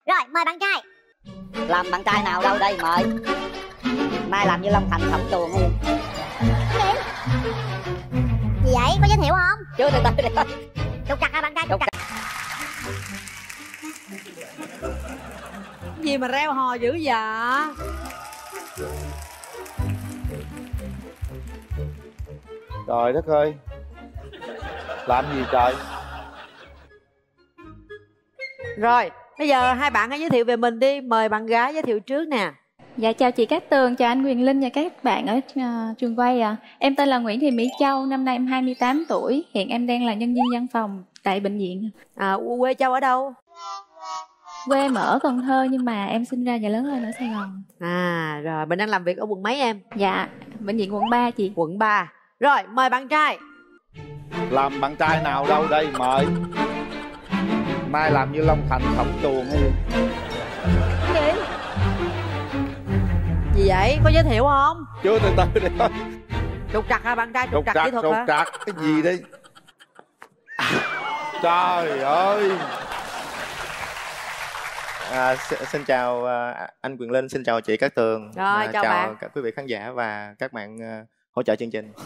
Rồi mời bạn trai. Làm bạn trai nào đâu đây mời. Mai làm như Long Thành thẩm tuồng hay Gì vậy, có giới thiệu không? chưa từ từ đi. Trục trặc hả bạn trai? Trục trặc. Gì mà reo hò dữ vậy? Trời đất ơi, làm gì trời. Rồi, bây giờ hai bạn hãy giới thiệu về mình đi. Mời bạn gái giới thiệu trước nè. Dạ chào chị Cát Tường, chào anh Quyền Linh và các bạn ở trường quay ạ. Em tên là Nguyễn Thị Mỹ Châu, năm nay em 28 tuổi. Hiện em đang là nhân viên văn phòng tại bệnh viện. Quê Châu ở đâu? Quê em ở Cần Thơ nhưng mà em sinh ra và lớn lên ở Sài Gòn. Rồi, mình đang làm việc ở quận mấy em? Dạ, bệnh viện quận 3 chị. Quận 3. Rồi, mời bạn trai. Làm bạn trai nào đâu đây mời. Mai làm như Long Thành thẩm tuồng hay Gì? Gì vậy, có giới thiệu không? chưa từ từ đi thôi. Trục trặc hả bạn trai? Trục trặc kỹ thuật trục hả? trặc cái gì đi. Trời ơi. Xin chào anh Quyền Linh, xin chào chị Cát Tường. Rồi, chào bạn. Các quý vị khán giả và các bạn hỗ trợ chương trình.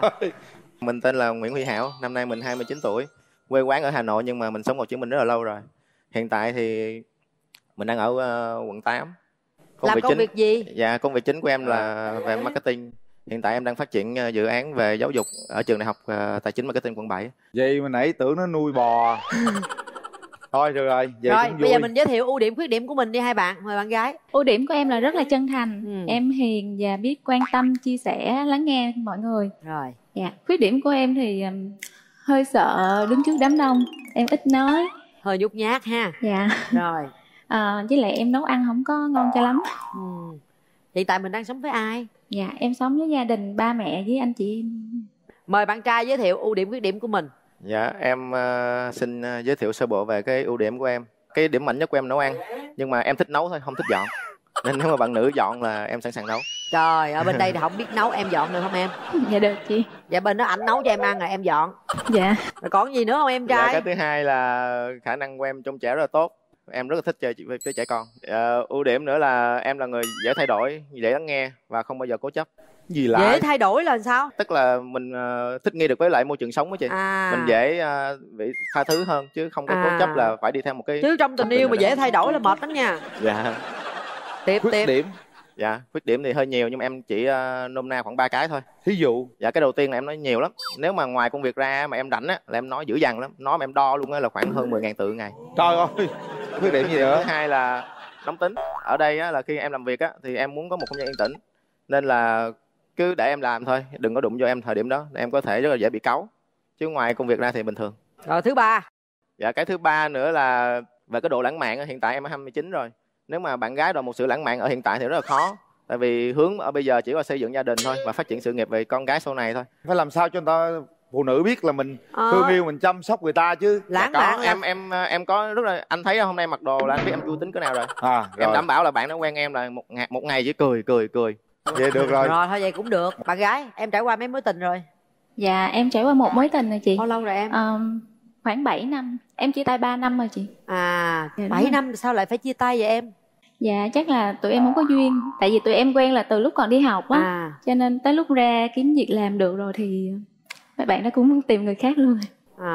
Mình tên là Nguyễn Huy Hảo, năm nay mình 29 tuổi. Quê quán ở Hà Nội nhưng mà mình sống ở Hồ Chí Minh rất là lâu rồi. Hiện tại thì mình đang ở quận 8. Làm công việc gì? Dạ, công việc chính của em là về marketing. Hiện tại em đang phát triển dự án về giáo dục ở trường đại học Tài chính Marketing quận 7. Vậy mà nãy tưởng nó nuôi bò. Thôi được rồi, vậy rồi cũng bây giờ vui. mình giới thiệu ưu điểm khuyết điểm của mình đi hai bạn. Mời bạn gái. Ưu điểm của em là rất là chân thành. Em hiền và biết quan tâm, chia sẻ, lắng nghe mọi người. Rồi. Dạ, khuyết điểm của em thì hơi sợ đứng trước đám đông. Em ít nói. Hơi nhút nhát ha. Dạ. Rồi. Với lại em nấu ăn không có ngon cho lắm. Hiện tại mình đang sống với ai? Dạ, em sống với gia đình ba mẹ với anh chị em. Mời bạn trai giới thiệu ưu điểm khuyết điểm của mình. Dạ, em xin giới thiệu sơ bộ về cái ưu điểm của em. Cái điểm mạnh nhất của em nấu ăn. Nhưng mà em thích nấu thôi, không thích dọn. Nên nếu mà bạn nữ dọn là em sẵn sàng nấu. Trời, ở bên đây thì không biết nấu, em dọn được không em? Dạ được chị. Dạ bên đó ảnh nấu cho em ăn rồi em dọn. Dạ. Rồi còn gì nữa không em trai? Dạ, cái thứ hai là khả năng của em trông trẻ rất là tốt. Em rất là thích chơi với trẻ con. Ưu điểm nữa là em là người dễ thay đổi, dễ lắng nghe và không bao giờ cố chấp. Gì lạ? Dễ thay đổi là sao? Tức là mình thích nghi được với lại môi trường sống đó chị. Mình dễ bị tha thứ hơn chứ không có cố chấp là phải đi theo một cái. Chứ trong tình yêu mà dễ thay đổi là mệt lắm nha. Dạ. Khuyết điểm. Dạ, khuyết điểm thì hơi nhiều nhưng mà em chỉ nôm na khoảng 3 cái thôi. Thí dụ? Dạ, cái đầu tiên là em nói nhiều lắm. Nếu mà ngoài công việc ra mà em rảnh á là em nói dữ dằn lắm. Nói mà em đo luôn á là khoảng hơn 10.000 từ ngày. Trời ơi. Khuyết điểm gì nữa? Thứ hai là nóng tính. Ở đây á là khi em làm việc á thì em muốn có một không gian yên tĩnh. Nên là cứ để em làm thôi, đừng có đụng vô em thời điểm đó, em có thể rất là dễ bị cáu. Chứ ngoài công việc ra thì bình thường. Rồi thứ ba. Dạ, cái thứ ba nữa là về cái độ lãng mạn á, hiện tại em 29 rồi. Nếu mà bạn gái đòi một sự lãng mạn ở hiện tại thì rất là khó. Tại vì hướng ở bây giờ chỉ là xây dựng gia đình thôi và phát triển sự nghiệp về con gái sau này thôi. Phải làm sao cho người ta phụ nữ biết là mình thương yêu, mình chăm sóc người ta chứ. Lãng mạn em có rất là, anh thấy hôm nay mặc đồ là anh biết em vui tính cỡ nào rồi. Rồi. Em đảm bảo là bạn đã quen em là một ngày chỉ cười. Vậy được rồi. Rồi thôi vậy cũng được. Bạn gái, em trải qua mấy mối tình rồi? Dạ, em trải qua một mối tình rồi chị. Bao lâu rồi em? Khoảng 7 năm. Em chia tay 3 năm rồi chị. Dạ, 7 năm sao lại phải chia tay vậy em? Dạ, chắc là tụi em không có duyên. Tại vì tụi em quen là từ lúc còn đi học á. Cho nên tới lúc ra kiếm việc làm được rồi thì mấy bạn đó cũng tìm người khác luôn.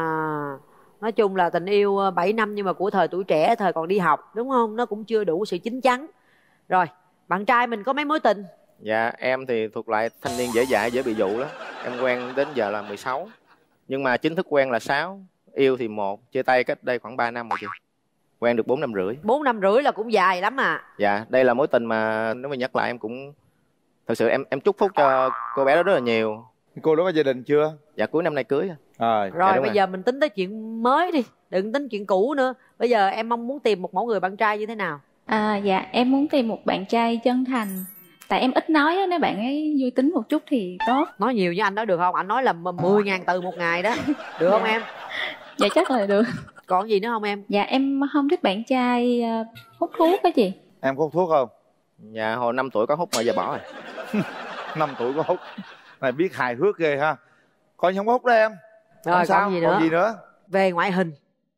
Nói chung là tình yêu 7 năm nhưng mà của thời tuổi trẻ, thời còn đi học, đúng không? Nó cũng chưa đủ sự chín chắn. Rồi, bạn trai mình có mấy mối tình? Dạ, em thì thuộc loại thanh niên dễ dãi, dễ bị dụ lắm. Em quen đến giờ là 16. Nhưng mà chính thức quen là 6. Yêu thì 1, chia tay cách đây khoảng 3 năm rồi chị. Quen được 4 năm rưỡi. 4 năm rưỡi là cũng dài lắm à. Dạ, đây là mối tình mà nếu mà nhắc lại em cũng... Thật sự em chúc phúc cho cô bé đó rất là nhiều. Cô đó có gia đình chưa? Dạ, cuối năm nay cưới. Rồi dạ, bây giờ mình tính tới chuyện mới đi, đừng tính chuyện cũ nữa. Bây giờ em mong muốn tìm một mẫu người bạn trai như thế nào? Dạ, em muốn tìm một bạn trai chân thành. Tại em ít nói á, nếu bạn ấy vui tính một chút thì tốt. Nói nhiều như anh đó được không? Anh nói là 10.000 từ một ngày đó. Được không em? Dạ chắc là được. Còn gì nữa không em? Dạ em không thích bạn trai hút thuốc á chị. Em có hút thuốc không? Dạ hồi 5 tuổi có hút mà giờ bỏ rồi. 5 tuổi có hút. Này biết hài hước ghê ha. Coi như không có hút đó em. Rồi sao? Còn gì nữa? Về ngoại hình.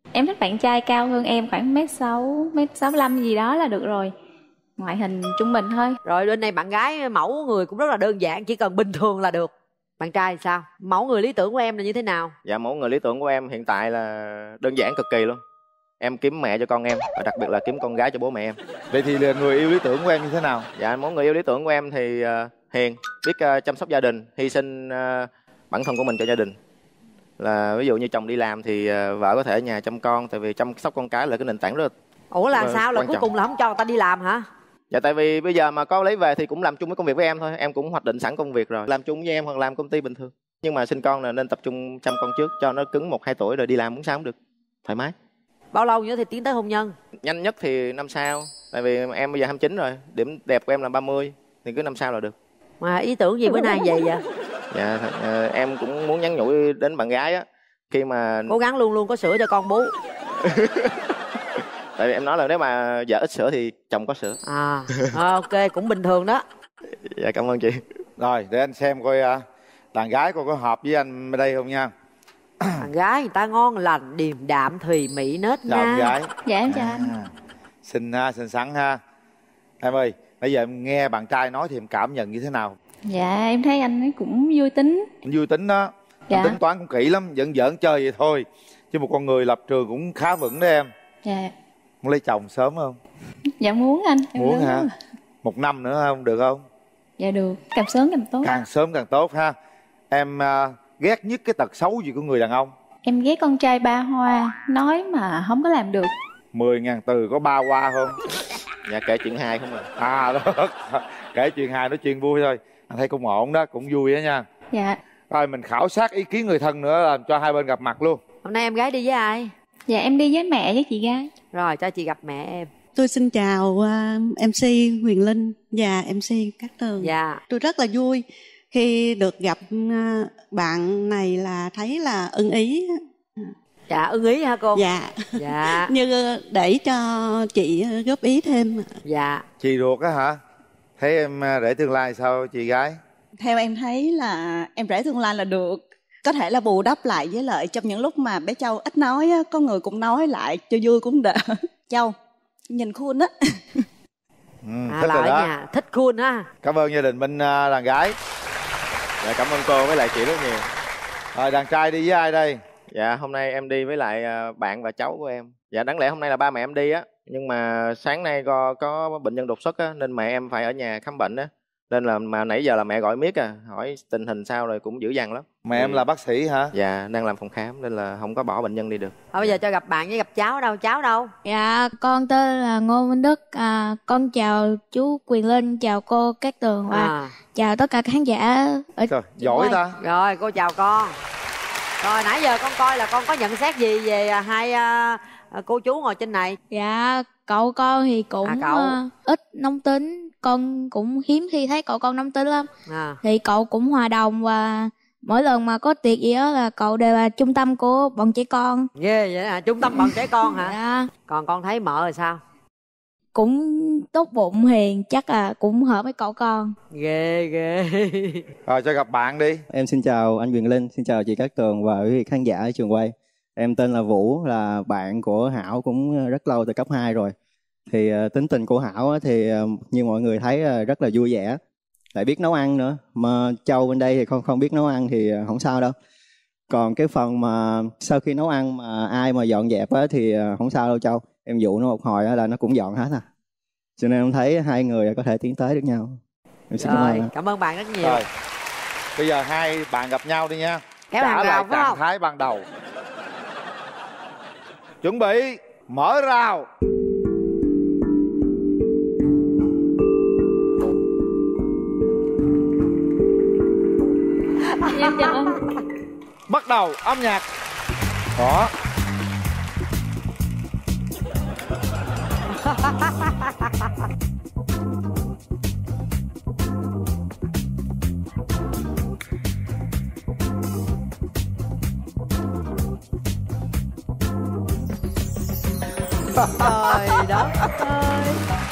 Em thích bạn trai cao hơn em khoảng 1m6, 1m65 gì đó là được rồi. Ngoại hình trung bình thôi. Rồi bên này bạn gái mẫu người cũng rất là đơn giản, chỉ cần bình thường là được. Bạn trai sao? Mẫu người lý tưởng của em là như thế nào? Dạ mẫu người lý tưởng của em hiện tại là đơn giản cực kỳ luôn. Em kiếm mẹ cho con em, và đặc biệt là kiếm con gái cho bố mẹ em. Vậy thì là người yêu lý tưởng của em như thế nào? Dạ mẫu người yêu lý tưởng của em thì hiền, biết chăm sóc gia đình, hy sinh bản thân của mình cho gia đình. Là ví dụ như chồng đi làm thì vợ có thể ở nhà chăm con, tại vì chăm sóc con cái là cái nền tảng rất là... Ủa là sao? Là quan cuối trọng. cùng là không cho người ta đi làm hả? Dạ tại vì bây giờ mà có lấy về thì cũng làm chung với công việc với em thôi. Em cũng hoạch định sẵn công việc rồi, làm chung với em hoặc làm công ty bình thường. Nhưng mà sinh con là nên tập trung chăm con trước, cho nó cứng 1-2 tuổi rồi đi làm muốn sao cũng được, thoải mái. Bao lâu nữa thì tiến tới hôn nhân? Nhanh nhất thì năm sau. Tại vì em bây giờ 29 rồi, điểm đẹp của em là 30, thì cứ năm sau là được. Mà ý tưởng gì bữa nay vậy vậy? Dạ em cũng muốn nhắn nhủ đến bạn gái á, khi mà Cố gắng luôn luôn có sữa cho con bú. tại vì em nói là nếu mà vợ ít sữa thì chồng có sữa. Ok, cũng bình thường đó. Dạ cảm ơn chị. Rồi để anh xem coi đàn gái coi có hợp với anh ở đây không nha. Bạn gái người ta ngon lành, điềm đạm, thùy mị, nết Chào em na. gái. Dạ em chào anh. Xinh ha, xinh xắn ha. Em ơi, bây giờ em nghe bạn trai nói thì em cảm nhận như thế nào? Dạ em thấy anh ấy cũng vui tính. Anh vui tính đó. Dạ. Anh tính toán cũng kỹ lắm, giỡn giỡn chơi vậy thôi. Chứ một con người lập trường cũng khá vững đó em. Dạ. Muốn lấy chồng sớm không? Dạ muốn anh. Em Muốn lớn hả? rồi. 1 năm nữa không? Được không? Dạ được, càng sớm càng tốt. Càng sớm càng tốt ha. Em ghét nhất cái tật xấu gì của người đàn ông? Em ghét con trai ba hoa, nói mà không có làm được. 10.000 từ có 3 hoa không? Dạ kể chuyện hài không à. Đó. Kể chuyện hài nói chuyện vui thôi. Anh thấy cũng ổn đó, cũng vui đó nha. Dạ. Rồi mình khảo sát ý kiến người thân nữa, làm cho hai bên gặp mặt luôn. Hôm nay em gái đi với ai? Dạ em đi với mẹ với chị gái. Rồi cho chị gặp mẹ em. Tôi xin chào MC Huyền Linh và MC Cát Tường. Dạ. Tôi rất là vui khi được gặp bạn này, là thấy là ưng ý. Dạ ưng ý hả cô? Dạ. Dạ. Như để cho chị góp ý thêm. Dạ. Chị ruột á hả? Thấy em để tương lai sao chị gái? Theo em thấy là em rể tương lai là được. Có thể là bù đắp lại với lại trong những lúc mà bé Châu ít nói á, có người cũng nói lại cho vui cũng đỡ. Châu, nhìn khuôn á. Thích là rồi ở đó. nhà thích cool ha. Cảm ơn gia đình bên đàn gái. Dạ cảm ơn cô với lại chị rất nhiều. Rồi đàn trai đi với ai đây? Dạ hôm nay em đi với lại bạn và cháu của em. Dạ đáng lẽ hôm nay là ba mẹ em đi á, nhưng mà sáng nay có bệnh nhân đột xuất á, nên mẹ em phải ở nhà khám bệnh á. Nên là mà nãy giờ là mẹ gọi miết hỏi tình hình sao rồi cũng dữ dằn lắm. Mẹ em là bác sĩ hả? Dạ đang làm phòng khám nên là không có bỏ bệnh nhân đi được. Thôi bây giờ cho gặp bạn với gặp cháu đâu? Cháu đâu? Dạ, con tên là Ngô Minh Đức. Con chào chú Quyền Linh, chào cô Cát Tường và chào tất cả khán giả ở Trời, giỏi ta. Rồi cô chào con. Rồi nãy giờ con coi là con có nhận xét gì về hai cô chú ngồi trên này? Dạ, cậu con thì cũng ít nóng tính. Con cũng hiếm khi thấy cậu con nóng tính lắm. Thì cậu cũng hòa đồng và mỗi lần mà có tiệc gì đó là cậu đều là trung tâm của bọn trẻ con. Ghê vậy hả? Trung tâm bọn trẻ con hả? Dạ. Còn con thấy mợ rồi sao? Cũng tốt bụng hiền, chắc là cũng hợp với cậu con. Ghê. Rồi cho gặp bạn đi. Em xin chào anh Quyền Linh, xin chào chị Cát Tường và quý vị khán giả ở trường quay. Em tên là Vũ, là bạn của Hảo cũng rất lâu từ cấp 2 rồi. Thì tính tình của Hảo thì như mọi người thấy rất là vui vẻ, lại biết nấu ăn nữa. Mà Châu bên đây thì không biết nấu ăn thì không sao đâu. Còn cái phần mà sau khi nấu ăn mà ai mà dọn dẹp á thì không sao đâu Châu. Em dụ nó một hồi là nó cũng dọn hết à. Cho nên em thấy hai người có thể tiến tới được nhau. Em xin cảm ơn. Cảm ơn bạn rất nhiều. Rồi. Bây giờ hai bạn gặp nhau đi nha. Kéo hàng rào phải trạng không? thái ban đầu. Chuẩn bị mở rào. Em chào ông. Bắt đầu âm nhạc. Đó. Trời đất ơi.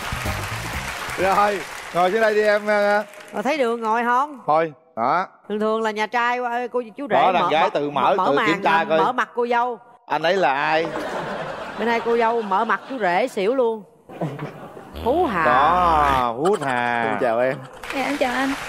Rồi, ngồi dưới đây đi em. Rồi thấy đường ngồi không? Thôi, đó. Thường là nhà trai cô chú rể Đó, đàn gái tự mở, tự kiểm tra coi. mở mặt cô dâu. Anh ấy là ai? Bên đây cô dâu mở mặt chú rể xỉu luôn. Hú Hà. Đó, Hú Hà. Xin chào em. Dạ em chào anh.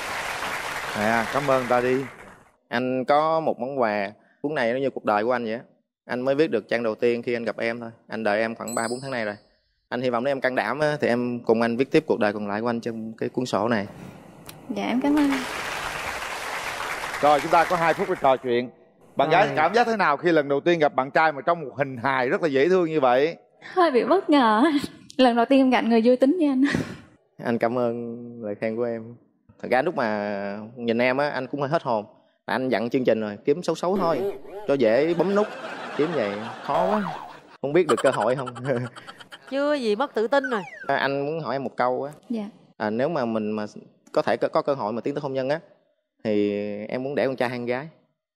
Nè, cảm ơn ta đi. Anh có một món quà. Cuốn này nó như cuộc đời của anh vậy á. Anh mới viết được trang đầu tiên khi anh gặp em thôi. Anh đợi em khoảng 3-4 tháng nay rồi. Anh hy vọng nếu em can đảm á, thì em cùng anh viết tiếp cuộc đời còn lại của anh trong cái cuốn sổ này. Dạ em cảm ơn. Rồi chúng ta có 2 phút để trò chuyện. Bạn gái cảm giác thế nào khi lần đầu tiên gặp bạn trai mà trong một hình hài rất là dễ thương như vậy? Hơi bị bất ngờ. Lần đầu tiên em gặp người vui tính như anh. Anh cảm ơn lời khen của em. Thật ra lúc mà nhìn em á, anh cũng hơi hết hồn. Anh dặn chương trình rồi, kiếm xấu xấu thôi, cho dễ bấm nút. Kiếm vậy khó quá, không biết được cơ hội không. Chưa gì mất tự tin rồi. Anh muốn hỏi em một câu á. Dạ. Nếu mà mình mà có thể có cơ hội mà tiến tới hôn nhân á, thì em muốn đẻ con trai hay con gái?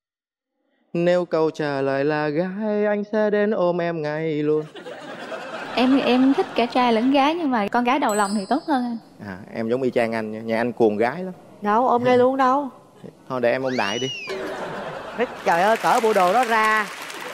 Nếu câu trả lời là gái, anh sẽ đến ôm em ngay luôn. Em thì em thích cả trai lẫn gái, nhưng mà con gái đầu lòng thì tốt hơn anh. Em giống y chang anh nha. Nhà anh cuồng gái lắm. Đâu ôm ngay luôn đâu. Thôi để em ôm đại đi. Trời ơi, cỡ bộ đồ đó ra.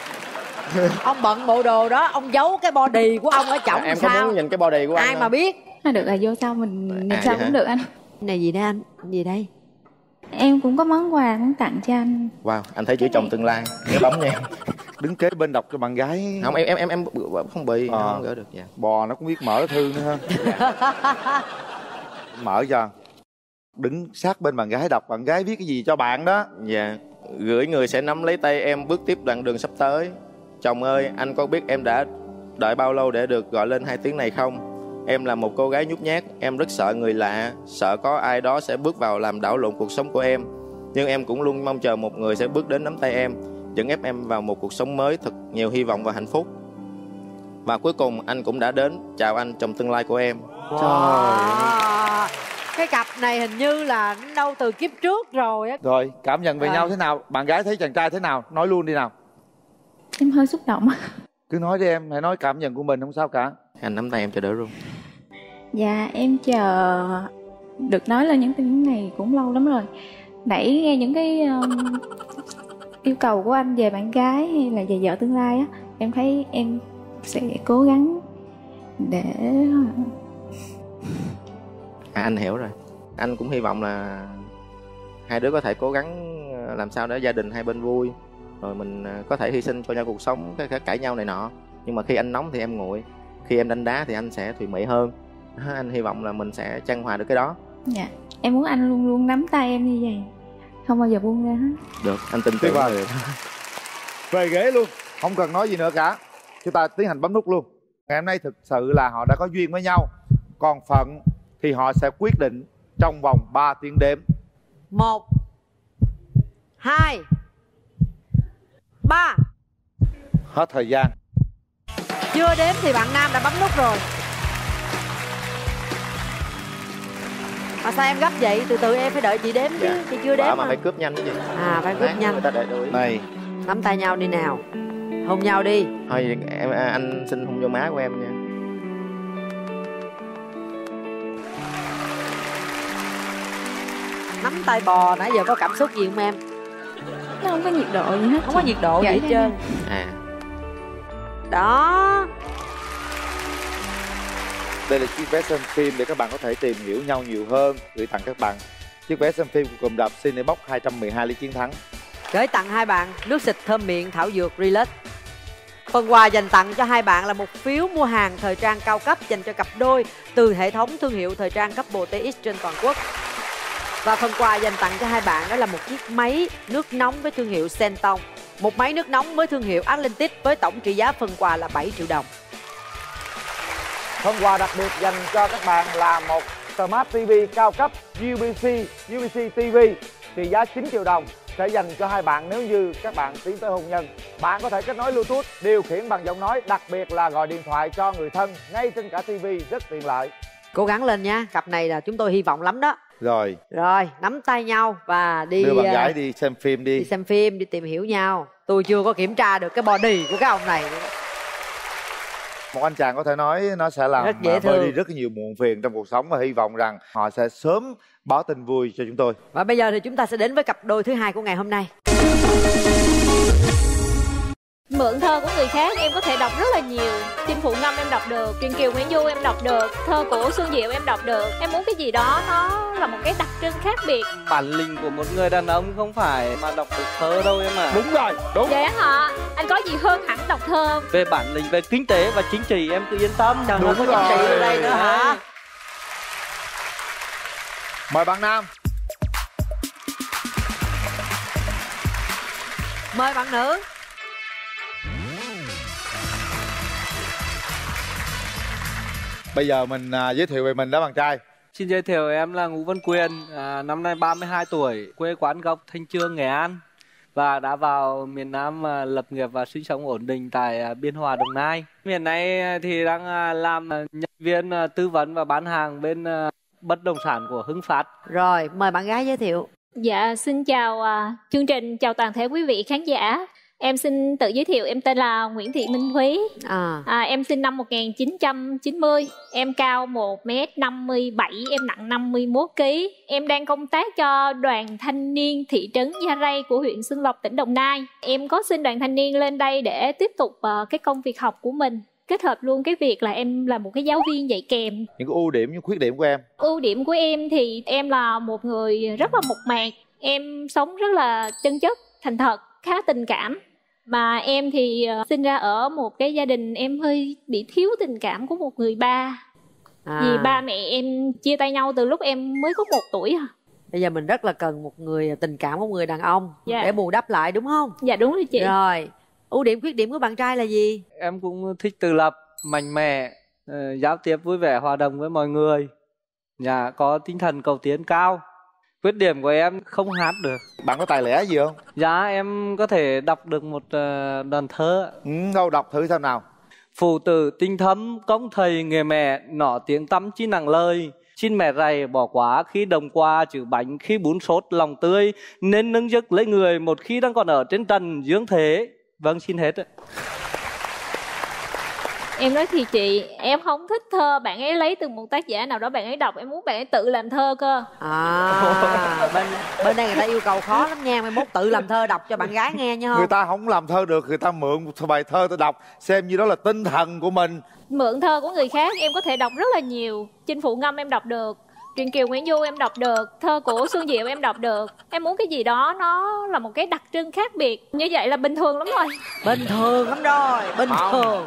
Ông bận bộ đồ đó, ông giấu cái body của ông ở chổng em sao? có muốn nhìn cái body của anh ai mà biết. Được là vô sau mình nhìn sao cũng được anh. Này gì đây anh? Gì đây? Em cũng có món quà muốn tặng cho anh. Wow, anh thấy chữ chồng tương lai. Nhớ bấm nha. Đứng kế bên đọc cho bạn gái. Không, em không bị, không gỡ được. Dạ. Bò nó cũng biết mở thư nữa ha. Mở cho. Đứng sát bên bạn gái đọc bạn gái viết cái gì cho bạn đó. Dạ. Gửi người sẽ nắm lấy tay em bước tiếp đoạn đường sắp tới. Chồng ơi, anh có biết em đã đợi bao lâu để được gọi lên 2 tiếng này không? Em là một cô gái nhút nhát, em rất sợ người lạ, sợ có ai đó sẽ bước vào làm đảo lộn cuộc sống của em. Nhưng em cũng luôn mong chờ một người sẽ bước đến nắm tay em, dẫn ép em vào một cuộc sống mới thật nhiều hy vọng và hạnh phúc. Và cuối cùng anh cũng đã đến. Chào anh, chồng tương lai của em. Trời. Cái cặp này hình như là đâu từ kiếp trước rồi á. Rồi, cảm nhận về nhau thế nào? Bạn gái thấy chàng trai thế nào? Nói luôn đi nào. Em hơi xúc động. Cứ nói đi em, hãy nói cảm nhận của mình, không sao cả. Anh nắm tay em cho đỡ luôn. Dạ em chờ được nói lên những tin này cũng lâu lắm rồi. Nãy nghe những cái yêu cầu của anh về bạn gái hay là về vợ tương lai á, em thấy em sẽ cố gắng để... Anh hiểu rồi. Anh cũng hy vọng là hai đứa có thể cố gắng làm sao để gia đình hai bên vui, rồi mình có thể hy sinh cho nhau cuộc sống, cãi nhau này nọ. Nhưng mà khi anh nóng thì em nguội, khi em đánh đá thì anh sẽ thùy mị hơn. Anh hy vọng là mình sẽ chan hòa được cái đó. Dạ, em muốn anh luôn luôn nắm tay em như vậy, không bao giờ buông ra hết. Được, anh tin tưởng vào người. Về ghế luôn, không cần nói gì nữa cả. Chúng ta tiến hành bấm nút luôn. Ngày hôm nay thực sự là họ đã có duyên với nhau. Còn phận thì họ sẽ quyết định trong vòng 3 tiếng đếm. 1 2 3. Hết thời gian. Chưa đếm thì bạn nam đã bấm nút rồi. Mà sao em gấp vậy? Từ từ em phải đợi chị đếm chứ. Chị chưa đếm mà phải cướp nhanh cái gì. phải cướp nhanh. Này, nắm tay nhau đi nào. Hôn nhau đi. Thôi anh xin hôn vô má của em nha. Nắm tay bò, nãy giờ có cảm xúc gì không em? Nó không có nhiệt độ gì hết. Không có nhiệt độ gì hết trơn. Đó. đây là chiếc vé xem phim để các bạn có thể tìm hiểu nhau nhiều hơn, gửi tặng các bạn. Chiếc vé xem phim của cụm rạp Cinebox 212 lý chiến thắng. Gửi tặng hai bạn nước xịt thơm miệng thảo dược Relax. Phần quà dành tặng cho hai bạn là một phiếu mua hàng thời trang cao cấp dành cho cặp đôi từ hệ thống thương hiệu thời trang Couple TX trên toàn quốc. Và phần quà dành tặng cho hai bạn đó là một chiếc máy nước nóng với thương hiệu Senton. Một máy nước nóng với thương hiệu Atlantic với tổng trị giá phần quà là 7 triệu đồng. Phần quà đặc biệt dành cho các bạn là một Smart TV cao cấp UVC TV trị giá 9 triệu đồng sẽ dành cho hai bạn nếu như các bạn tiến tới hôn nhân. Bạn có thể kết nối Bluetooth, điều khiển bằng giọng nói, đặc biệt là gọi điện thoại cho người thân ngay trên cả TV, rất tiện lợi. Cố gắng lên nha, cặp này là chúng tôi hy vọng lắm đó. Rồi, nắm tay nhau và đi đưa bạn gái đi xem phim đi. Đi xem phim, đi tìm hiểu nhau. Tôi chưa có kiểm tra được cái body của cái ông này. Một anh chàng có thể nói nó sẽ làm vơi đi rất nhiều muộn phiền trong cuộc sống, và hy vọng rằng họ sẽ sớm báo tin vui cho chúng tôi. Và bây giờ thì chúng ta sẽ đến với cặp đôi thứ hai của ngày hôm nay. Mượn thơ của người khác em có thể đọc rất là nhiều. Chinh Phụ Ngâm em đọc được, Truyện Kiều Nguyễn Du em đọc được, thơ của Xuân Diệu em đọc được. Em muốn cái gì đó nó là một cái đặc trưng khác biệt. Bản lĩnh của một người đàn ông không phải mà đọc được thơ đâu em ạ. Đúng rồi, đúng. Vậy hả? Anh có gì hơn hẳn đọc thơ? Về bản lĩnh, về kinh tế và chính trị em cứ yên tâm. Trời ơi, có chính trị ở đây nữa hả? Mời bạn nam. Mời bạn nữ. Bây giờ mình giới thiệu về mình đó bạn trai. Xin giới thiệu em là Ngũ Văn Quyền, năm nay 32 tuổi, quê quán gốc Thanh Chương, Nghệ An. Và đã vào miền Nam lập nghiệp và sinh sống ổn định tại Biên Hòa, Đồng Nai. Hiện nay thì đang làm nhân viên tư vấn và bán hàng bên bất động sản của Hưng Phát. Rồi, mời bạn gái giới thiệu. Dạ, xin chào chương trình, chào toàn thể quý vị khán giả. Em xin tự giới thiệu, em tên là Nguyễn Thị Minh Thúy. Em sinh năm 1990. Em cao 1m57, em nặng 51kg. Em đang công tác cho đoàn thanh niên thị trấn Gia Rai của huyện Xuân Lộc, tỉnh Đồng Nai. Em có xin đoàn thanh niên lên đây để tiếp tục cái công việc học của mình, kết hợp luôn cái việc là em là một cái giáo viên dạy kèm. Những cái ưu điểm, những khuyết điểm của em? Ưu điểm của em thì em là một người rất là mộc mạc. Em sống rất là chân chất, thành thật, khá tình cảm. Mà em thì sinh ra ở một cái gia đình em hơi bị thiếu tình cảm của một người ba. Vì ba mẹ em chia tay nhau từ lúc em mới có 1 tuổi. Bây giờ mình rất là cần một người tình cảm của một người đàn ông Dạ. để bù đắp lại, đúng không? Dạ đúng rồi chị. Rồi, ưu điểm khuyết điểm của bạn trai là gì? Em cũng thích tự lập, mạnh mẽ, giao tiếp vui vẻ, hòa đồng với mọi người. Dạ, có tinh thần cầu tiến cao. Khuyết điểm của em không hát được. Bạn có tài lẻ gì không? Dạ, em có thể đọc được một đoạn thơ. Đâu đọc thử xem nào. Phụ tử tinh thấm, công thầy nghề mẹ, nọ tiếng tăm chi nặng lời. Xin mẹ rày bỏ quá khi đồng qua, chữ bánh khi bún sốt lòng tươi. Nên nâng giấc lấy người một khi đang còn ở trên trần dương thế. Vâng, xin hết ạ. Em nói thì chị, em không thích thơ bạn ấy lấy từ một tác giả nào đó bạn ấy đọc. Em muốn bạn ấy tự làm thơ cơ. Bên đây người ta yêu cầu khó lắm nha. Mai mốt tự làm thơ đọc cho bạn gái nghe nha. Người ta không làm thơ được, người ta mượn một bài thơ tôi đọc, xem như đó là tinh thần của mình. Mượn thơ của người khác em có thể đọc rất là nhiều. Chinh Phụ Ngâm em đọc được, Truyện Kiều Nguyễn Du em đọc được, thơ của Xuân Diệu em đọc được. Em muốn cái gì đó nó là một cái đặc trưng khác biệt. Như vậy là bình thường lắm rồi. Bình thường lắm rồi, bình thường.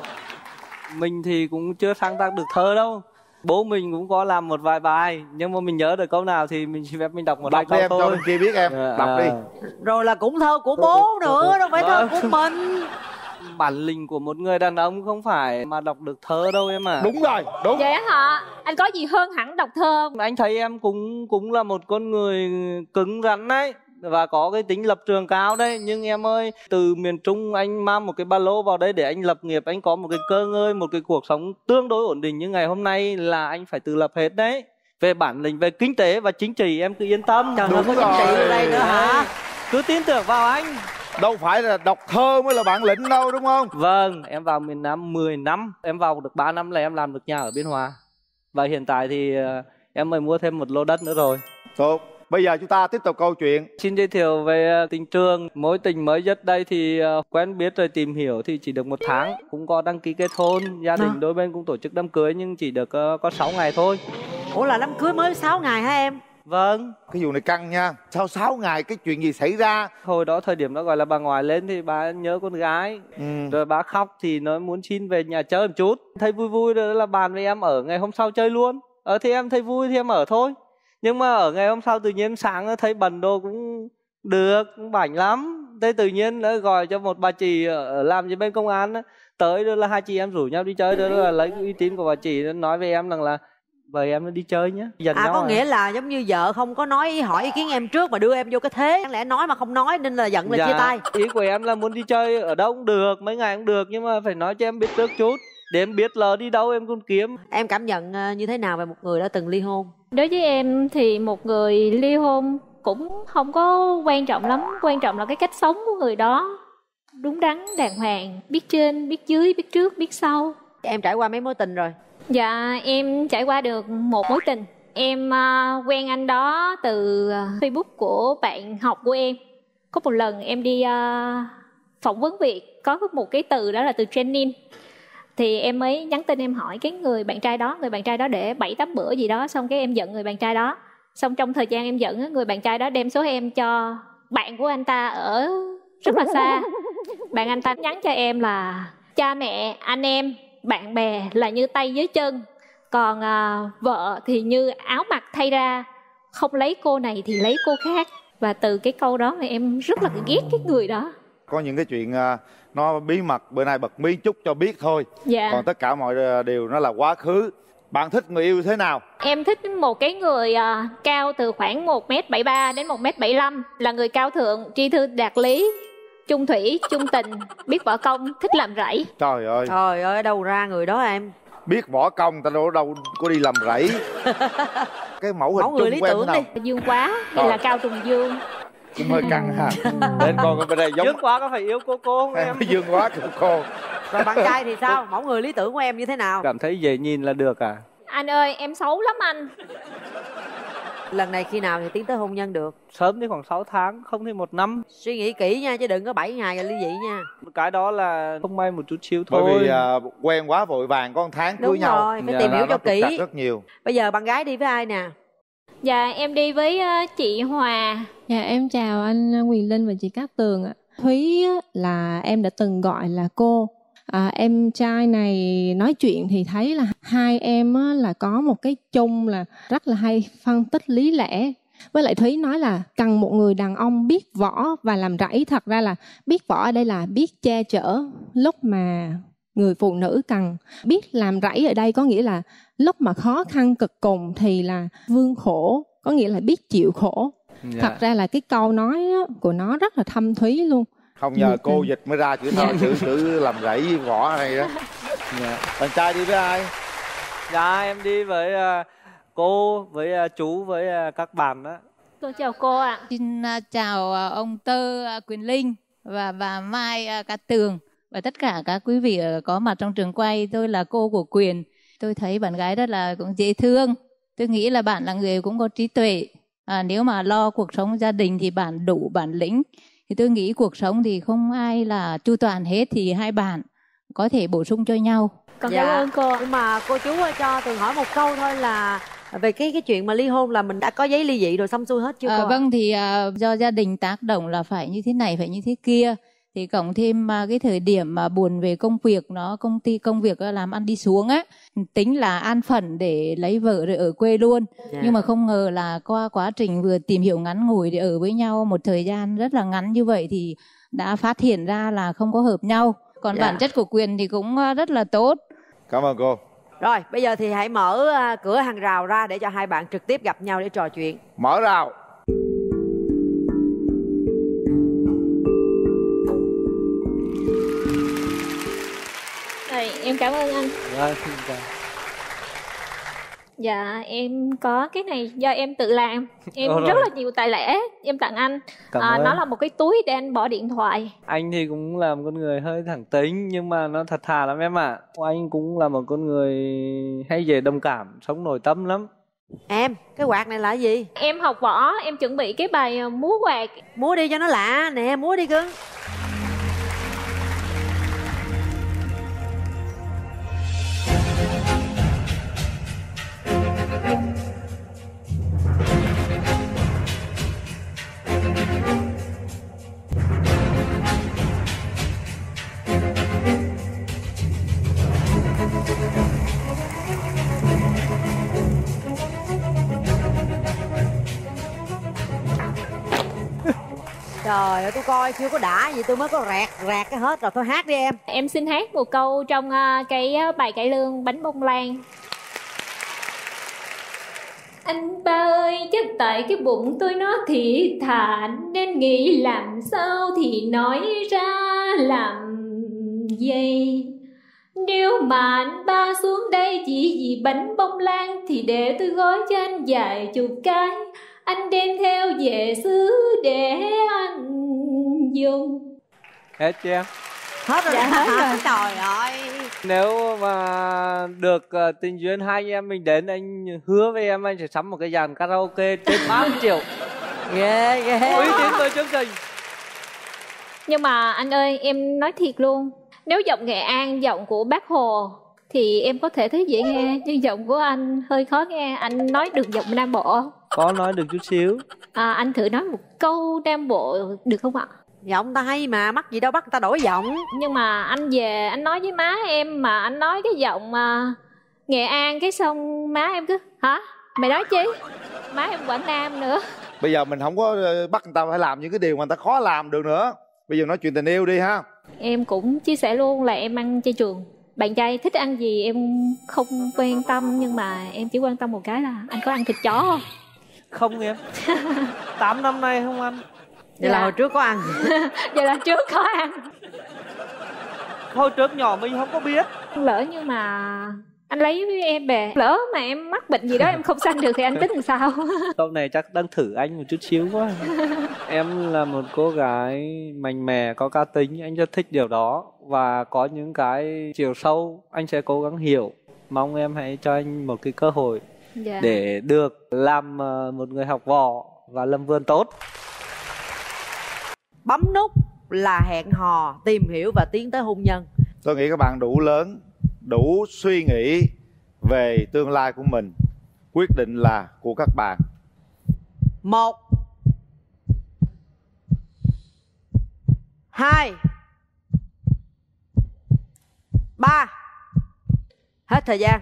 Mình thì cũng chưa sáng tác được thơ đâu. Bố mình cũng có làm một vài bài, nhưng mà mình nhớ được câu nào thì mình xin phép mình đọc một vài câu thôi. Cho bên kia biết em, đọc đi. Rồi là cũng thơ của bố nữa, đâu phải thơ của mình. Bản lĩnh của một người đàn ông không phải mà đọc được thơ đâu em ạ. Đúng rồi, đúng. Vậy hả? Anh có gì hơn hẳn đọc thơ? Anh thấy em cũng là một con người cứng rắn đấy, và có cái tính lập trường cao đấy. Nhưng em ơi, từ miền Trung anh mang một cái ba lô vào đây để anh lập nghiệp, anh có một cái cơ ngơi, một cái cuộc sống tương đối ổn định như ngày hôm nay là anh phải tự lập hết đấy. Về bản lĩnh, về kinh tế và chính trị em cứ yên tâm. Trời ơi, có chính trị ở đây nữa hả? Cứ tin tưởng vào anh. Đâu phải là đọc thơ mới là bản lĩnh đâu, đúng không? Vâng, em vào miền Nam 10 năm. Em vào được 3 năm là em làm được nhà ở Biên Hòa. Và hiện tại thì em mới mua thêm một lô đất nữa rồi. Tốt. Bây giờ chúng ta tiếp tục câu chuyện. Xin giới thiệu về tình trường. Mối tình mới nhất đây thì quen biết rồi tìm hiểu thì chỉ được 1 tháng. Cũng có đăng ký kết hôn. Gia đình đôi bên cũng tổ chức đám cưới nhưng chỉ được có 6 ngày thôi. Ủa là đám cưới mới 6 ngày hả em? Vâng. Cái vụ này căng nha. Sau 6 ngày cái chuyện gì xảy ra? Hồi đó thời điểm đó gọi là bà ngoại lên thì bà nhớ con gái. Rồi bà khóc thì nói muốn xin về nhà chơi một chút. Thấy vui vui đó là bàn với em ở ngày hôm sau chơi luôn. Thì em thấy vui thì em ở thôi. Nhưng mà ở ngày hôm sau tự nhiên sáng thấy bận đồ cũng được, cũng bảnh lắm. Thế tự nhiên đã gọi cho một bà chị ở làm với bên công an đó. Tới đó là 2 chị em rủ nhau đi chơi. Đó là lấy uy tín của bà chị nói với em rằng là vậy em nó đi chơi nhé. Có nghĩa là giống như vợ không có nói hỏi ý kiến em trước mà đưa em vô cái thế. Đáng lẽ nói mà không nói nên là giận là chia tay. Ý của em là muốn đi chơi ở đâu cũng được, mấy ngày cũng được. Nhưng mà phải nói cho em biết trước chút để em biết là đi đâu em còn kiếm. Em cảm nhận như thế nào về một người đã từng ly hôn? Đối với em thì một người ly hôn cũng không có quan trọng lắm. Quan trọng là cái cách sống của người đó đúng đắn, đàng hoàng, biết trên, biết dưới, biết trước, biết sau. Em trải qua mấy mối tình rồi? Dạ, em trải qua được 1 mối tình. Em quen anh đó từ Facebook của bạn học của em. Có một lần em đi phỏng vấn Việt có một cái từ đó là từ training. Thì em mới nhắn tin em hỏi cái người bạn trai đó để 7-8 bữa gì đó. Xong cái em giận người bạn trai đó. Xong trong thời gian em giận, người bạn trai đó đem số em cho bạn của anh ta ở rất là xa. Bạn anh ta nhắn cho em là cha mẹ, anh em, bạn bè là như tay với chân, còn vợ thì như áo mặc thay ra, không lấy cô này thì lấy cô khác. Và từ cái câu đó mà em rất là ghét cái người đó. Có những cái chuyện nó bí mật, bữa nay bật mí chút cho biết thôi. Dạ. Còn tất cả mọi điều nó là quá khứ. Bạn thích người yêu thế nào? Em thích một cái người cao từ khoảng 1m73 đến 1m75, là người cao thượng, tri thư đạt lý, chung thủy, chung tình, biết võ công, thích làm rẫy. Trời ơi. Trời ơi, đâu ra người đó em? Biết võ công ta đâu có đi làm rẫy. Cái mẫu hình người lý tưởng đi. Dương Quá hay là Cao Trùng Dương. Cũng hơi căng ha. Đến con bên đây giống Dương Quá có phải yêu cô không em? Dương Quá cô. Rồi bạn trai thì sao? Mẫu người lý tưởng của em như thế nào? Cảm thấy dễ nhìn là được à? Anh ơi, em xấu lắm anh. Lần này khi nào thì tiến tới hôn nhân được? Sớm thì khoảng 6 tháng, không thì 1 năm. Suy nghĩ kỹ nha, chứ đừng có 7 ngày là ly dị nha. Cái đó là không may một chút xíu thôi. Bởi vì quen quá vội vàng, có 1 tháng cưới nhau. Đúng rồi, phải tìm hiểu cho kỹ. Rất nhiều. Bây giờ bạn gái đi với ai nè? Dạ, em đi với chị Hòa. Dạ, em chào anh Quyền Linh và chị Cát Tường ạ. Thúy là em đã từng gọi là cô. Em trai này nói chuyện thì thấy là hai em là có một cái chung là rất là hay phân tích lý lẽ. Với lại Thúy nói là cần một người đàn ông biết võ và làm rẫy. Thật ra là biết võ ở đây là biết che chở lúc mà người phụ nữ cần. Biết làm rẫy ở đây có nghĩa là lúc mà khó khăn cực cùng thì là vương khổ, có nghĩa là biết chịu khổ. Thật ra là cái câu nói của nó rất là thâm thúy luôn. Không nhờ cô dịch mới ra chữ thơ, chữ làm rẫy võ này đó. Bạn trai đi với ai? Dạ, em đi với cô, với chú, với các bạn đó. Tôi chào cô ạ. Xin chào ông Tơ Quyền Linh và bà Mai Cát Tường và tất cả các quý vị có mặt trong trường quay. Tôi là cô của Quyền. Tôi thấy bạn gái rất là cũng dễ thương. Tôi nghĩ là bạn là người cũng có trí tuệ. Nếu mà lo cuộc sống gia đình thì bạn đủ bản lĩnh. Thì tôi nghĩ cuộc sống thì không ai là chu toàn hết, thì hai bạn có thể bổ sung cho nhau. Cảm ơn cô. Nhưng mà cô chú cho Tường hỏi một câu thôi là về cái chuyện mà ly hôn là mình đã có giấy ly dị rồi xong xuôi hết chưa? Vâng, thì do gia đình tác động là phải như thế này, phải như thế kia. Thì cộng thêm cái thời điểm mà buồn về công việc, công việc làm ăn đi xuống á, tính là an phận để lấy vợ rồi ở quê luôn. Nhưng mà không ngờ là qua quá trình vừa tìm hiểu ngắn ngủi để ở với nhau một thời gian rất là ngắn như vậy thì đã phát hiện ra là không có hợp nhau. Còn bản chất của Quyền thì cũng rất là tốt. Cảm ơn cô. Rồi, bây giờ thì hãy mở cửa hàng rào ra để cho hai bạn trực tiếp gặp nhau để trò chuyện. Mở rào. Em cảm ơn anh. Xin chào. Dạ, em có cái này do em tự làm. Em rất là nhiều tài lẻ em tặng anh. Nó là một cái túi để anh bỏ điện thoại. Anh thì cũng là một con người hơi thẳng tính nhưng mà nó thật thà lắm em ạ. Anh cũng là một con người hay về đồng cảm, sống nội tâm lắm. Em, cái quạt này là cái gì? Em học võ, em chuẩn bị cái bài múa quạt. Múa đi cho nó lạ. Nè, múa đi cưng. Trời ơi, tôi coi chưa có đã gì tôi mới có rạc cái hết rồi. Thôi hát đi em. Em xin hát một câu trong cái bài cải lương Bánh Bông Lan. Anh ba ơi, chắc tại cái bụng tôi nó thì thà, nên nghĩ làm sao thì nói ra làm gì. Nếu mà anh ba xuống đây chỉ vì bánh bông lan thì để tôi gói cho anh vài chục cái, anh đem theo về xứ để anh dùng. Hết chưa em? Hết rồi. Dạ, hết rồi. Trời ơi. Nếu mà được tình duyên hai anh em mình đến, anh hứa với em anh sẽ sắm một cái dàn karaoke trên 30 triệu. Ghê ghê. Uy tín với chương trình. Nhưng mà anh ơi, em nói thiệt luôn, nếu giọng Nghệ An, giọng của Bác Hồ thì em có thể thấy dễ nghe, nhưng giọng của anh hơi khó nghe. Anh nói được giọng Nam Bộ? Có nói được chút xíu. Anh thử nói một câu Nam Bộ được không ạ? Giọng ta hay mà, mắc gì đâu bắt người ta đổi giọng. Nhưng mà anh về anh nói với má em mà anh nói cái giọng Nghệ An, cái xong má em cứ hả? Mày nói chi? Má em Quảng Nam nữa. Bây giờ mình không có bắt người ta phải làm những cái điều mà người ta khó làm được nữa. Bây giờ nói chuyện tình yêu đi ha. Em cũng chia sẻ luôn là em ăn chay trường. Bạn trai thích ăn gì em không quan tâm, nhưng mà em chỉ quan tâm một cái là anh có ăn thịt chó không? Không em. 8 năm nay không ăn. Vậy là hồi trước có ăn. Vậy là trước có ăn. Hồi trước nhỏ mình không có biết. Lỡ như mà anh lấy với em về, lỡ mà em mắc bệnh gì đó em không sanh được thì anh tính làm sao? Câu này chắc đang thử anh một chút xíu quá. Em là một cô gái mạnh mẽ, có cá tính, anh rất thích điều đó. Và có những cái chiều sâu anh sẽ cố gắng hiểu. Mong em hãy cho anh một cái cơ hội để được làm một người học võ và lâm vườn tốt. Bấm nút là hẹn hò, tìm hiểu và tiến tới hôn nhân. Tôi nghĩ các bạn đủ lớn, đủ suy nghĩ về tương lai của mình. Quyết định là của các bạn. 1 2 3. Hết thời gian.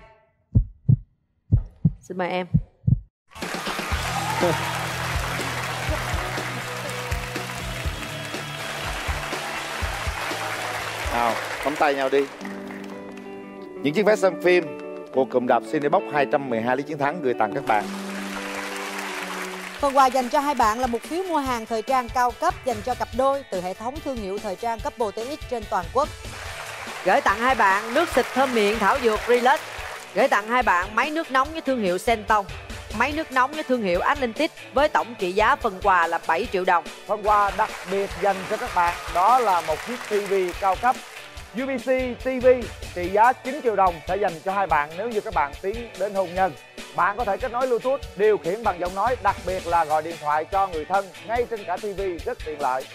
Xin mời em. Nào, nắm tay nhau đi. Những chiếc vé xem phim của cụm rạp Cinebox 212 lý chiến thắng gửi tặng các bạn. Phần quà dành cho hai bạn là một phiếu mua hàng thời trang cao cấp dành cho cặp đôi từ hệ thống thương hiệu thời trang cấp BOTX trên toàn quốc. Gửi tặng hai bạn nước xịt thơm miệng thảo dược Relax. Gửi tặng hai bạn máy nước nóng với thương hiệu Senton, máy nước nóng với thương hiệu Atlantic với tổng trị giá phần quà là 7 triệu đồng. Phần quà đặc biệt dành cho các bạn đó là một chiếc TV cao cấp UBC TV trị giá 9 triệu đồng sẽ dành cho hai bạn nếu như các bạn tiến đến hôn nhân. Bạn có thể kết nối Bluetooth, điều khiển bằng giọng nói, đặc biệt là gọi điện thoại cho người thân ngay trên cả TV, rất tiện lợi.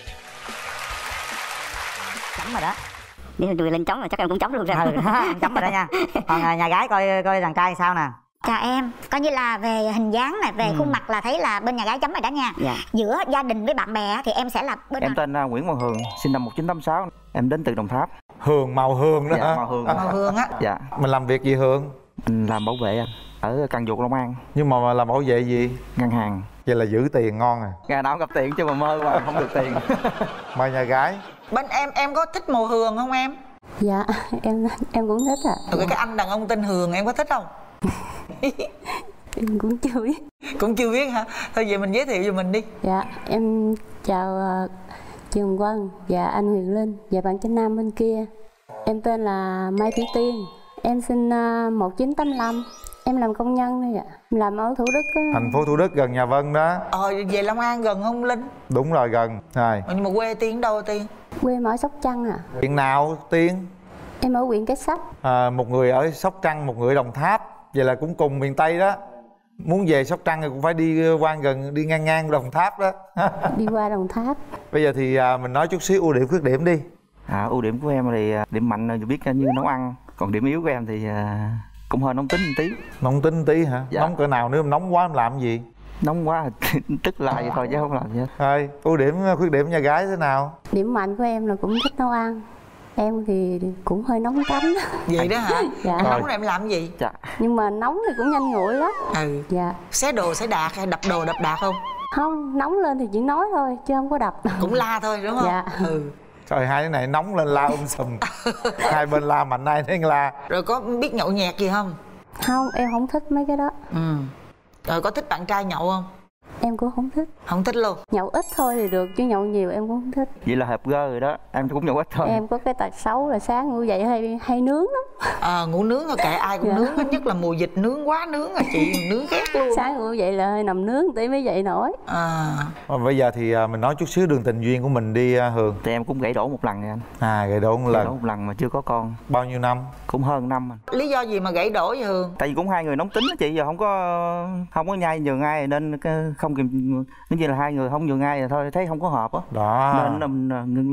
Chấm rồi đó. Nếu tôi lên trống rồi chắc em cũng trống luôn ra. Chấm rồi đó nha. Còn nhà gái coi đàn trai sao nè. Chào em, coi như là về hình dáng này, về khuôn mặt là thấy là bên nhà gái chấm rồi đó nha. Giữa gia đình với bạn bè thì em sẽ là bên Em tên Nguyễn Văn Hường, sinh năm 1986. Em đến từ Đồng Tháp. Hường, màu Hường đó hả? Màu Hường. Màu Hường á. Dạ. Mình làm việc gì Hường? Mình làm bảo vệ anh, ở Cần Duộc, Long An. Nhưng mà làm bảo vệ gì? Ngân hàng. Vậy là giữ tiền ngon à? Ngày nào gặp tiền chứ mà mơ mà không được tiền. Mời nhà gái. Bên em có thích màu Hường không em? Dạ, em cũng thích ạ. Cái anh đàn ông tên Hường em có thích không? Em cũng chưa biết. Cũng chưa biết hả? Thôi vậy mình giới thiệu cho mình đi. Dạ, em chào Trường Quân và anh Huyền Linh và bạn Chánh Nam bên kia. Em tên là Mai Thủy Tiên. Em sinh 1985. Em làm công nhân thôi ạ. Làm ở Thủ Đức á. Thành phố Thủ Đức gần nhà Vân đó. Về Long An gần không Linh? Đúng rồi, gần. Rồi. Nhưng mà quê Tiên đâu Tiên? Quê em ở Sóc Trăng ạ. Huyện nào Tiên? Em ở huyện Cái Sách. Một người ở Sóc Trăng, một người ở Đồng Tháp. Vậy là cũng cùng miền Tây đó. Muốn về Sóc Trăng thì cũng phải đi qua gần, đi ngang Đồng Tháp đó. Đi qua Đồng Tháp. Bây giờ thì mình nói chút xíu ưu điểm khuyết điểm đi. Ưu điểm của em thì điểm mạnh biết như nấu ăn. Còn điểm yếu của em thì cũng hơi nóng tính một tí. Nóng tính tí hả? Dạ. Nóng cỡ nào, nếu nóng quá em làm gì? Nóng quá tức lại vậy thôi chứ không làm gì hết. Thôi, ưu điểm khuyết điểm nhà gái thế nào? Điểm mạnh của em là cũng thích nấu ăn. Em thì cũng hơi nóng tính. Vậy đó hả? Dạ. Nóng là em làm cái gì? Dạ. Nhưng mà nóng thì cũng nhanh nguội lắm. Dạ. Xé đồ xé đạc hay đập đồ đập đạc không? Không, nóng lên thì chỉ nói thôi chứ không có đập. Cũng la thôi đúng không? Dạ. Trời, hai cái này nóng lên la sùm. Hai bên la mạnh ai thấy la. Rồi có biết nhậu nhẹt gì không? Không, em không thích mấy cái đó. Rồi có thích bạn trai nhậu không? Em cũng không thích. Không thích luôn? Nhậu ít thôi thì được chứ nhậu nhiều em cũng không thích. Vậy là hợp gơ rồi đó, em cũng nhậu ít thôi. Em có cái tật xấu là sáng ngủ dậy hay nướng lắm. Ngủ nướng thôi, kệ ai cũng nướng hết, nhất là mùa dịch nướng quá nướng à chị, nướng ghét luôn. Sáng ngủ dậy là hơi nằm nướng tí mới dậy nổi. Bây giờ thì mình nói chút xíu đường tình duyên của mình đi Hường. Thì em cũng gãy đổ một lần rồi anh. Gãy đổ một lần. Gãy đổ một lần mà chưa có con. Bao nhiêu năm? Cũng hơn năm anh. Lý do gì mà gãy đổ vậy Hường? Tại vì cũng hai người nóng tính đó chị, giờ không có nhai nhường ai nên không kìm. Nếu như là hai người không nhường ai rồi thôi thấy không có hợp á. Đó. Nên ngưng luôn.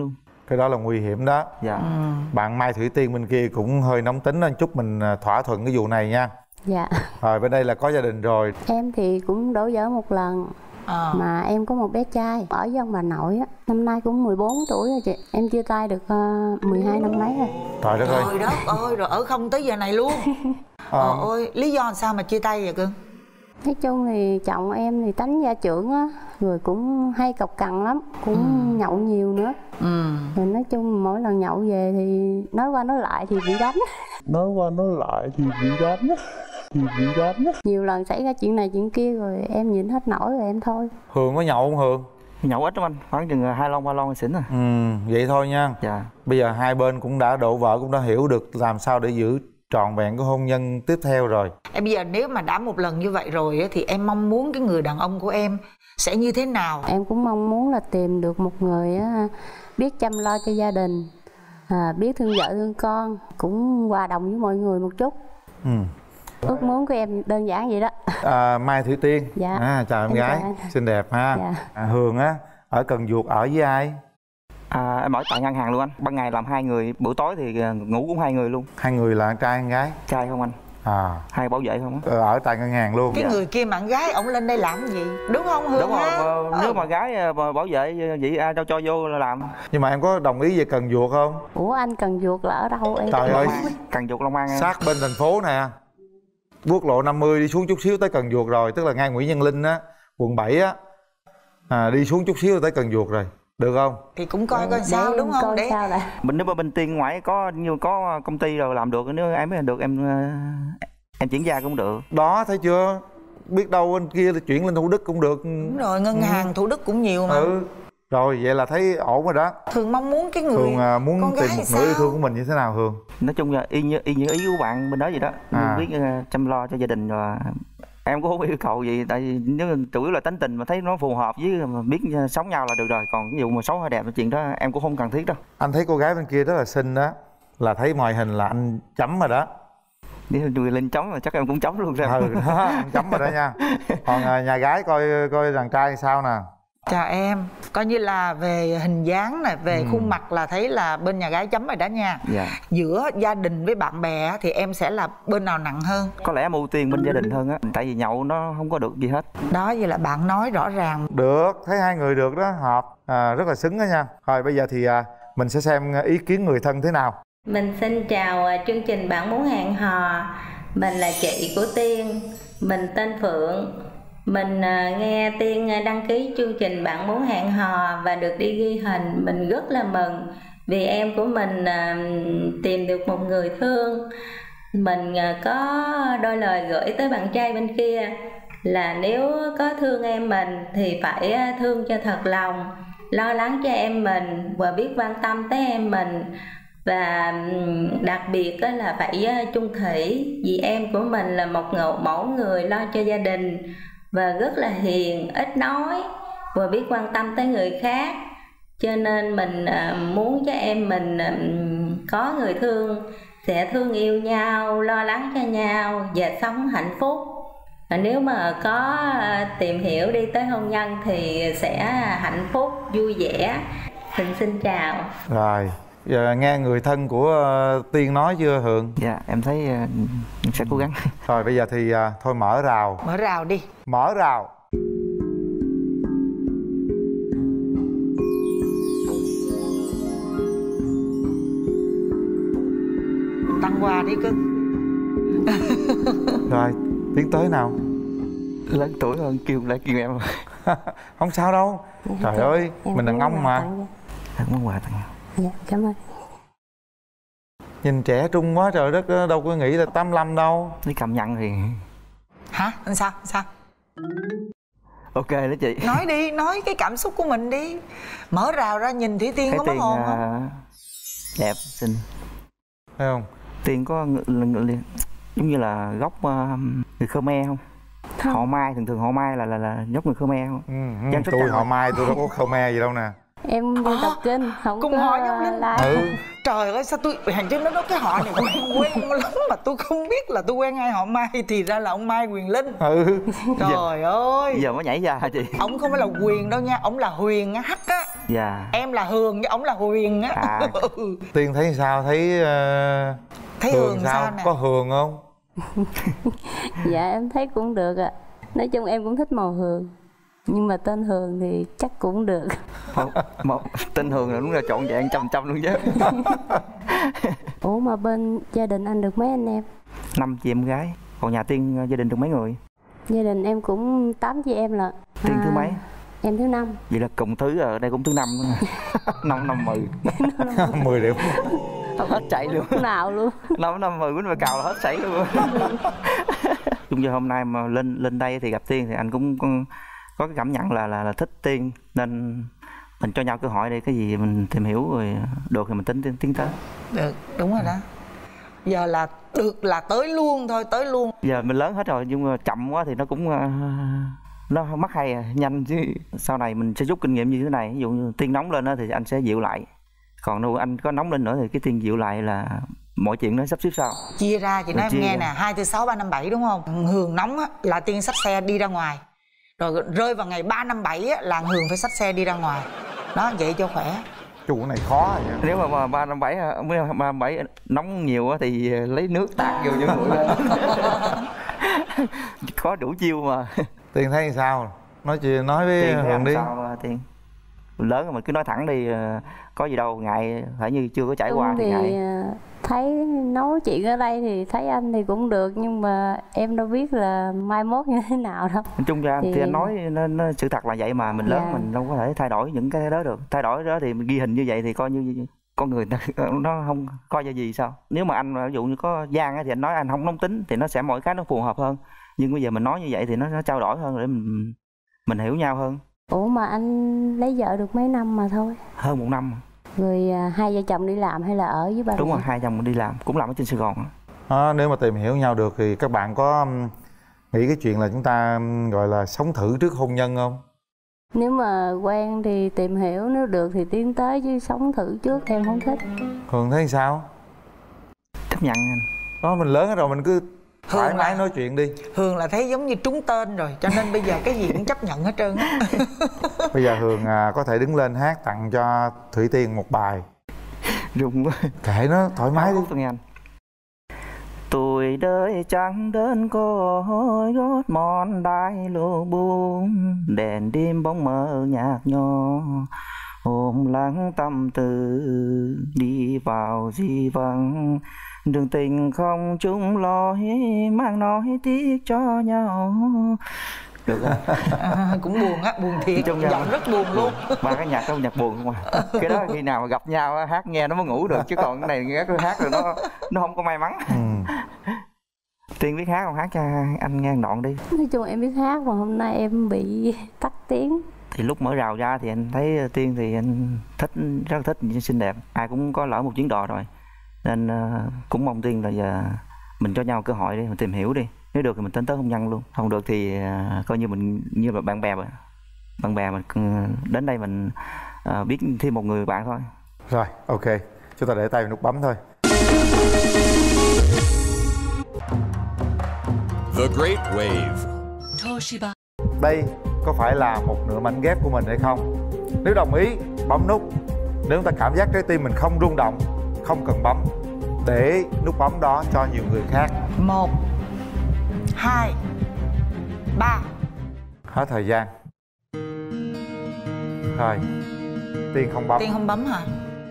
Cái đó là nguy hiểm đó. Dạ. Bạn Mai Thủy Tiên bên kia cũng hơi nóng tính nên chúc mình thỏa thuận cái vụ này nha. Dạ. Rồi bên đây là có gia đình rồi. Em thì cũng đổ vỡ một lần. Mà em có một bé trai ở với ông bà nội á, năm nay cũng 14 tuổi rồi chị. Em chia tay được 12 năm mấy rồi. Trời đất ơi. Trời đất ơi, rồi ở không tới giờ này luôn. Ôi, lý do sao mà chia tay vậy cưng? Nói chung thì chồng em thì tánh gia trưởng á, rồi cũng hay cọc cằn lắm, cũng nhậu nhiều nữa. Rồi nói chung mỗi lần nhậu về thì nói qua nói lại thì bị đánh. Nói qua nói lại thì bị đánh. Nhiều lần xảy ra chuyện này chuyện kia rồi em nhịn hết nổi rồi em thôi. Hường có nhậu không Hường? Nhậu ít lắm anh, khoảng chừng 2 lon 3 lon xỉn rồi. Vậy thôi nha. Dạ. Bây giờ hai bên cũng đã đổ vỡ, cũng đã hiểu được làm sao để giữ trọn vẹn cái hôn nhân tiếp theo rồi. Em bây giờ nếu mà đã một lần như vậy rồi á, thì em mong muốn cái người đàn ông của em sẽ như thế nào? Em cũng mong muốn là tìm được một người á, biết chăm lo cho gia đình, biết thương vợ thương con, cũng hòa đồng với mọi người một chút. Ước muốn của em đơn giản vậy đó. Mai Thủy Tiên. Dạ. Chào em gái. Xinh đẹp ha. Dạ. Hường á, ở Cần Duộc ở với ai? Em ở tại ngân hàng luôn anh. Ban ngày làm 2 người, buổi tối thì ngủ cũng 2 người luôn. 2 người là trai hay gái? Trai không anh. 2 bảo vệ không á. Ở tại ngân hàng luôn. Cái người kia bạn gái ổng lên đây làm gì? Đúng không Hương? Đúng rồi. Nếu mà gái bảo vệ vậy ai đâu cho vô là làm. Nhưng mà em có đồng ý về Cần Duộc không? Ủa anh Cần Duộc là ở đâu em? Trời ơi, Cần Duộc Long An em. sát bên thành phố nè. Quốc lộ 50 đi xuống chút xíu tới Cần Duộc rồi, tức là ngay Nguyễn Văn Linh á, quận 7 á. Đi xuống chút xíu tới Cần Duộc rồi. Được không? Thì cũng coi sao đúng không? Để sao mình nếu mà bên Tiên ngoài có công ty rồi làm được, nếu em mới được em chuyển gia cũng được. Đó thấy chưa? Biết đâu bên kia là chuyển lên Thủ Đức cũng được. Đúng rồi, ngân hàng Thủ Đức cũng nhiều mà. Rồi vậy là thấy ổn rồi đó. Thường mong muốn cái người Thường muốn con tìm gái một sao? nửa yêu thương của mình như thế nào Hường? Nói chung là y như ý của bạn bên đó vậy đó. Biết chăm lo cho gia đình rồi. Em cũng không yêu cầu gì, tại vì nếu chủ yếu là tính tình mà thấy nó phù hợp với mà biết sống nhau là được rồi. Còn ví dụ mà xấu hay đẹp là chuyện đó em cũng không cần thiết đâu. Anh thấy cô gái bên kia rất là xinh đó, là thấy ngoại hình là anh chấm rồi đó. Nếu Duy Linh chấm mà chắc em cũng chấm luôn rồi. Anh chấm rồi đó nha. Còn nhà gái coi đàn trai sao nè. Chào em, coi như là về hình dáng này, về khuôn mặt là thấy là bên nhà gái chấm rồi đó nha. Giữa gia đình với bạn bè thì em sẽ là bên nào nặng hơn? Có lẽ em ưu tiên bên gia đình hơn á, tại vì nhậu nó không có được gì hết. Đó, vậy là bạn nói rõ ràng. Được, thấy hai người được đó, hợp, rất là xứng đó nha. Rồi bây giờ thì mình sẽ xem ý kiến người thân thế nào. Mình xin chào chương trình Bạn Muốn Hẹn Hò. Mình là chị của Tiên, mình tên Phượng. Mình nghe Tiên đăng ký chương trình Bạn Muốn Hẹn Hò và được đi ghi hình. Mình rất là mừng vì em của mình tìm được một người thương. Mình có đôi lời gửi tới bạn trai bên kia là nếu có thương em mình thì phải thương cho thật lòng, lo lắng cho em mình và biết quan tâm tới em mình. Và đặc biệt là phải chung thủy, vì em của mình là một mẫu người lo cho gia đình và rất là hiền, ít nói và biết quan tâm tới người khác. Cho nên mình muốn cho em mình có người thương, sẽ thương yêu nhau, lo lắng cho nhau và sống hạnh phúc. Và nếu mà có tìm hiểu đi tới hôn nhân thì sẽ hạnh phúc, vui vẻ. Xin chào. Rồi, giờ nghe người thân của Tiên nói chưa Hường? Dạ, em thấy sẽ cố gắng. Rồi bây giờ thì thôi mở rào. Mở rào đi. Mở rào. Tăng qua đi cưng. Rồi, tiến tới nào. Lớn tuổi hơn kêu em. Không sao đâu. Trời ơi, mình đàn ông mà. Em muốn quà tặng. Dạ, cảm ơn. Nhìn trẻ trung quá trời đất, đâu có nghĩ là 85 đâu. Đi cầm nhận thì... Hả? Sao? Ok đó chị. Nói đi, nói cái cảm xúc của mình đi. Mở rào ra nhìn Thủy Tiên có mất hồn không? Đẹp, xinh. Thấy không? Tiên có giống như là gốc người Khmer không? Họ Mai, thường họ Mai là gốc người Khmer không? Tôi họ Mai, tôi đâu có Khmer gì đâu nè. Em đi đọc kinh, không cùng có hỏi giống Linh. trời ơi sao tôi hàng chứ nó nói cái họ này quen lắm mà tôi không biết là tôi quen ai họ Mai, thì ra là ông Mai Quyền Linh. Trời ơi giờ mới nhảy ra hả chị? Ông không phải là Quyền đâu nha, ông là Huyền á, H á. Dạ. Em là Hường chứ ông là Huyền á. Tiên thấy sao? Thấy thấy Hường sao nè? Có Hường không? Dạ em thấy cũng được ạ. Nói chung em cũng thích màu Hường, nhưng mà tên Hường thì chắc cũng được. Một tên Hường là đúng là trọn vẹn 100% luôn chứ. Ủa mà bên gia đình anh được mấy anh em? 5 chị em gái. Còn nhà Tiên gia đình được mấy người? Gia đình em cũng 8 chị em lận. Tiên thứ mấy? Em thứ 5. Vậy là cùng thứ ở đây cũng thứ 5 nữa. 5 10. 10 điểm. Hết chạy luôn. Nào luôn. 5 10 quýnh mà cào là hết sảy luôn. Chung giờ hôm nay mà lên đây thì gặp Tiên thì anh cũng có cái cảm nhận là thích Tiên, nên mình cho nhau cơ hội đi, cái gì mình tìm hiểu rồi được thì mình tiến tới. Được, đúng rồi đó. Giờ là được là tới luôn thôi, tới luôn. Giờ mình lớn hết rồi nhưng mà chậm quá thì nó cũng nó mất hay nhanh chứ. Sau này mình sẽ rút kinh nghiệm như thế này, ví dụ như Tiên nóng lên đó thì anh sẽ dịu lại. Còn nếu anh có nóng lên nữa thì cái Tiên dịu lại là mọi chuyện nó sắp xếp sao. Chia ra chị nói em nghe nè, 2, 4, 6, 3, 5, 7 đúng không? Hường nóng á là Tiên xách xe đi ra ngoài. Rồi rơi vào ngày 3, 5, 7 á là Hường phải xách xe đi ra ngoài. Đó, vậy cho khỏe. Chủ cái này khó rồi nha. Nếu mà 3, 5, 7 nóng nhiều á thì lấy nước tạt vô những mũi lên. Có đủ chiêu mà. Tiên thấy sao? Nói với Hường đi. Sao Tiên? Lớn rồi mình cứ nói thẳng đi, có gì đâu ngại, phải như chưa có trải qua thì ngại. Thấy nói chuyện ở đây thì thấy anh thì cũng được, nhưng mà em đâu biết là mai mốt như thế nào đâu. Nói chung ra thì anh nói nó sự thật là vậy mà, mình lớn mình đâu có thể thay đổi những cái đó được. Thay đổi đó thì mình ghi hình như vậy thì coi như con người nó không coi ra gì sao. Nếu mà anh ví dụ như có gian thì anh nói anh không nóng tính thì nó sẽ mọi cái nó phù hợp hơn. Nhưng bây giờ mình nói như vậy thì nó trao đổi hơn để mình hiểu nhau hơn. Ủa mà anh lấy vợ được mấy năm mà thôi? Hơn 1 năm. Rồi hai vợ chồng đi làm hay là ở với ba mẹ? Đúng rồi, hai chồng đi làm, cũng làm ở trên Sài Gòn. Nếu mà tìm hiểu nhau được thì các bạn có nghĩ cái chuyện là chúng ta gọi là sống thử trước hôn nhân không? Nếu mà quen thì tìm hiểu, nếu được thì tiến tới, chứ sống thử trước em không thích. Hường thấy sao? Chấp nhận anh. Đó, mình lớn rồi mình cứ thoải mái nói chuyện đi. Hường là thấy giống như trúng tên rồi, cho nên bây giờ cái gì cũng chấp nhận hết trơn á. Bây giờ Hường có thể đứng lên hát tặng cho Thủy Tiên một bài. Rung quá. Kệ nó thoải mái đi. Nghe anh. Tuổi đời chẳng đến côi gót mòn đai lô buông, đèn đêm bóng mờ nhạt nhòa, ôm lắng tâm tư đi vào di vắng. Đường tình không chung lối, mang nói tiếc cho nhau. Được rồi. Cũng buồn á, buồn thiệt, giọng rất buồn luôn. Ba cái nhạc đó nhạc buồn không à. Cái đó khi nào mà gặp nhau hát nghe nó mới ngủ được, chứ còn cái này nghe cái hát rồi nó không có may mắn. Tiên biết hát không? Hát cho anh nghe đoạn đi. Nói chung em biết hát mà hôm nay em bị tắt tiếng. Thì lúc mở rào ra thì anh thấy Tiên thì anh thích, rất là thích, xinh đẹp. Ai cũng có lỡ một chuyến đò rồi, nên cũng mong Tiên là giờ mình cho nhau cơ hội đi, mình tìm hiểu đi. Nếu được thì mình tính tới hôn nhân luôn, không được thì coi như mình như là bạn bè mình đến đây mình biết thêm một người bạn thôi. Rồi, ok, chúng ta để tay vào nút bấm thôi. The Great Wave. Toshiba. Đây có phải là một nửa mảnh ghép của mình hay không? Nếu đồng ý, bấm nút. Nếu chúng ta cảm giác trái tim mình không rung động, không cần bấm. Để nút bấm đó cho nhiều người khác. 1, 2, 3. Hết thời gian. Rồi, Tiên không bấm. Tiên không bấm hả?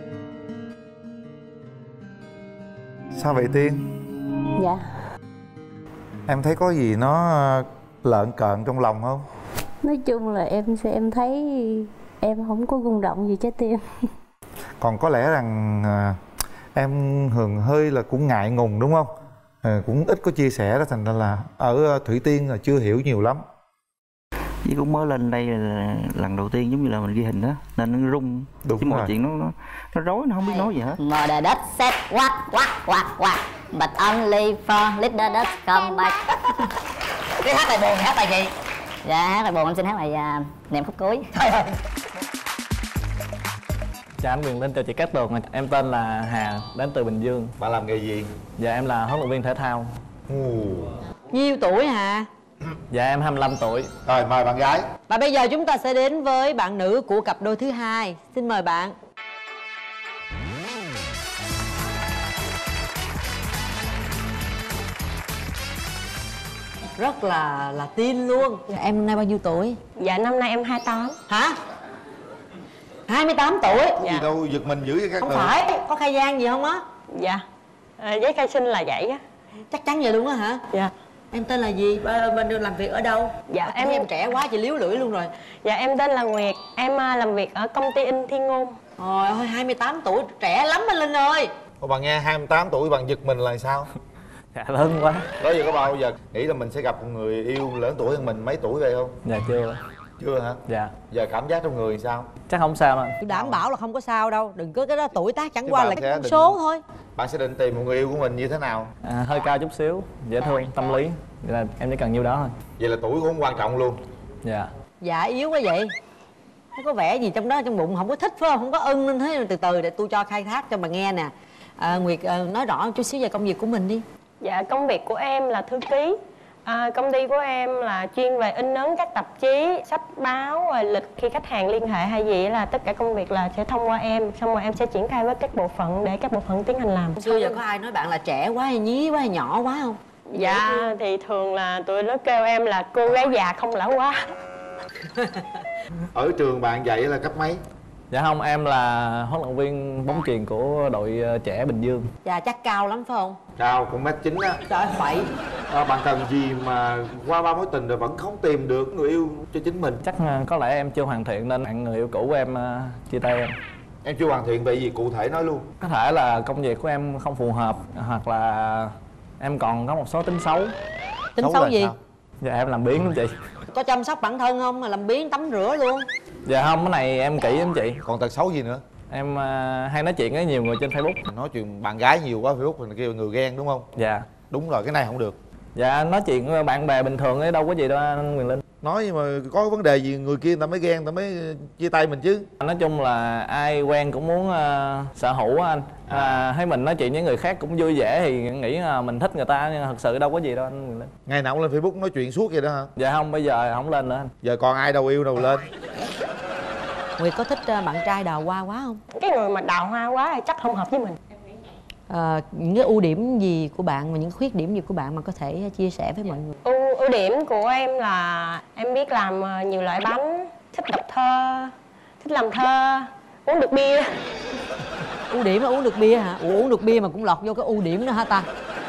Sao vậy Tiên? Dạ. Em thấy có gì nó lợn cợn trong lòng không? Nói chung là em thấy em không có rung động gì trái tim. Còn có lẽ rằng em Hường hơi là cũng ngại ngùng đúng không? Cũng ít có chia sẻ đó, thành ra là ở Thủy Tiên là chưa hiểu nhiều lắm. Chứ cũng mới lên đây là lần đầu tiên giống như là mình ghi hình đó, nên nó rung. Đúng chứ rồi. mọi chuyện nó rối, nó không biết nói gì hết. Mother đất set quack quack quack quack, but only for little dust come back. Cái hát bài buồn, hát bài gì? Dạ hát bài buồn, em xin hát bài Niệm khúc cuối. Chào anh Quyền Linh, chào chị Cát Tường. Em tên là Hà, đến từ Bình Dương. Bạn làm nghề gì? Dạ em là huấn luyện viên thể thao. Nhiêu tuổi hả? Dạ em 25 tuổi. Rồi mời bạn gái. Và bây giờ chúng ta sẽ đến với bạn nữ của cặp đôi thứ hai. Xin mời bạn. Rất là tin luôn. Em năm nay bao nhiêu tuổi? Dạ năm nay em 28. Hả? 28 tuổi? Có gì đâu giật mình dữ vậy các Không bạn. phải, có khai gian gì không á? Dạ giấy khai sinh là vậy á. Chắc chắn vậy luôn á hả? Dạ. Em tên là gì? Bên làm việc ở đâu? Dạ em trẻ quá chị líu lưỡi luôn rồi. Dạ em tên là Nguyệt. Em làm việc ở công ty in Thiên Ngôn. Trời ơi 28 tuổi trẻ lắm anh Linh ơi. Ủa bạn nghe 28 tuổi bạn giật mình là sao? Dạ lớn quá. Đó giờ có bao giờ nghĩ là mình sẽ gặp một người yêu lớn tuổi hơn mình mấy tuổi vậy không? Dạ chưa. Chưa hả? Dạ. Giờ cảm giác trong người sao? Chắc không sao anh. Tôi đảm bảo là không có sao đâu. Đừng có cái đó tuổi tác chẳng Chứ qua bạn là sẽ cái con định- số thôi. Bạn sẽ định tìm một người yêu của mình như thế nào? Hơi cao chút xíu, dễ thương, tâm lý. Vậy là em chỉ cần nhiêu đó thôi. Vậy là tuổi cũng không quan trọng luôn. Dạ. Dạ yếu quá vậy. Nó có vẻ gì trong đó trong bụng không có thích phải không? Không có ưng nên thế. Từ từ để tôi cho khai thác cho bà nghe nè. Nguyệt nói rõ chút xíu về công việc của mình đi. Dạ công việc của em là thư ký. Công ty của em là chuyên về in ấn các tạp chí, sách báo, lịch. Khi khách hàng liên hệ hay gì là tất cả công việc là sẽ thông qua em. Xong rồi em sẽ triển khai với các bộ phận để các bộ phận tiến hành làm. Xưa giờ có ai nói bạn là trẻ quá hay nhí quá hay nhỏ quá không? Dạ thì thường là tụi nó kêu em là cô gái già không lão quá. Ở trường bạn dạy là cấp mấy? Dạ không, em là huấn luyện viên bóng chuyền của đội trẻ Bình Dương. Dạ chắc cao lắm phải không? Cao cũng m9 á. Trời ơi phẩy. Bạn cần gì mà qua 3 mối tình rồi vẫn không tìm được người yêu cho chính mình? Chắc có lẽ em chưa hoàn thiện nên bạn người yêu cũ của em chia tay em. Em chưa hoàn thiện về gì cụ thể nói luôn? Có thể là công việc của em không phù hợp, hoặc là em còn có một số tính xấu. Tính xấu gì? Sao? Dạ em làm biếng lắm chị. Có chăm sóc bản thân không mà làm biếng tắm rửa luôn? Dạ không, cái này em kỹ lắm chị. Còn tật xấu gì nữa? Em hay nói chuyện với nhiều người trên Facebook. Nói chuyện bạn gái nhiều quá Facebook mình kêu người ghen đúng không? Dạ. Đúng rồi, cái này không được. Dạ nói chuyện với bạn bè bình thường ấy đâu có gì đâu anh Quyền Linh. Nói nhưng mà có vấn đề gì người kia người ta mới ghen, người ta mới chia tay mình chứ. Nói chung là ai quen cũng muốn sở hữu á anh. Thấy mình nói chuyện với người khác cũng vui vẻ thì nghĩ là mình thích người ta, nhưng thật sự đâu có gì đâu anh Quyền Linh. Ngày nào cũng lên Facebook nói chuyện suốt vậy đó hả? Dạ không, bây giờ không lên nữa anh. Giờ còn ai đâu yêu đâu lên. Nguyệt có thích bạn trai đào hoa quá không? Cái người mà đào hoa quá thì chắc không hợp với mình. Những cái ưu điểm gì của bạn và những khuyết điểm gì của bạn mà có thể chia sẻ với mọi người? Ưu điểm của em là em biết làm nhiều loại bánh, thích đọc thơ, thích làm thơ, uống được bia. Ưu điểm là uống được bia hả? Ủa, uống được bia mà cũng lọt vô cái ưu điểm nữa hả ta?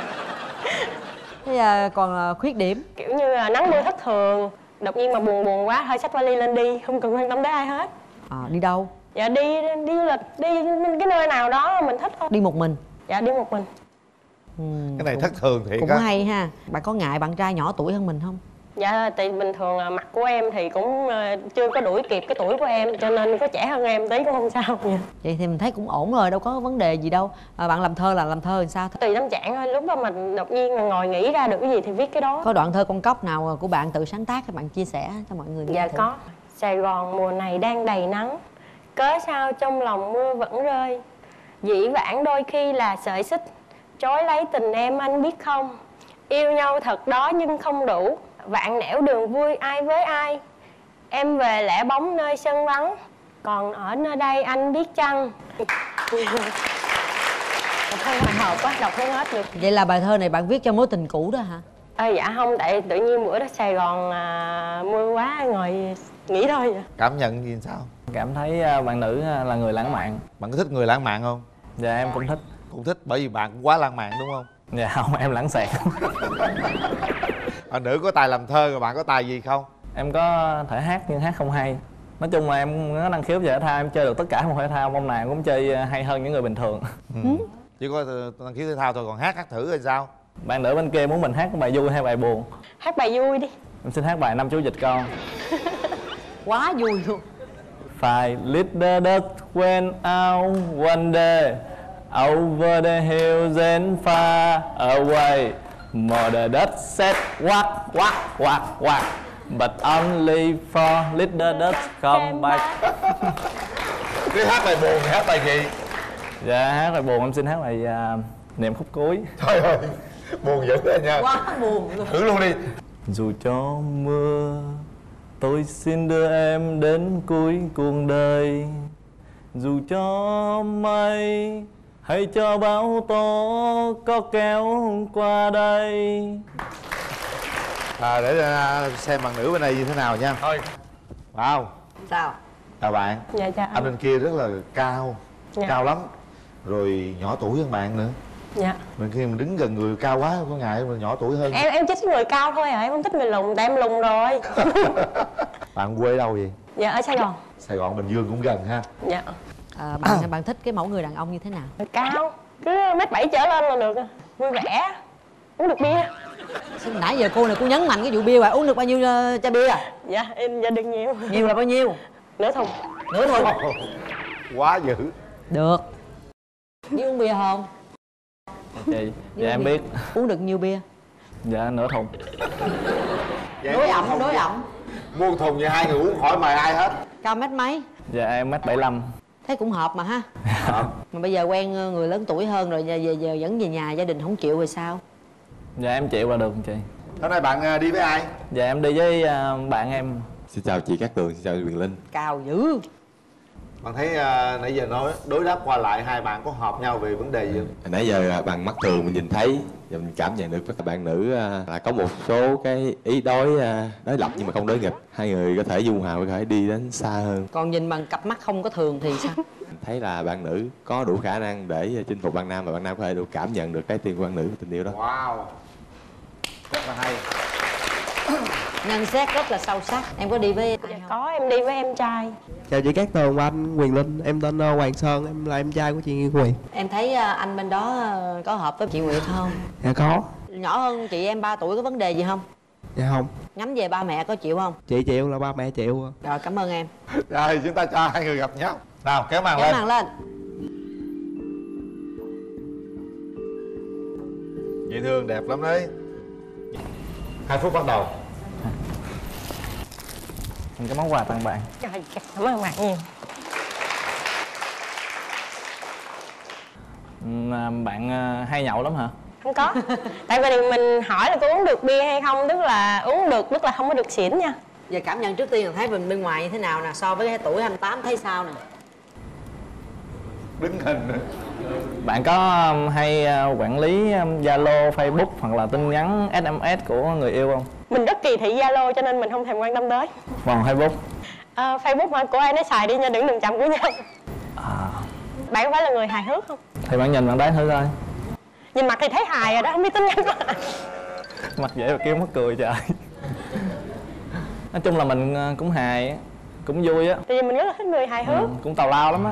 Thế còn khuyết điểm? Kiểu như là nắng mưa thất thường, đột nhiên mà buồn quá thôi xách vali lên đi, không cần quan tâm đến ai hết. Đi đâu? Dạ đi du lịch, đi cái nơi nào đó mình thích thôi. Đi một mình? Dạ đi một mình. Cái này thất thường thiệt cũng á. Hay ha. Bạn có ngại bạn trai nhỏ tuổi hơn mình không? Dạ tại bình thường mặt của em thì cũng chưa có đuổi kịp cái tuổi của em, cho nên có trẻ hơn em tí cũng không sao nha. Vậy thì mình thấy cũng ổn rồi, đâu có vấn đề gì đâu. Bạn làm thơ là làm thơ thì sao? Tùy tâm trạng thôi, lúc đó mình đột nhiên ngồi nghĩ ra được cái gì thì viết cái đó. Có đoạn thơ con cóc nào của bạn tự sáng tác các bạn chia sẻ cho mọi người nghe? Dạ thử. có. Sài Gòn mùa này đang đầy nắng, cớ sao trong lòng mưa vẫn rơi. Dĩ vãng đôi khi là sợi xích trói lấy tình em anh biết không. Yêu nhau thật đó nhưng không đủ, vạn nẻo đường vui ai với ai. Em về lẻ bóng nơi sân vắng, còn ở nơi đây anh biết chăng. Đọc thơ hồi hộp quá, đọc không hết được. Vậy là bài thơ này bạn viết cho mối tình cũ đó hả? Dạ không, tại tự nhiên bữa đó Sài Gòn mưa quá ngồi nghĩ thôi vậy. Cảm nhận gì sao? Cảm thấy bạn nữ là người lãng mạn. Bạn có thích người lãng mạn không? Dạ em cũng thích. Cũng thích bởi vì bạn cũng quá lãng mạn đúng không? Dạ không, em lãng xẹt. Nữ có tài làm thơ rồi bạn có tài gì không? Em có thể hát nhưng hát không hay. Nói chung là em có năng khiếu về thể thao, em chơi được tất cả môn thể thao, môn nào cũng chơi hay hơn những người bình thường. Chỉ có năng khiếu thể thao thôi, còn hát thử hay sao? Bạn nữ bên kia muốn mình hát bài vui hay bài buồn? Hát bài vui đi. Em xin hát bài Năm Chú Vịt Con. Quá vui luôn. Five little ducks went out one day over the hills and far away. Mother duck said quack quack quack quack, but only four little ducks come back. Cái hát bài buồn thì hát bài gì? Dạ hát bài buồn em xin hát bài Niệm khúc cuối. Trời ơi, buồn dữ rồi nha. Quá buồn luôn. Thử luôn đi. Dù cho mưa, tôi xin đưa em đến cuối cuộc đời. Dù cho mây, hãy cho bão tố có kéo qua đây. Để xem bạn nữ bên đây như thế nào nha. Thôi. Wow. Sao? Chào bạn. Dạ chào anh bên kia rất là cao. Dạ. Cao lắm. Rồi nhỏ tuổi hơn bạn nữa. Dạ. Mình khi mình đứng gần người cao quá có ngại mà nhỏ tuổi hơn. Em thích người cao thôi à, em không thích người lùn, tại em lùn rồi. Bạn quê đâu vậy? Dạ ở Sài Gòn. Sài Gòn, Bình Dương cũng gần ha. Dạ. Bạn thích cái mẫu người đàn ông như thế nào? Cao, cứ 1m7 trở lên là được. Vui vẻ, uống được bia. Nãy giờ cô này cô nhấn mạnh cái vụ bia rồi, uống được bao nhiêu chai bia? Dạ em gia đình nhiều. Nhiều là bao nhiêu? Nửa thùng. Nửa thùng. Quá dữ. Được. Biết uống bia không? Chị, dạ em biết. Uống được nhiêu bia? Dạ nửa thùng. Đối ẩm không đối ẩm? Mua thùng như hai người uống khỏi mời ai hết. Cao mét mấy? Dạ em 1m75. Thế cũng hợp mà ha. Mà bây giờ quen người lớn tuổi hơn rồi, giờ dẫn về nhà gia đình không chịu rồi sao? Dạ em chịu là được chị. Hôm nay bạn đi với ai? Dạ em đi với bạn em. Xin chào chị Cát Tường, xin chào Quyền Linh. Cao dữ. Bạn thấy nãy giờ nói đối đáp qua lại hai bạn có hợp nhau về vấn đề gì không? Nãy giờ bằng mắt thường mình nhìn thấy và mình cảm nhận được các bạn nữ là có một số cái ý đối lập nhưng mà không đối nghịch. Hai người có thể dung hòa, có thể đi đến xa hơn. Còn nhìn bằng cặp mắt không có thường thì sao? Mình thấy là bạn nữ có đủ khả năng để chinh phục bạn nam và bạn nam có thể đủ cảm nhận được cái tim của bạn nữ, tình yêu đó. Wow, rất là hay. Nhận xét rất là sâu sắc. Em có đi với ai không? Có, em đi với em trai. Chào chị Cát Tường và anh Quyền Linh, em tên Hoàng Sơn, em là em trai của chị Nguyễn Quyền. Em thấy anh bên đó có hợp với chị Nguyệt không? Dạ có. Nhỏ hơn chị em 3 tuổi, có vấn đề gì không? Dạ không. Nhắm về ba mẹ có chịu không? Chị chịu là ba mẹ chịu. Rồi cảm ơn em. Rồi chúng ta cho hai người gặp nhau. Nào kéo màn lên. Kéo màn lên. Dễ thương, đẹp lắm đấy. 2 phút bắt đầu. Cái món quà tặng bạn. Trời, cảm ơn bạn nhiều. Bạn hay nhậu lắm hả? Không có. Tại vì mình hỏi là có uống được bia hay không, tức là uống được, tức là không có được xỉn nha. Giờ cảm nhận trước tiên là thấy mình bên ngoài như thế nào nè, so với tuổi 28 thấy sao nè? Đứng hình nữa. Bạn có hay quản lý Zalo, Facebook hoặc là tin nhắn SMS của người yêu không? Mình rất kỳ thị Zalo cho nên mình không thèm quan tâm tới. Còn Facebook? Facebook mà của ai nấy xài đi nha, đừng chậm của nhau. Bạn có phải là người hài hước không? Thì bạn nhìn bạn đấy thử coi. Nhìn mặt thì thấy hài rồi đó, không biết tính nhắn mà. Mặt dễ mà kêu mắc cười trời. Nói chung là mình cũng hài, cũng vui á. Tại vì mình rất là thích người hài hước. Cũng tào lao lắm á.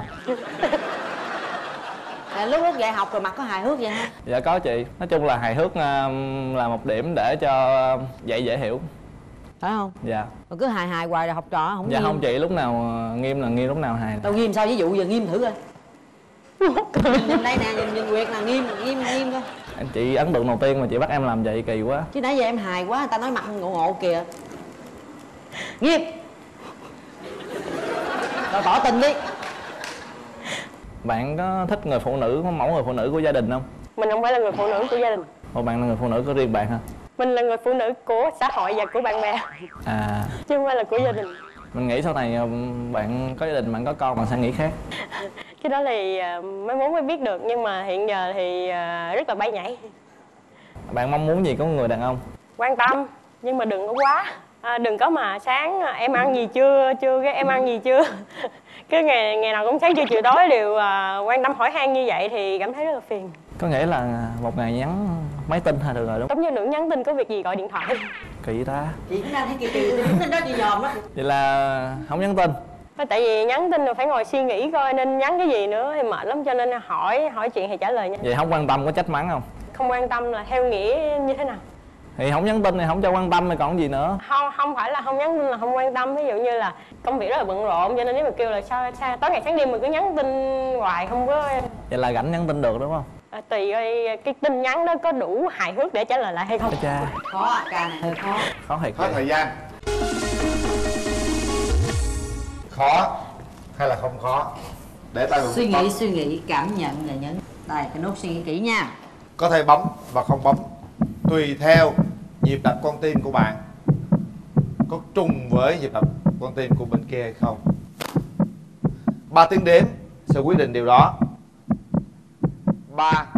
Lúc dạy học rồi mặt có hài hước vậy hả? Dạ có chị. Nói chung là hài hước là một điểm để cho dạy dễ hiểu. Phải không? Dạ. Rồi cứ hài hài hoài rồi học trò không dạ nghiêm. Không chị, lúc nào nghiêm là nghiêm, lúc nào hài. Tao nghiêm sao, ví dụ giờ nghiêm thử coi. Nhìn đây nè, nhìn Nguyệt là nghiêm coi. Chị ấn tượng đầu tiên mà chị bắt em làm vậy kỳ quá. Chứ nãy giờ em hài quá, người ta nói mặt ngộ ngộ kìa. Nghiêm. Rồi tỏ tình đi. Bạn có thích người phụ nữ, mẫu người phụ nữ của gia đình không? Mình không phải là người phụ nữ của gia đình. Ồ, bạn là người phụ nữ của riêng bạn hả? Mình là người phụ nữ của xã hội và của bạn bè. Chứ không phải là của gia đình. Mình nghĩ sau này bạn có gia đình, bạn có con, bạn sẽ nghĩ khác. Cái đó thì mới muốn mới biết được, nhưng mà hiện giờ thì rất là bay nhảy. Bạn mong muốn gì của người đàn ông? Quan tâm, nhưng mà đừng có quá. Đừng có mà sáng em ăn gì chưa cái em ăn gì chưa. Cái ngày nào cũng sáng trưa chiều tối đều quan tâm hỏi han như vậy thì cảm thấy rất là phiền. Có nghĩa là một ngày nhắn mấy tin hay được rồi đúng không? Giống như đừng nhắn tin, có việc gì gọi điện thoại. Kỳ ta. Chị cũng đang thấy kỳ tôi đứng lên đó chị dòm đó. Vậy là không nhắn tin? Tại vì nhắn tin rồi phải ngồi suy nghĩ coi nên nhắn cái gì nữa thì mệt lắm, cho nên hỏi chuyện thì trả lời nha. Vậy không quan tâm có trách mắng không? Không quan tâm là theo nghĩa như thế nào? Thì không nhắn tin thì không cho quan tâm thì còn gì nữa? Không phải là không nhắn tin là không quan tâm. Ví dụ như là công việc rất là bận rộn, cho nên nếu mà kêu là sao tối ngày sáng đêm mình cứ nhắn tin hoài không có. Vậy là rảnh nhắn tin được đúng không? Tùy coi cái tin nhắn đó có đủ hài hước để trả lời lại hay không. Khó, ca này hơi khó. Khó thiệt. Hết thời gian. Khó hay là không khó? Để tay vào suy nghĩ, cảm nhận là nhấn. Đây, cái nút suy nghĩ kỹ nha. Có thể bấm và không bấm, tùy theo nhịp đập con tim của bạn có trùng với nhịp đập con tim của bên kia hay không. 3 tiếng đếm sẽ quyết định điều đó. 3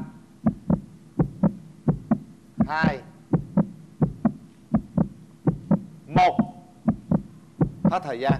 2 1. Hết thời gian.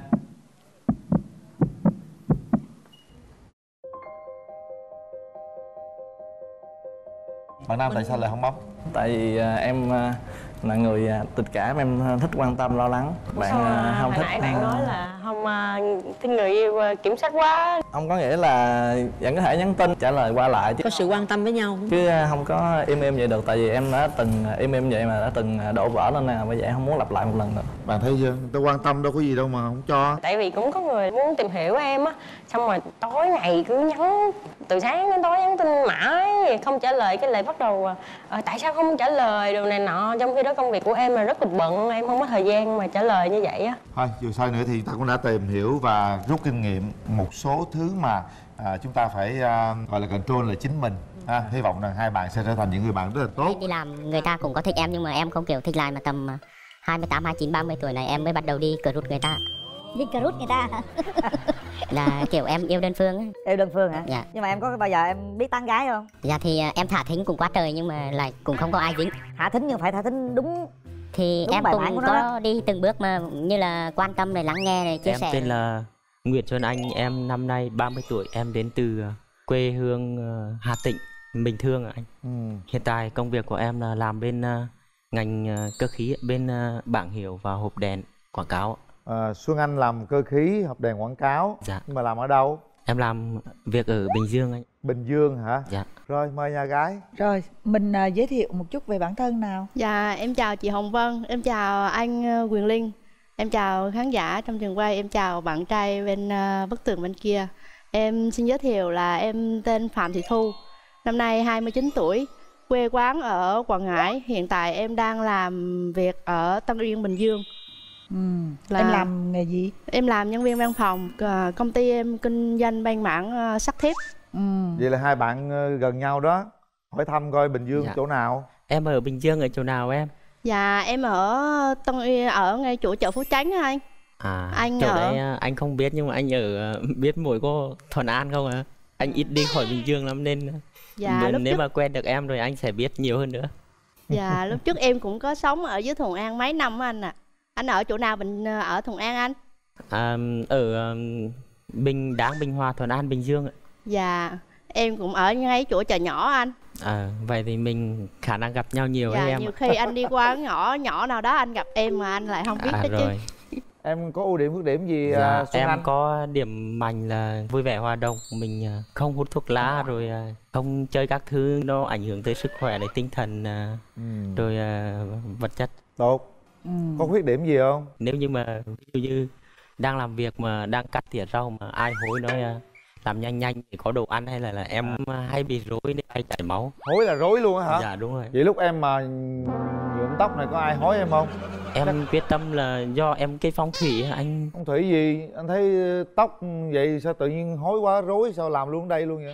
Bạn Nam tại sao lại không bấm? Tại vì em là người tình cảm, em thích quan tâm lo lắng. Bạn không thích. Hồi nãy bạn nói là không thích người yêu kiểm soát quá. Không có nghĩa là vẫn có thể nhắn tin trả lời qua lại chứ có sự quan tâm với nhau chứ không có im vậy được. Tại vì em đã từng im vậy mà đã từng đổ vỡ lên nè, bây giờ em không muốn lặp lại một lần nữa. Bạn thấy chưa, người ta quan tâm đâu có gì đâu mà không cho. Tại vì cũng có người muốn tìm hiểu em á, xong rồi tối ngày cứ nhắn từ sáng đến tối, nhắn tin mãi không trả lời, cái lại bắt đầu tại sao không trả lời đồ này nọ, trong khi đó công việc của em là rất là bận, em không có thời gian mà trả lời như vậy á. Thôi dù sao nữa thì ta cũng đã tìm hiểu và rút kinh nghiệm một số thứ mà chúng ta phải gọi là control là chính mình. Hy vọng rằng hai bạn sẽ trở thành những người bạn rất là tốt. Đi làm người ta cũng có thích em nhưng mà em không kiểu thích lại, mà tầm 28, 29, 30 tuổi này em mới bắt đầu đi cờ rút người ta. Đi cờ rút người ta hả? Là kiểu em yêu đơn phương ấy. Yêu đơn phương hả? Dạ. Nhưng mà em có bao giờ em biết tán gái không? Dạ thì em thả thính cũng quá trời nhưng mà lại cũng không có ai dính. Thả thính nhưng phải thả thính đúng. Thì đúng em cũng có đi từng bước mà như là quan tâm này, lắng nghe này, chia sẻ. Em tên là Nguyễn Xuân Anh, em năm nay 30 tuổi, em đến từ quê hương Hà Tĩnh, Bình Thương ạ anh. Hiện tại công việc của em là làm bên ngành cơ khí, bên bảng hiệu và hộp đèn quảng cáo. Xuân Anh làm cơ khí, hộp đèn quảng cáo. Dạ. Nhưng mà làm ở đâu? Em làm việc ở Bình Dương anh. Bình Dương hả? Dạ. Rồi mời nhà gái. Rồi mình giới thiệu một chút về bản thân nào. Dạ em chào chị Hồng Vân, em chào anh Quyền Linh, em chào khán giả trong trường quay, em chào bạn trai bên bức tường bên kia. Em xin giới thiệu là em tên Phạm Thị Thu, năm nay 29 tuổi, quê quán ở Quảng Ngãi. Hiện tại em đang làm việc ở Tân Uyên, Bình Dương. Em làm nghề gì? Em làm nhân viên văn phòng, công ty em kinh doanh bên mảng sắt thép. Vậy là hai bạn gần nhau đó. Hỏi thăm coi Bình Dương chỗ nào? Em ở Bình Dương ở chỗ nào em? Dạ em ở Tân Uyên, ở ngay chỗ chợ Phú Chánh á anh. Anh chỗ ở đấy anh không biết nhưng mà anh ở biết mỗi có Thuận An không ạ? Anh ít đi khỏi Bình Dương lắm nên nếu mà quen được em rồi anh sẽ biết nhiều hơn nữa. Dạ lúc trước em cũng có sống ở dưới Thuận An mấy năm anh ạ. Anh ở chỗ nào ở Thuận An anh? Ở Bình Đáng, Bình Hòa, Thuận An, Bình Dương ạ. Dạ em cũng ở ngay chỗ chợ nhỏ anh. Vậy thì mình khả năng gặp nhau nhiều với em. Nhiều khi anh đi qua nhỏ nào đó anh gặp em mà anh lại không biết đó rồi. Chứ. Em có ưu điểm khuyết điểm gì Xuân em Anh? có điểm mạnh là vui vẻ hòa đồng, mình không hút thuốc lá rồi không chơi các thứ nó ảnh hưởng tới sức khỏe để tinh thần rồi vật chất. Tốt. Có khuyết điểm gì không? Nếu như mà ví dụ như đang làm việc mà đang cắt tỉa rau mà ai hối nói làm nhanh để có đồ ăn hay là em hay bị rối nên hay chảy máu. Hối là rối luôn hả? Dạ đúng rồi. Vậy lúc em mà nhuộm tóc này có ai hối em không? Em quyết tâm là do em cái phong thủy anh. Phong thủy gì? Anh thấy tóc vậy sao tự nhiên hối quá rối, sao làm luôn đây luôn vậy?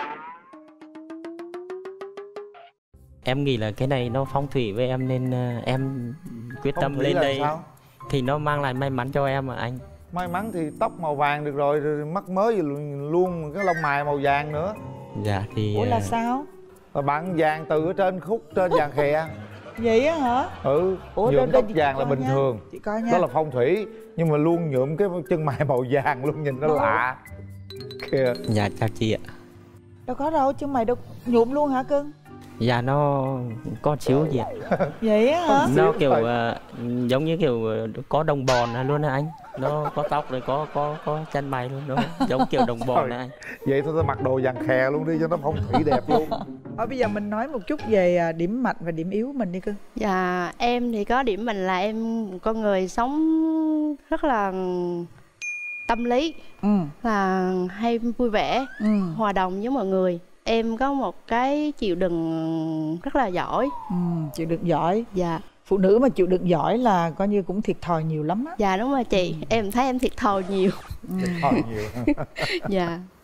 Em nghĩ là cái này nó phong thủy với em nên em quyết tâm lên đây sao? Thì nó mang lại may mắn cho em mà anh. May mắn thì tóc màu vàng được rồi mắt mới luôn cái lông mày màu vàng nữa. Dạ thì ủa là sao? Và bạn vàng từ ở trên khúc trên vàng khè. Vậy á hả? Nhuộm tóc vàng là bình thường. Chị coi nha. Đó là phong thủy. Nhưng mà luôn nhuộm cái chân mày màu vàng luôn, nhìn nó lạ kìa. Dạ chào chị ạ. Đâu có đâu, chân mày đâu nhuộm luôn hả cưng? Dạ nó có xíu gì ạ. Vậy á hả? Nó kiểu giống như kiểu có đồng bòn luôn hả anh. Nó có tóc rồi có chân mày luôn, nó giống kiểu đồng bòn này anh. Vậy thôi mặc đồ vàng khè luôn đi cho nó phong thủy đẹp luôn. Bây giờ mình nói một chút về điểm mạnh và điểm yếu mình đi cưng. Dạ em thì có điểm mạnh là em con người sống rất là tâm lý, là hay vui vẻ, hòa đồng với mọi người. Em có một cái chịu đựng rất là giỏi. Chịu đựng giỏi. Dạ. Phụ nữ mà chịu đựng giỏi là coi như cũng thiệt thòi nhiều lắm á. Dạ đúng rồi chị, em thấy em thiệt thòi nhiều. Thiệt thòi nhiều. Dạ.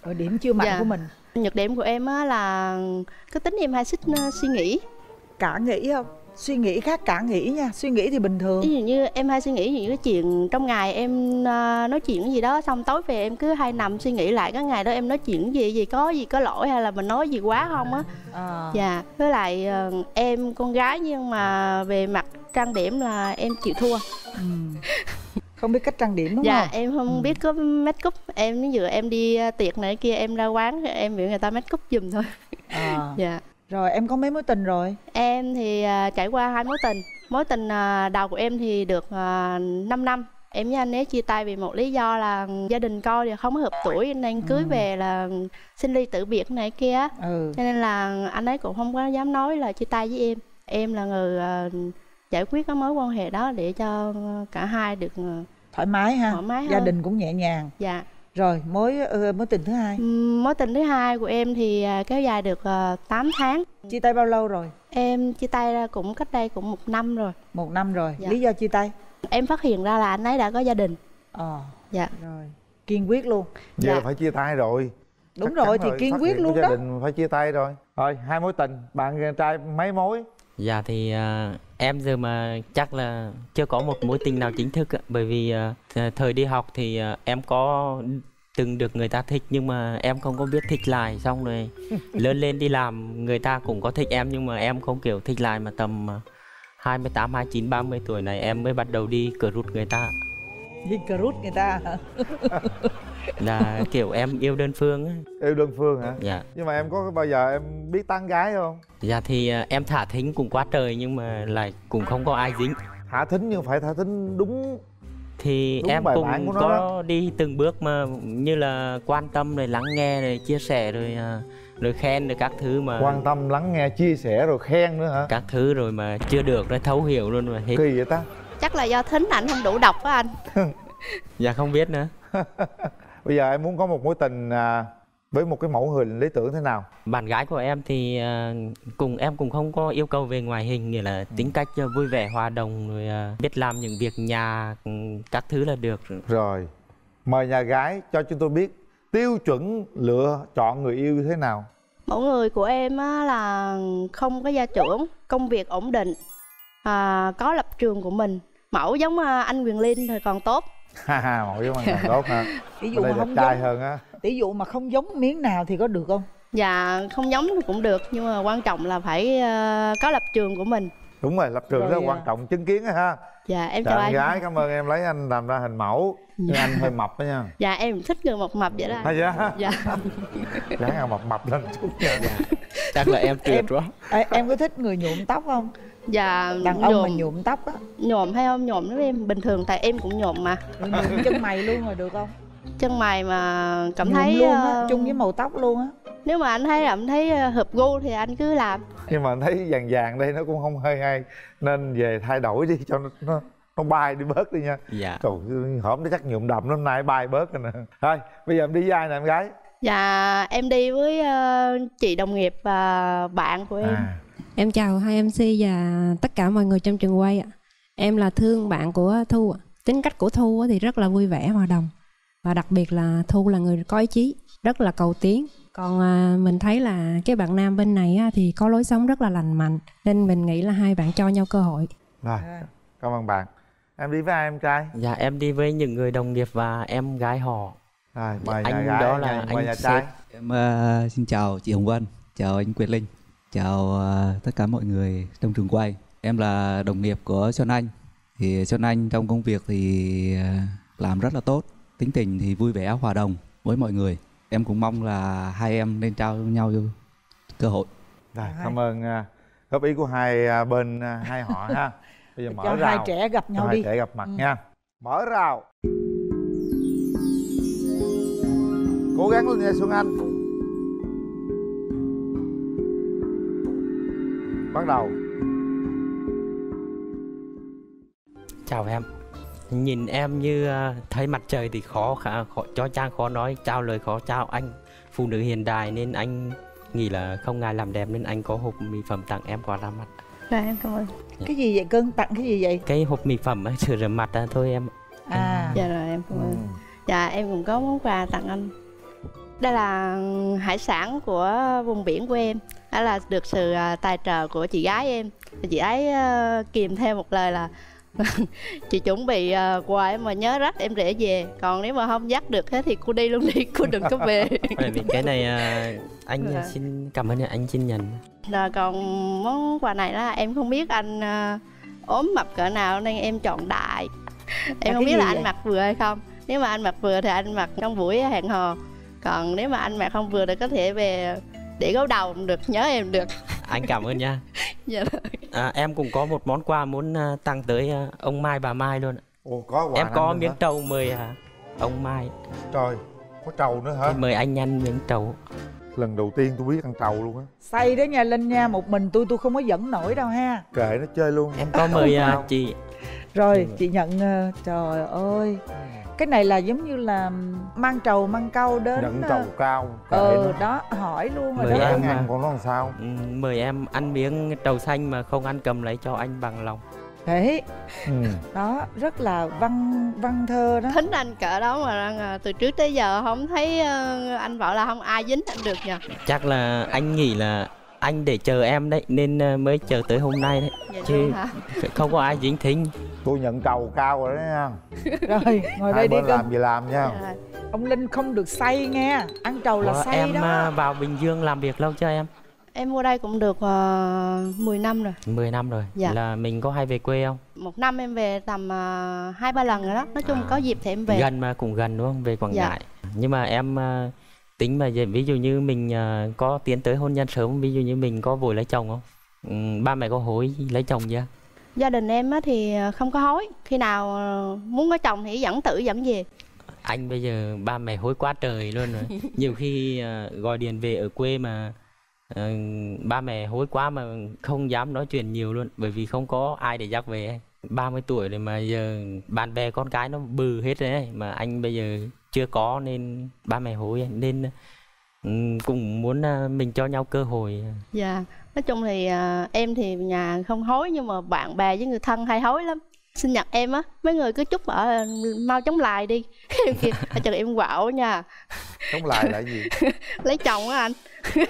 Rồi điểm chưa mạnh của mình? Nhược điểm của em á là cái tính em hay thích suy nghĩ. Cả nghĩ không? Suy nghĩ khác cả nghĩ nha. Suy nghĩ thì bình thường. Ví dụ như em hay suy nghĩ những cái chuyện trong ngày em nói chuyện cái gì đó, xong tối về em cứ hay nằm suy nghĩ lại cái ngày đó em nói chuyện gì có lỗi hay là mình nói gì quá không á. Dạ, với lại em con gái nhưng mà về mặt trang điểm là em chịu thua. Không biết cách trang điểm đúng không? không? Dạ, em không biết có make up. Em ví dụ em đi tiệc này kia, em ra quán em biểu người ta make up giùm thôi. Dạ. Rồi em có mấy mối tình rồi? Em thì trải qua 2 mối tình. Mối tình đầu của em thì được 5 năm. Em với anh ấy chia tay vì một lý do là gia đình coi thì không hợp tuổi nên cưới về là sinh ly tử biệt này kia. Cho nên là anh ấy cũng không có dám nói là chia tay với em. Em là người giải quyết cái mối quan hệ đó để cho cả hai được thoải mái ha. Thoải mái gia hơn. đình cũng nhẹ nhàng. Dạ. Rồi mối tình thứ hai? Mối tình thứ hai của em thì kéo dài được 8 tháng. Chia tay bao lâu rồi? Em chia tay cũng cách đây cũng 1 năm rồi. 1 năm rồi. Dạ. Lý do chia tay? Em phát hiện ra là anh ấy đã có gia đình. Dạ. Rồi kiên quyết luôn. Giờ phải chia tay rồi. Đúng rồi thì kiên quyết luôn đó. Gia đình phải chia tay rồi. Rồi 2 mối tình, bạn trai mấy mối? Dạ thì em giờ mà chắc là chưa có một mối tình nào chính thức. Bởi vì thời đi học thì em có từng được người ta thích nhưng mà em không có biết thích lại. Xong rồi lớn lên đi làm người ta cũng có thích em nhưng mà em không kiểu thích lại, mà tầm 28, 29, 30 tuổi này em mới bắt đầu đi crush người ta. Đi crush người ta hả? Là kiểu em yêu đơn phương á. Yêu đơn phương hả? Dạ. Nhưng mà em có bao giờ em biết tán gái không? Dạ thì em thả thính cũng quá trời nhưng mà lại cũng không có ai dính. Thả thính nhưng phải thả thính đúng. Thì đúng em cũng có đi từng bước mà như là quan tâm rồi lắng nghe rồi chia sẻ rồi khen rồi các thứ mà. Quan tâm lắng nghe chia sẻ rồi khen nữa hả? Các thứ rồi mà chưa được nó thấu hiểu luôn mà hết. Kỳ vậy ta? Chắc là do thính ảnh không đủ độc á anh. Dạ không biết nữa. Bây giờ em muốn có một mối tình với một cái mẫu hình lý tưởng thế nào? Bạn gái của em thì em cũng không có yêu cầu về ngoại hình, nghĩa là tính cách vui vẻ hòa đồng rồi biết làm những việc nhà các thứ là được. Rồi mời nhà gái cho chúng tôi biết tiêu chuẩn lựa chọn người yêu như thế nào. Mẫu người của em á là không có gia trưởng, công việc ổn định, có lập trường của mình. Mẫu giống anh Quyền Linh thì còn tốt. Mẫu giống anh còn tốt hả? Ví dụ mà không trai giống hơn á. Ví dụ mà không giống miếng nào thì có được không? Dạ không giống thì cũng được nhưng mà quan trọng là phải có lập trường của mình. Đúng rồi, lập trường rất là quan trọng, chứng kiến á ha. Dạ em chào anh. Gái cảm ơn em lấy anh làm ra hình mẫu. Nhưng anh hơi mập đó nha. Dạ em thích người mập vậy đó. Dạ. Dạ. Ráng ăn mập lên chút nha. Chắc là em trượt quá. Em có thích người nhuộm tóc không? Dạ. Đàn ông mà nhuộm tóc á. Nhuộm hay không nhuộm với em bình thường tại em cũng nhuộm mà. Rồi nhuộm chân mày luôn rồi được không? Chân mày mà cảm nhuộm thấy luôn á, chung với màu tóc luôn á. Nếu mà anh thấy hợp gu thì anh cứ làm. Nhưng mà anh thấy vàng vàng đây nó cũng không hơi hay nên về thay đổi đi cho nó bay đi bớt đi nha. Dạ. Trời, hổm nó chắc nhuộm đậm lắm, nay bay bớt rồi nè. Thôi bây giờ em đi với ai nè em gái? Dạ em đi với chị đồng nghiệp và bạn của em. Em chào hai MC và tất cả mọi người trong trường quay ạ. Em là Thương, bạn của Thu ạ. Tính cách của Thu thì rất là vui vẻ, hòa đồng. Và đặc biệt là Thu là người có ý chí, rất là cầu tiến. Còn mình thấy là cái bạn nam bên này thì có lối sống rất là lành mạnh. Nên mình nghĩ là hai bạn cho nhau cơ hội. Rồi, cảm ơn bạn. Em đi với ai em trai? Dạ em đi với những người đồng nghiệp và em gái họ. Rồi, mời anh nhà gái, đó là anh nhà trai. Em xin chào chị Hồng Vân, chào anh Quyền Linh, chào tất cả mọi người trong trường quay. Em là đồng nghiệp của Xuân Anh. Thì Xuân Anh trong công việc thì làm rất là tốt, tính tình thì vui vẻ, hòa đồng với mọi người. Em cũng mong là hai em nên trao nhau cơ hội. Rồi, cảm ơn góp ý của hai bên, hai họ ha. Bây giờ mở cho rào. hai trẻ gặp nhau đi. Hai trẻ gặp mặt nha. Mở rào. Cố gắng lên nha Xuân Anh. Bắt đầu. Chào em. Nhìn em như thấy mặt trời thì khó cho Trang khó nói chào lời khó chào anh. Phụ nữ hiện đại nên anh nghĩ là không ngại làm đẹp nên anh có hộp mỹ phẩm tặng em quà ra mặt. Dạ em cảm ơn. Cái gì vậy cưng? Tặng cái gì vậy? Cái hộp mỹ phẩm sửa rửa mặt thôi em. Dạ rồi em cảm ơn. Dạ em cũng có món quà tặng anh. Đây là hải sản của vùng biển của em. Đó là được sự tài trợ của chị gái em. Chị ấy kèm thêm một lời là chị chuẩn bị quà em mà nhớ rắc em rẽ về. Còn nếu mà không dắt được thì cô đi luôn đi, cô đừng có về. Vì cái này anh xin cảm ơn anh xin nhận. Rồi còn món quà này là em không biết anh ốm mập cỡ nào nên em chọn đại. Em không biết là anh mặc vừa hay không. Nếu mà anh mặc vừa thì anh mặc trong buổi hẹn hò. Còn nếu mà anh mặc không vừa thì có thể về để gấu đầu cũng được, nhớ em được. Anh cảm ơn nha. Dạ em cũng có một món quà muốn tặng tới ông Mai bà Mai luôn. Ồ, có quà. Em có miếng trầu mời ông Mai. Trời, có trầu nữa hả? Thì mời anh ăn miếng trầu. Lần đầu tiên tôi biết ăn trầu luôn á. Say đó nha Linh nha, một mình tôi không có dẫn nổi đâu ha. Kệ nó chơi luôn. Em có mời chị. Rồi chị nhận. Trời ơi, cái này là giống như là mang trầu mang cau đến. Nhận trầu cao. Đó hỏi luôn rồi mời đó. em ăn còn nó làm sao? Mời em ăn miếng trầu xanh mà không ăn cầm lấy cho anh bằng lòng. Đấy. Đó rất là văn thơ đó. Thính anh cỡ đó mà từ trước tới giờ không thấy anh bảo là không ai dính anh được nhờ. Chắc là anh nghĩ là anh để chờ em đấy nên mới chờ tới hôm nay đấy. Dạ chứ không có ai dính thính. Tôi nhận trầu cao rồi đấy nha. Rồi ngồi đây đi con. Làm gì làm nha. Ông Linh không được say nghe. Ăn trầu là say em đó. Em vào Bình Dương làm việc lâu chưa em? Em vô đây cũng được 10 năm rồi. 10 năm rồi. Dạ. Là mình có hay về quê không? Một năm em về tầm 2-3 lần rồi đó. Nói chung có dịp thì em về. Gần mà cũng gần đúng không? Về Quảng Dạ. Ngãi. Nhưng mà em tính mà ví dụ như mình có tiến tới hôn nhân sớm, ví dụ như mình có vội lấy chồng không? Ba mẹ có hối lấy chồng chưa? Gia đình em thì không có hối. Khi nào muốn có chồng thì dẫn tử dẫn về. Anh bây giờ ba mẹ hối quá trời luôn rồi. Nhiều khi gọi điện về ở quê mà ba mẹ hối quá mà không dám nói chuyện nhiều luôn. Bởi vì không có ai để dắt về. 30 tuổi rồi mà giờ bạn bè con cái nó bừ hết rồi ấy. Mà anh bây giờ chưa có nên ba mẹ hối. Nên cũng muốn mình cho nhau cơ hội. Dạ. Nói chung thì em thì nhà không hối. Nhưng mà bạn bè với người thân hay hối lắm. Sinh nhật em á, mấy người cứ chúc ở mau chống lại đi. Em kêu chờ em quạo nha. Chống lại là gì? Lấy chồng á anh.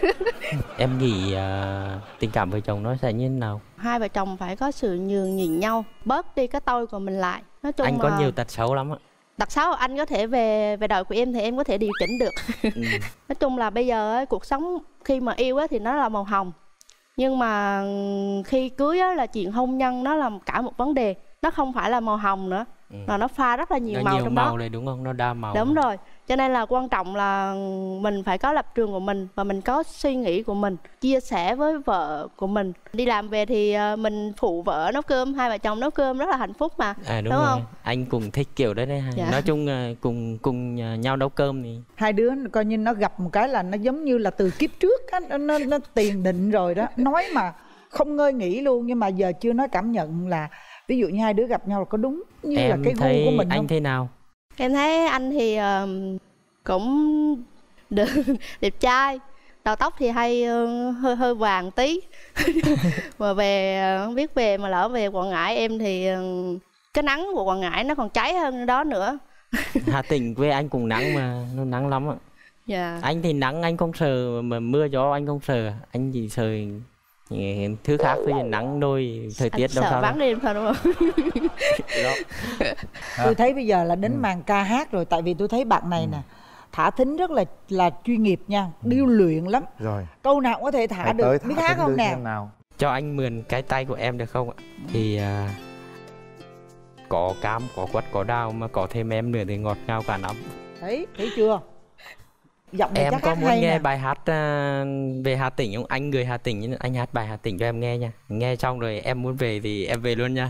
Em nghĩ tình cảm vợ chồng nó sẽ như thế nào? Hai vợ chồng phải có sự nhường nhịn nhau, bớt đi cái tôi của mình lại. Nói chung anh có nhiều tật xấu lắm á. Tật xấu anh có thể về đời của em thì em có thể điều chỉnh được. Nói chung là bây giờ ấy, cuộc sống khi mà yêu ấy, thì nó là màu hồng. Nhưng mà khi cưới ấy, là chuyện hôn nhân nó là cả một vấn đề. Nó không phải là màu hồng nữa, mà nó pha rất là nhiều màu trong đó. Này đúng không? Nó đa màu. Đúng rồi. Cho nên là quan trọng là mình phải có lập trường của mình và mình có suy nghĩ của mình, chia sẻ với vợ của mình. Đi làm về thì mình phụ vợ nấu cơm, hai vợ chồng nấu cơm rất là hạnh phúc mà. Đúng rồi. Không? Anh cũng thích kiểu đấy đấy. Dạ. Nói chung cùng nhau nấu cơm thì hai đứa coi như nó gặp một cái là nó giống như là từ kiếp trước á, nó tiền định rồi đó. Nói mà không ngơi nghĩ luôn, nhưng mà giờ chưa nói cảm nhận là ví dụ như hai đứa gặp nhau là có đúng như em là cái gu của mình anh không? thế nào? Em thấy anh thì cũng được, đẹp trai, đầu tóc thì hay hơi vàng tí. Mà về không biết về mà lỡ về Quảng Ngãi em thì cái nắng của Quảng Ngãi nó còn cháy hơn đó nữa. Hà Tĩnh quê anh cũng nắng mà nó nắng lắm ạ. Dạ. Anh thì nắng anh không sợ, mà mưa gió anh không sợ, anh chỉ sợ thứ khác thôi, nắng đôi thời tiết đâu sao. Sợ bắn đêm thôi đúng không? Tôi thấy bây giờ là đến màn ca hát rồi, tại vì tôi thấy bạn này nè thả thính rất là chuyên nghiệp nha, điêu luyện lắm. Rồi. Câu nào cũng có thể thả được, biết hát không nè? Cho anh mượn cái tay của em được không ạ? Thì có cam, có quất, có đào mà có thêm em nữa thì ngọt ngào cả năm. Thấy chưa? Giọng này em chắc có hát muốn hay nghe nè. bài hát về Hà Tĩnh không? Anh người Hà Tĩnh, anh hát bài Hà Tĩnh cho em nghe nha. Nghe xong rồi em muốn về thì em về luôn nha.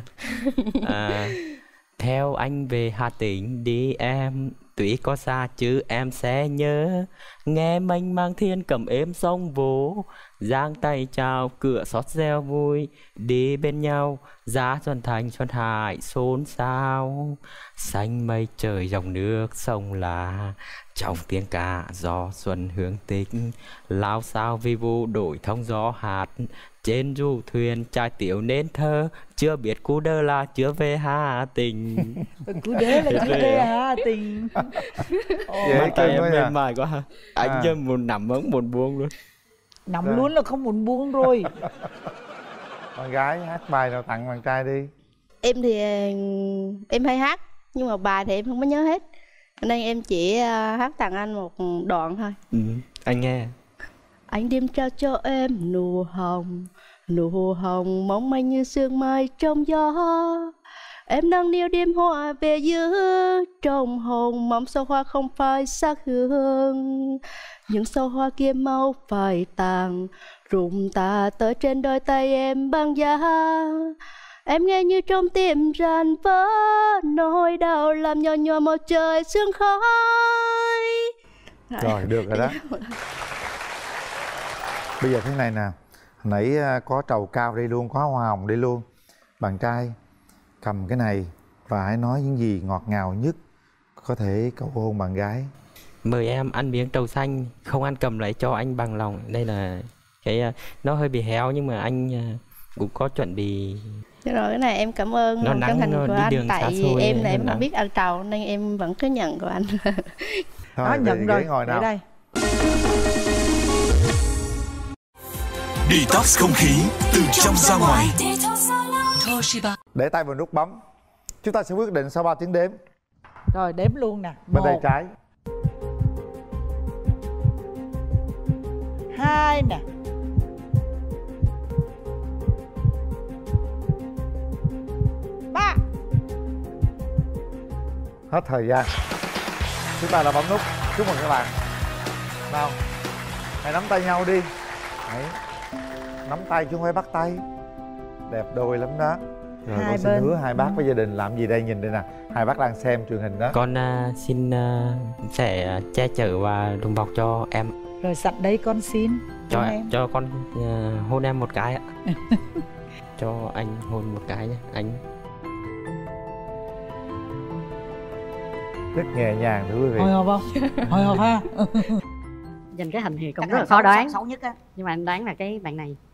Theo anh về Hà Tĩnh đi em, tuy có xa chứ em sẽ nhớ. Nghe mênh mang thiên cầm êm sông vô, giang tay chào cửa xót reo vui. Đi bên nhau giá xuân thành xuân hải xôn xao, xanh mây trời dòng nước sông là Trong tiếng ca gió xuân hương tích, lao sao vi vu đổi thông gió hạt. Trên du thuyền trai tiểu nên thơ, chưa biết cú đơ là chưa về Hà Tình. Cú đơ là chưa về Hà Tình. Bàn tay em mềm mại quá ha. Anh chưa muốn nằm vẫn muốn buông luôn. Nằm luôn là không muốn buông rồi. Con gái hát bài nào tặng bạn trai đi. Em thì em hay hát, nhưng mà bài thì em không có nhớ hết, nên em chỉ hát tặng anh một đoạn thôi. Anh nghe. Anh đêm trao cho em nụ hồng mong manh như sương mai trong gió. Em đang níu đêm hoa về giữa trong hồng, mong sao hoa không phai sắc hương. Những sao hoa kia mau phai tàn, rụng tà tới trên đôi tay em băng giá. Em nghe như trong tim ràn vỡ, nỗi đau làm nhỏ nhỏ một trời sương khói. Rồi được rồi đó. Bây giờ thế này nè, nãy có trầu cao đi luôn, có hoa hồng đi luôn. Bạn trai cầm cái này và hãy nói những gì ngọt ngào nhất có thể cầu hôn bạn gái. Mời em ăn miếng trầu xanh, không ăn cầm lấy cho anh bằng lòng. Đây là cái nó hơi bị héo nhưng mà anh cũng có chuẩn bị. Rồi cái này em cảm ơn chân thành của anh, tại vì em là em không biết ăn trầu nên em vẫn cứ nhận của anh. Thôi nhận rồi, ngồi nào. Đây. Detox không khí từ trong ra ngoài. Để tay vào nút bấm. Chúng ta sẽ quyết định sau 3 tiếng đếm. Rồi đếm luôn nè. Bên tay trái. 2 nè. 3. Hết thời gian. Chúng ta đã bấm nút. Chúc mừng các bạn. Nào, hãy nắm tay nhau đi. Hãy nắm tay chứ không phải bắt tay. Đẹp đôi lắm đó. Rồi con xin hứa hai bác với gia đình làm gì đây, nhìn đây nè. Hai bác đang xem truyền hình đó. Con xin sẽ che chở và đùm bọc cho em. Rồi sẵn đây con xin cho con hôn em một cái ạ. Cho anh hôn một cái nhé anh. Rất nhẹ nhàng thưa quý vị. Hồi hộp không? Hồi hộp ha. Nhìn cái hình thì cũng rất là khó đoán. Xấu nhất á. Nhưng mà em đoán là cái bạn này.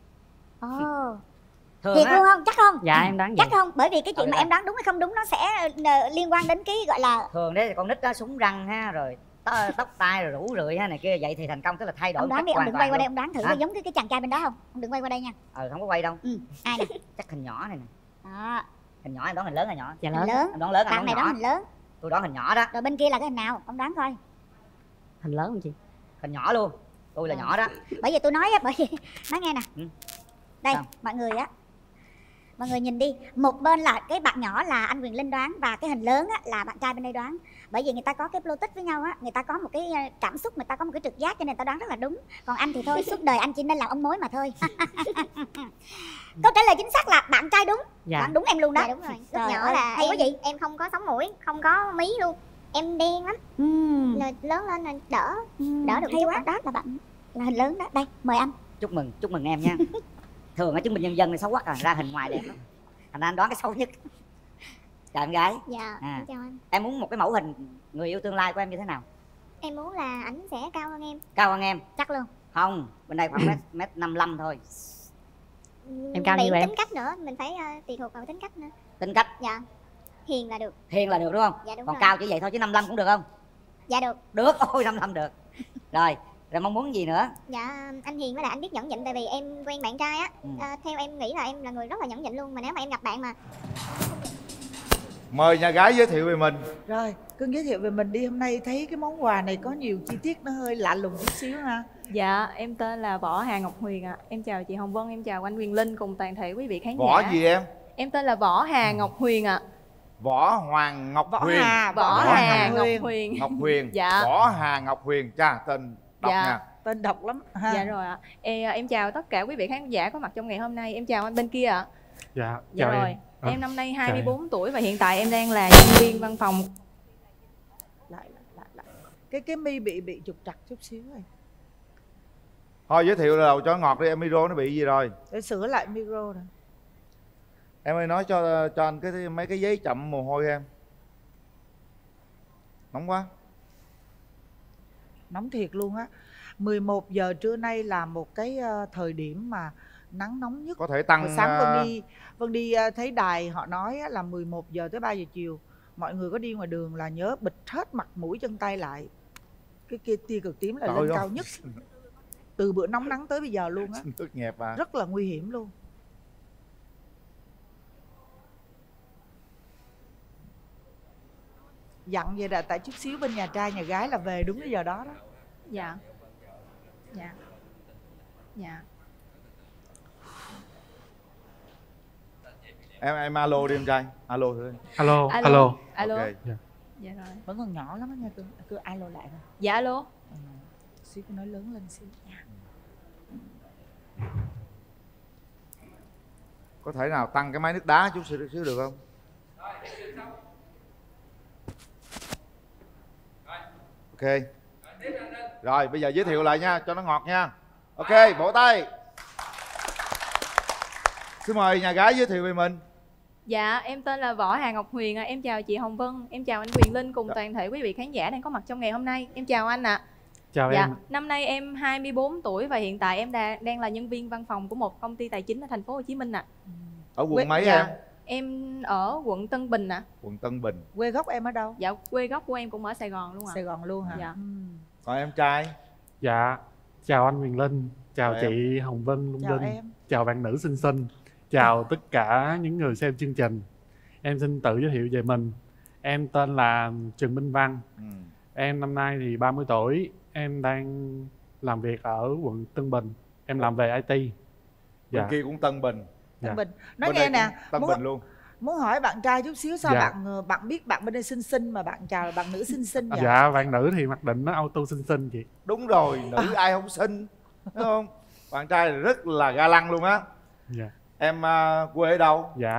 Thiệt luôn không? Chắc không? Dạ em đoán vậy. Chắc không? Bởi vì cái chuyện mà em đoán đúng hay không đúng nó sẽ liên quan đến cái gọi là thường đấy, con nít đó súng răng ha, rồi tóc tai rồi rủ rượi ha này kia, vậy thì thành công, tức là thay đổi. Ông đoán đi, ông đừng quay qua đây, ông đoán thử giống cái chàng trai bên đó không? Ông đừng quay qua đây nha. Không có quay đâu. Ai nè? Chắc hình nhỏ này nè. Đó. Hình nhỏ em đoán hình lớn hay nhỏ? Dạ lớn. Em đoán lớn, bạn này đoán hình lớn. Tôi đoán hình nhỏ đó. Rồi bên kia là cái hình nào? Ông đoán coi. Hình lớn không chị? Hình nhỏ luôn. Tôi là nhỏ đó. Bởi vì tôi nói á, bởi vì nói nghe nè. Đây, mọi người á. Mọi người nhìn đi, một bên là cái bạn nhỏ là anh Quyền Linh đoán và cái hình lớn á là bạn trai bên đây đoán. Bởi vì người ta có cái plot twist với nhau á, người ta có một cái cảm xúc, người ta có một cái trực giác cho nên người ta đoán rất là đúng. Còn anh thì thôi, suốt đời anh chỉ nên làm ông mối mà thôi. Câu trả lời chính xác là bạn trai đúng. Bạn đúng em luôn đó. Dạ đúng rồi. Lúc nhỏ là hay quá gì? Em không có sống mũi, không có mí luôn. Em đen lắm. Rồi lớn lên là đỡ được hay quá. Đó là bạn là hình lớn đó. Đây, mời anh. Chúc mừng em nha. Thường ở chứng minh nhân dân này xấu quá ra hình ngoài đẹp lắm. Thành ra anh đoán cái xấu nhất. Chào em gái. Dạ, chào anh. Em muốn một cái mẫu hình người yêu tương lai của em như thế nào? Em muốn là ảnh sẽ cao hơn em. Cao hơn em? Chắc luôn. Không, bên đây khoảng mét 55 thôi. Em cao như em. Tính cách nữa, mình phải tùy thuộc vào tính cách nữa. Tính cách? Dạ. Hiền là được. Hiền là được đúng không? Dạ đúng. Còn rồi. cao chỉ vậy thôi chứ 55 cũng được không? Dạ được. Được, ôi 55 được. Rồi mong muốn gì nữa? Dạ anh hiền với lại anh biết nhẫn nhịn, tại vì em quen bạn trai á. Theo em nghĩ là em là người rất là nhẫn nhịn luôn, mà nếu mà em gặp bạn mà. Mời nhà gái giới thiệu về mình. Rồi, cưng giới thiệu về mình đi. Hôm nay thấy cái món quà này có nhiều chi tiết nó hơi lạ lùng chút xíu ha. Dạ, em tên là Võ Hà Ngọc Huyền ạ. Em chào chị Hồng Vân, em chào anh Quyền Linh cùng toàn thể quý vị khán giả. Võ gì em? Em tên là Võ Hà Ngọc Huyền ạ. Võ Hoàng Ngọc Huyền. Võ Hà Ngọc Huyền. Ngọc Huyền. Dạ. Võ Hà Ngọc Huyền, cha tên đọc nha. Tên độc lắm ha. Dạ rồi ạ. Em chào tất cả quý vị khán giả có mặt trong ngày hôm nay. Em chào anh bên kia ạ. Dạ, Dạ chào rồi. Em năm nay 24 em. tuổi và hiện tại em đang là nhân viên văn phòng. Lại. Cái mi bị trục trặc chút xíu rồi. Thôi giới thiệu đầu cho ngọt đi, em micro nó bị gì rồi? Để sửa lại micro rồi. Em ơi nói cho anh mấy cái giấy chậm mồ hôi em. Nóng quá. Nóng thiệt luôn á. 11 giờ trưa nay là một cái thời điểm mà nắng nóng nhất. Có thể tăng. Hồi sáng Vân đi thấy đài họ nói là 11 giờ tới 3 giờ chiều mọi người có đi ngoài đường là nhớ bịt hết mặt mũi chân tay lại. Cái kia tia cực tím là lên cao nhất từ bữa nóng nắng tới bây giờ luôn á. Ướt nhẹp à. Rất là nguy hiểm luôn. Dặn vậy là tại chút xíu bên nhà trai nhà gái là về đúng cái giờ đó đó. Dạ. Dạ. Dạ. Em alo đi em trai. Alo thôi. Alo. Alo. Okay. Dạ rồi. Vẫn còn nhỏ lắm á nha, cứ alo lại thôi. Dạ alo. Xíu cứ nói lớn lên xíu nha. Có thể nào tăng cái máy nước đá chút xíu được không? Ok. Rồi bây giờ giới thiệu lại nha, cho nó ngọt nha. Ok, vỗ tay. Xin mời nhà gái giới thiệu về mình. Dạ, em tên là Võ Hà Ngọc Huyền. Em chào chị Hồng Vân, em chào anh Quyền Linh cùng toàn thể quý vị khán giả đang có mặt trong ngày hôm nay. Em chào anh ạ. Chào em. Năm nay em 24 tuổi và hiện tại em đang là nhân viên văn phòng của một công ty tài chính ở thành phố Hồ Chí Minh ạ. Ở quận mấy em? Em ở quận Tân Bình ạ. Quận Tân Bình. Quê gốc em ở đâu? Dạ, quê gốc của em cũng ở Sài Gòn luôn ạ. Sài Gòn luôn hả? Dạ. Còn em trai? Dạ, chào anh Quyền Linh, chào Chào chị Hồng Vân Lung Chào Linh, em. chào bạn nữ xinh xinh, chào tất cả những người xem chương trình. Em xin tự giới thiệu về mình. Em tên là Trần Minh Văn. Em năm nay thì 30 tuổi. Em đang làm việc ở quận Tân Bình. Em làm về IT. Bên kia cũng Tân Bình. Tân Bình. Nói nghe nè, Tân Bình luôn. Muốn hỏi bạn trai chút xíu sao Dạ. bạn biết bạn bên đây xinh xinh mà bạn chào là bạn nữ xinh xinh vậy? Dạ, bạn nữ thì mặc định nó auto xinh xinh chị. Đúng rồi, nữ ai không xinh, đúng không? Bạn trai là rất là ga lăng luôn á. Dạ. Em quê ở đâu? Dạ,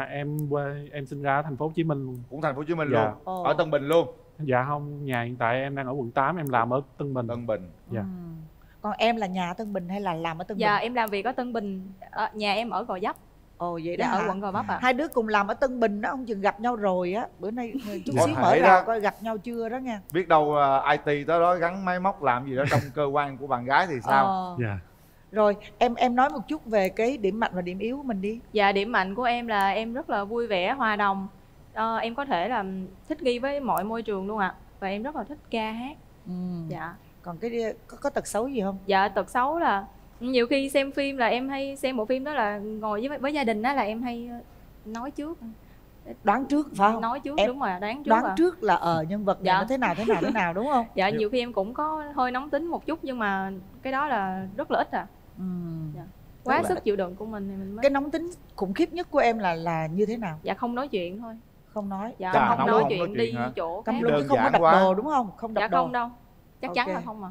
em sinh ra ở thành phố Hồ Chí Minh luôn. Cũng thành phố Hồ Chí Minh Dạ. luôn. Ở Tân Bình luôn. Dạ không, nhà hiện tại em đang ở quận 8, em làm ở Tân Bình. Tân Bình. Dạ. Còn em là nhà ở Tân Bình hay là làm ở Tân Bình? Dạ, em làm việc ở Tân Bình. Nhà em ở Gò Vấp. Ồ vậy Dạ, đó ở hả? quận Gò Vấp ạ. Hai đứa cùng làm ở Tân Bình đó, không chừng gặp nhau rồi á. Bữa nay chút Có xíu thể mở đó. ra coi gặp nhau chưa đó nha. Biết đâu IT tới đó gắn máy móc làm gì đó trong cơ quan của bạn gái thì sao? Dạ. Rồi em nói một chút về cái điểm mạnh và điểm yếu của mình đi. Dạ, điểm mạnh của em là em rất là vui vẻ, hòa đồng. Em có thể là thích nghi với mọi môi trường luôn ạ. Và em rất là thích ca hát. Dạ. Còn cái có tật xấu gì không? Dạ, tật xấu là nhiều khi xem phim là em hay xem bộ phim đó là ngồi với gia đình đó là em hay nói trước. Đoán trước phải không? Nói trước, em đúng rồi, đoán trước. Đoán trước là nhân vật này Dạ. nó thế nào đúng không? Dạ, nhiều khi em cũng có hơi nóng tính một chút nhưng mà cái đó là rất là ít à. Dạ. Quá Rất là sức ít. chịu đựng của mình thì mình mới... Cái nóng tính khủng khiếp nhất của em là như thế nào? Dạ, không nói chuyện thôi. Không nói. Dạ, Chà, không nóng nói không chuyện nói chuyện đi hả? chỗ Cấm khác. luôn chứ Đơn không có giản đập quá. đồ đúng không? Không đập Dạ đồ. không đâu. Chắc chắn Ok. là không mà.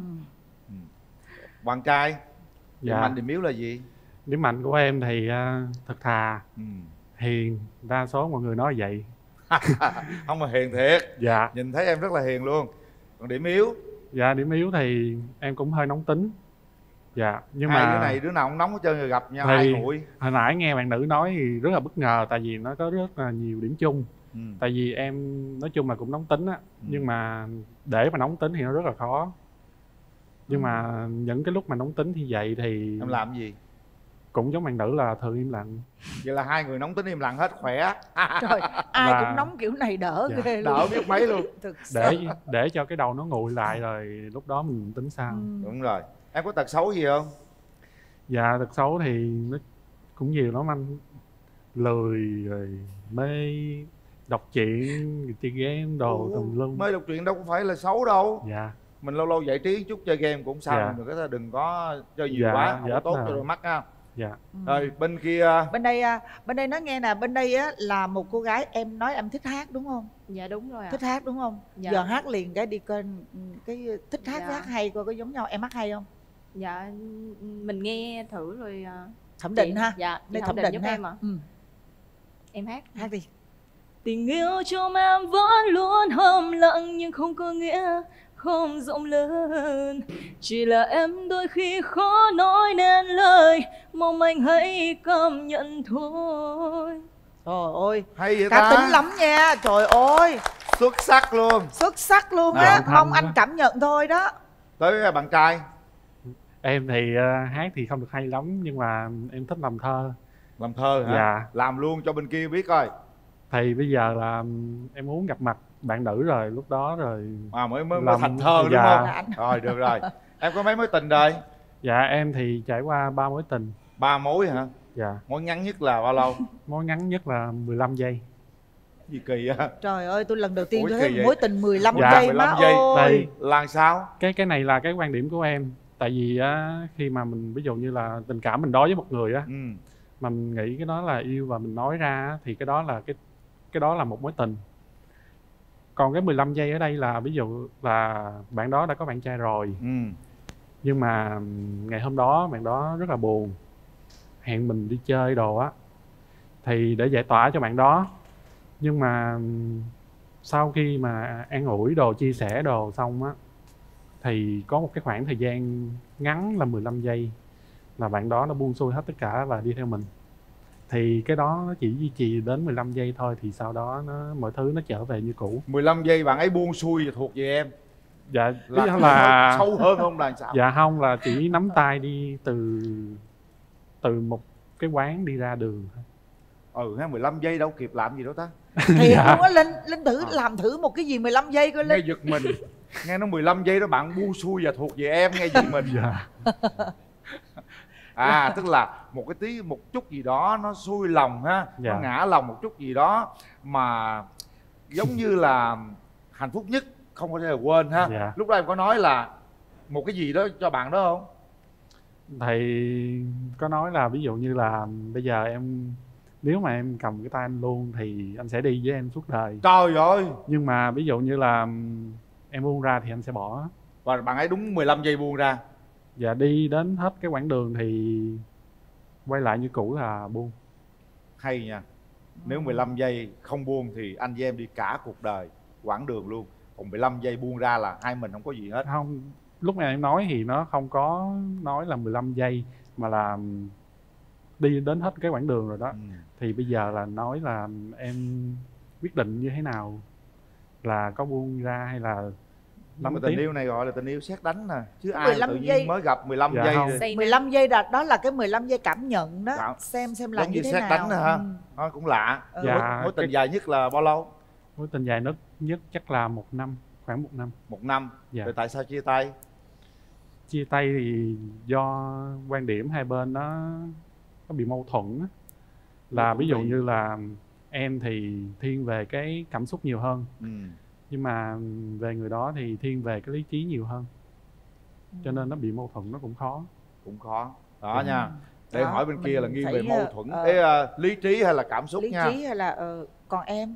Bạn trai? Dạ. Điểm mạnh điểm yếu là gì? Điểm mạnh của em thì thật thà, hiền, đa số mọi người nói vậy. Không mà hiền thiệt. Dạ. Nhìn thấy em rất là hiền luôn. Còn điểm yếu? Dạ, điểm yếu thì em cũng hơi nóng tính. Dạ, nhưng Hai mà đứa này đứa nào cũng nóng hết trơn rồi gặp nhau thì ai nguội. hồi nãy nghe bạn nữ nói thì rất là bất ngờ, tại vì nó có rất là nhiều điểm chung. Tại vì em nói chung là cũng nóng tính á, nhưng mà để mà nóng tính thì nó rất là khó. Nhưng mà những cái lúc mà nóng tính thì vậy thì Em làm gì? cũng giống bạn nữ là thường im lặng. Vậy là hai người nóng tính im lặng hết, khỏe. Trời, ai Là- cũng nóng kiểu này đỡ Dạ. ghê luôn. Đỡ biết mấy luôn. Thực sự. để cho cái đầu nó nguội lại rồi lúc đó mình tính sao. Đúng rồi. Em có tật xấu gì không? Dạ, tật xấu thì nó cũng nhiều lắm anh. Lười rồi mê đọc truyện, chơi game đồ tùm lum. Mới đọc truyện đâu có phải là xấu đâu. Dạ. Mình lâu lâu giải trí chút, chơi game cũng sao. Dạ. Mình đừng có chơi nhiều Dạ, quá, không dạ, có tốt ít cho nào. đôi mắt ha. Dạ. Rồi bên kia Bên đây nói nghe nè, bên đây á là một cô gái, em nói em thích hát đúng không? Dạ đúng rồi ạ. Thích hát đúng không? Dạ. Giờ hát liền cái đi coi cái thích hát Dạ. với hát hay coi có giống nhau, em hát hay không? Dạ, mình nghe thử rồi Thẩm định chị- ha. Dạ, chị Đây thẩm định giúp em ạ. Em hát. Hát đi. Tình yêu trong em vẫn luôn hâm lặng nhưng không có nghĩa không rộng lớn. Chỉ là em đôi khi khó nói nên lời, mong anh hãy cảm nhận thôi. Trời ơi, hay vậy cá ta. tính lắm nha, trời ơi. Xuất sắc luôn. Xuất sắc luôn Dạ, á, thanh mong quá. anh cảm nhận thôi đó. Tới bạn trai. Em thì hát thì không được hay lắm, nhưng mà em thích làm thơ. Làm thơ hả? Dạ. Làm luôn cho bên kia biết coi. Thì bây giờ là em muốn gặp mặt bạn nữ rồi, lúc đó rồi mới làm... thành thơ đúng dạ. không? Rồi được rồi. Em có mấy mối tình rồi? Dạ em thì trải qua 3 mối tình. 3 mối hả? Dạ. Mối ngắn nhất là bao lâu? Mối ngắn nhất là 15 giây. Gì kỳ á? Trời ơi, tôi lần đầu tiên Ủa, tôi kỳ thấy vậy? mối tình 15 Dạ, giây 15 má giây. ơi. Là sao? Cái này là cái quan điểm của em. Tại vì á, khi mà mình ví dụ như là tình cảm mình đối với một người á, mà mình nghĩ cái đó là yêu và mình nói ra á, thì cái đó là một mối tình. Còn cái 15 giây ở đây là ví dụ là bạn đó đã có bạn trai rồi, nhưng mà ngày hôm đó bạn đó rất là buồn, hẹn mình đi chơi đồ á, thì để giải tỏa cho bạn đó. Nhưng mà sau khi mà an ủi đồ, chia sẻ đồ xong á, thì có một cái khoảng thời gian ngắn là 15 giây là bạn đó nó buông xuôi hết tất cả và đi theo mình. Thì cái đó nó chỉ duy trì đến 15 giây thôi, thì sau đó mọi thứ nó trở về như cũ. 15 giây bạn ấy buông xuôi và thuộc về em. Dạ là sâu hơn không là sao? Dạ không, là chỉ nắm tay đi từ một cái quán đi ra đường thôi. 15 giây đâu kịp làm gì đâu ta. Thì dạ. Luôn á, Linh thử làm thử một cái gì 15 giây coi Linh. Nghe giật mình. Nghe nó 15 giây đó bạn buông xuôi và thuộc về em, nghe giật mình. Dạ. Tức là một chút gì đó nó xuôi lòng ha, dạ. Nó ngã lòng một chút gì đó mà giống như là hạnh phúc nhất không có thể là quên ha. Dạ. Lúc đó em có nói là một cái gì đó cho bạn đó không? Thầy có nói là ví dụ như là bây giờ nếu mà em cầm cái tay anh luôn thì anh sẽ đi với em suốt đời. Trời ơi. Nhưng mà ví dụ như là em buông ra thì anh sẽ bỏ. Và bạn ấy đúng 15 giây buông ra. Dạ, đi đến hết cái quãng đường thì quay lại như cũ là buông. Hay nha. Nếu 15 giây không buông thì anh với em đi cả cuộc đời, quãng đường luôn. Còn 15 giây buông ra là hai mình không có gì hết. Không, lúc này em nói thì nó không có nói là 15 giây mà là đi đến hết cái quãng đường rồi đó. Thì bây giờ là nói là em quyết định như thế nào, là có buông ra hay là nhưng mà tình yêu này gọi là tình yêu sét đánh nè, chứ ai 15 tự nhiên giây. mới gặp 15 Dạ giây không. rồi. 15 giây đó là cái 15 giây cảm nhận đó. Dạ. Xem là giống như như thế sét nào. đánh nè ha. Nó cũng lạ. Dạ, Mối tình dài nhất là bao lâu? Mối tình dài nhất chắc là 1 năm, khoảng 1 năm. 1 năm. Dạ. Rồi tại sao chia tay? Chia tay thì do quan điểm hai bên nó bị mâu thuẫn á. Là ví dụ như là em thì thiên về cái cảm xúc nhiều hơn, nhưng mà về người đó thì thiên về cái lý trí nhiều hơn, cho nên nó bị mâu thuẫn, nó cũng khó. Cũng khó đó nha. Để Đó, hỏi bên kia là nghiêng phải, về mâu thuẫn lý trí hay là cảm xúc lý nha. trí hay là còn em?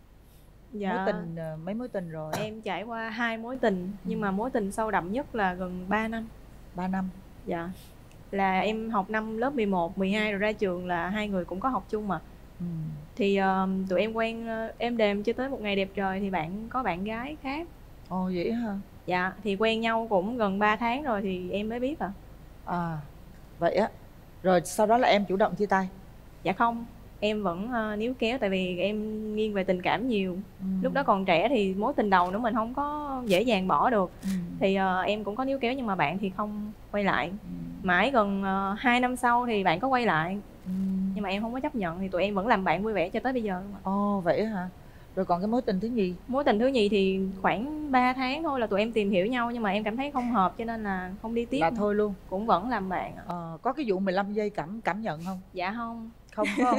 Dạ. Mối tình mấy mối tình rồi? Em trải qua 2 mối tình, nhưng mà mối tình sâu đậm nhất là gần 3 năm. 3 năm. Dạ. Là em học năm lớp 11, 12 rồi ra trường là hai người cũng có học chung mà. Thì tụi em quen êm đềm cho tới một ngày đẹp trời thì bạn có bạn gái khác. Ồ vậy hả? Dạ, thì quen nhau cũng gần 3 tháng rồi thì em mới biết à. À, vậy á. Rồi sau đó là em chủ động chia tay? Dạ không, em vẫn níu kéo tại vì em nghiêng về tình cảm nhiều. Lúc đó còn trẻ thì mối tình đầu nữa mình không có dễ dàng bỏ được. Thì em cũng có níu kéo nhưng mà bạn thì không quay lại. Mãi gần 2 năm sau thì bạn có quay lại. Nhưng mà em không có chấp nhận thì tụi em vẫn làm bạn vui vẻ cho tới bây giờ luôn ạ. Ồ vậy hả? Rồi còn cái mối tình thứ nhì? Mối tình thứ nhì thì khoảng 3 tháng thôi là tụi em tìm hiểu nhau nhưng mà em cảm thấy không hợp cho nên là không đi tiếp. Là thôi luôn? Cũng vẫn làm bạn. Có cái vụ 15 giây cảm nhận không? Dạ không. Không không?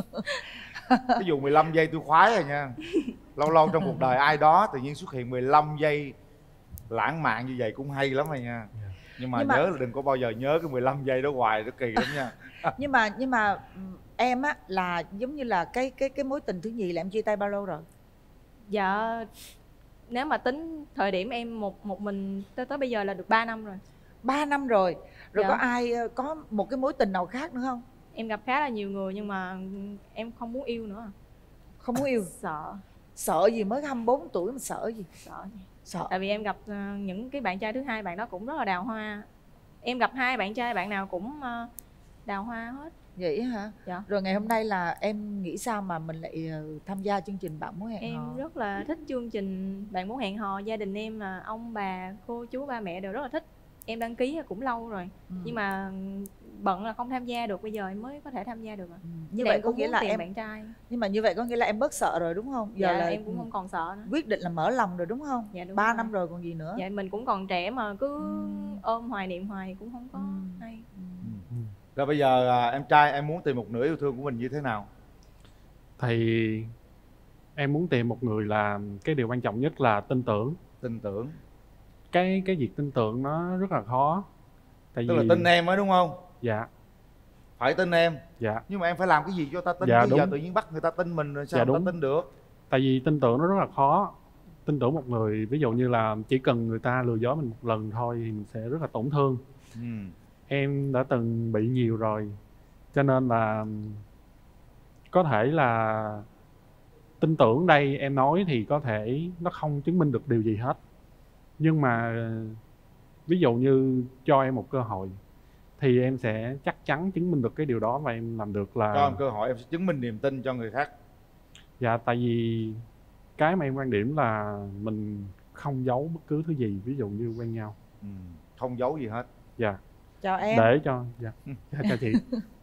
Cái vụ 15 giây tôi khoái rồi nha. Lâu lâu trong cuộc đời ai đó tự nhiên xuất hiện 15 giây lãng mạn như vậy cũng hay lắm rồi nha. Nhưng mà nhớ là đừng có bao giờ nhớ cái 15 giây đó hoài, nó kỳ lắm nha. nhưng mà em á là giống như là cái mối tình thứ nhì là em chia tay bao lâu rồi? Dạ nếu mà tính thời điểm em một mình tới bây giờ là được 3 năm rồi. 3 năm rồi. Rồi Dạ. có ai có một cái mối tình nào khác nữa không? Em gặp khá là nhiều người nhưng mà em không muốn yêu nữa. Không muốn yêu? Sợ. Sợ gì, mới 24 tuổi mà sợ gì? Sợ. Tại vì em gặp những cái bạn trai thứ hai, bạn đó cũng rất là đào hoa. Em gặp 2 bạn trai, bạn nào cũng đào hoa hết. Vậy hả? Dạ. Rồi ngày hôm nay là em nghĩ sao mà mình lại tham gia chương trình Bạn Muốn Hẹn Hò? Em rất là thích chương trình Bạn Muốn Hẹn Hò. Gia đình em là ông bà, cô chú, ba mẹ đều rất là thích. Em đăng ký cũng lâu rồi, nhưng mà bận là không tham gia được, bây giờ em mới có thể tham gia được. Như vậy có nghĩa là tìm em bạn trai. Nhưng mà như vậy có nghĩa là em bớt sợ rồi đúng không? Giờ Dạ, là em cũng không còn sợ nữa. Quyết định là mở lòng rồi đúng không? Dạ đúng 3 rồi. năm rồi còn gì nữa. Dạ mình cũng còn trẻ mà cứ ôm hoài niệm hoài cũng không có hay. Rồi bây giờ em trai em muốn tìm một nửa yêu thương của mình như thế nào? Thì em muốn tìm một người là cái điều quan trọng nhất là tin tưởng. Tin tưởng. Cái việc tin tưởng nó rất là khó. Tức là tin em ấy đúng không? Dạ. Phải tin em. Dạ. Nhưng mà em phải làm cái gì cho ta tin? Dạ, Bây giờ đúng. tự nhiên bắt người ta tin mình rồi sao Dạ, người ta đúng. tin được? Tại vì tin tưởng nó rất là khó. Tin tưởng một người, ví dụ như là chỉ cần người ta lừa dối mình một lần thôi thì mình sẽ rất là tổn thương. Em đã từng bị nhiều rồi, cho nên là có thể là tin tưởng đây em nói thì có thể nó không chứng minh được điều gì hết, nhưng mà ví dụ như cho em một cơ hội thì em sẽ chắc chắn chứng minh được cái điều đó và em làm được là Cho em cơ hội em sẽ chứng minh niềm tin cho người khác. Dạ, tại vì cái mà em quan điểm là mình không giấu bất cứ thứ gì, ví dụ như quen nhau. Không giấu gì hết. Dạ. Chào em. Để cho dạ. Chào chị.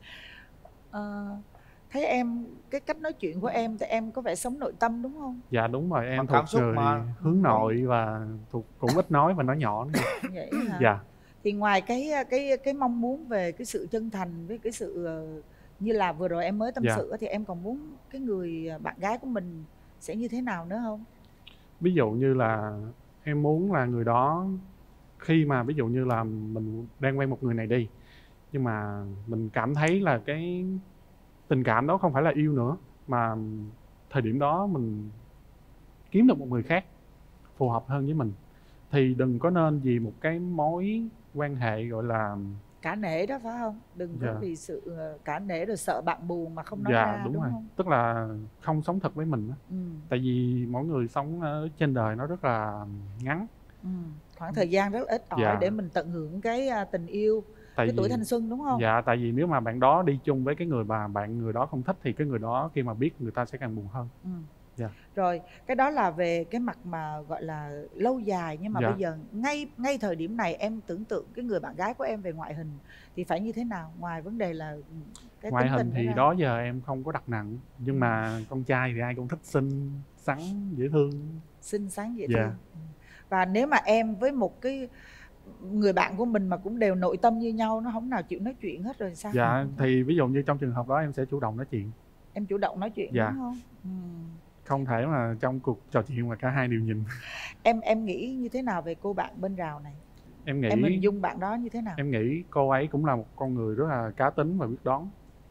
Thấy em cái cách nói chuyện của em thì em có vẻ sống nội tâm đúng không? Dạ đúng rồi, em Bằng thuộc cảm xúc người mà. hướng nội và thuộc cũng ít nói và nói nhỏ nữa. Vậy hả? Dạ. Thì ngoài cái mong muốn về cái sự chân thành với cái sự như là vừa rồi em mới tâm Dạ. sự thì em còn muốn cái người bạn gái của mình sẽ như thế nào nữa không? Ví dụ như là em muốn là người đó khi mà ví dụ như là mình đang quen một người này đi, nhưng mà mình cảm thấy là cái tình cảm đó không phải là yêu nữa, mà thời điểm đó mình kiếm được một người khác phù hợp hơn với mình, thì đừng có nên vì một cái mối quan hệ gọi là Cả nể đó phải không? Đừng có Dạ. vì sự cả nể rồi sợ bạn buồn mà không nói dạ ra đúng đúng rồi, không? tức là không sống thật với mình á. Tại vì mỗi người sống ở trên đời nó rất là ngắn. Khoảng thời gian rất ít ỏi Dạ. để mình tận hưởng cái tình yêu, Tại cái tuổi vì- thanh xuân đúng không? Dạ, tại vì nếu mà bạn đó đi chung với cái người mà người đó không thích thì cái người đó khi mà biết người ta sẽ càng buồn hơn. Dạ. Rồi cái đó là về cái mặt mà gọi là lâu dài, nhưng mà Dạ. bây giờ ngay thời điểm này em tưởng tượng cái người bạn gái của em về ngoại hình thì phải như thế nào, ngoài vấn đề là cái Ngoại tính hình tình thì ra? đó giờ em không có đặt nặng, nhưng mà con trai thì ai cũng thích xinh xắn dễ thương. Xinh xắn dễ Dạ. thương. Và nếu mà em với một cái người bạn của mình mà cũng đều nội tâm như nhau, nó không nào chịu nói chuyện hết rồi sao? Dạ, thì ví dụ như trong trường hợp đó em sẽ chủ động nói chuyện. Em chủ động nói chuyện Dạ. đúng không? Không thể mà trong cuộc trò chuyện mà cả hai đều nhìn. Em nghĩ như thế nào về cô bạn bên rào này? Em nghĩ Em hình dung bạn đó như thế nào? em nghĩ cô ấy cũng là một con người rất là cá tính và biết đón.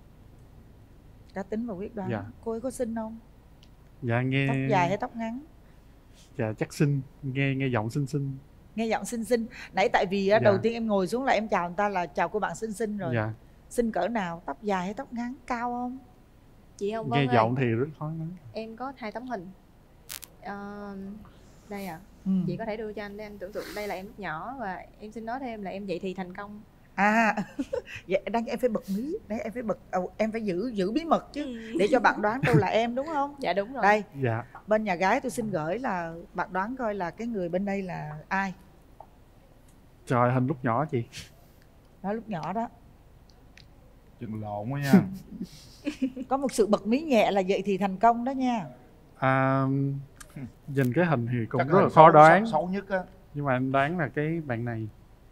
Cá tính và quyết đoán. Dạ. Cô ấy có xinh không? Dạ nghe Tóc dài hay tóc ngắn? Dạ chắc xinh, nghe giọng xinh xinh. Nghe giọng xinh xinh. Nãy tại vì Dạ. đầu tiên em ngồi xuống là em chào người ta là chào cô bạn xinh xinh rồi. Dạ. Xinh cỡ nào? Tóc dài hay tóc ngắn? Cao không? Chị Hồng Nghe Vân giọng ơi, thì rất khó nói. em có 2 tấm hình. Đây ạ. Chị có thể đưa cho anh để anh tưởng tượng đây là em lúc nhỏ, và em xin nói thêm là em dậy thì thành công. Vậy đang em phải bật mí, đấy em phải bật em phải giữ bí mật chứ để cho bạn đoán đâu là em đúng không? Dạ đúng rồi. Đây. Dạ. Bên nhà gái tôi xin gửi là bạn đoán coi là cái người bên đây là ai? Trời, hình lúc nhỏ chị. Đó lúc nhỏ đó. Chừng lộn quá nha. Có một sự bật mí nhẹ là vậy thì thành công đó nha. Nhìn cái hình thì cũng Chắc rất là hình khó xấu- đoán. xấu nhất á. Nhưng mà em đoán là cái bạn này.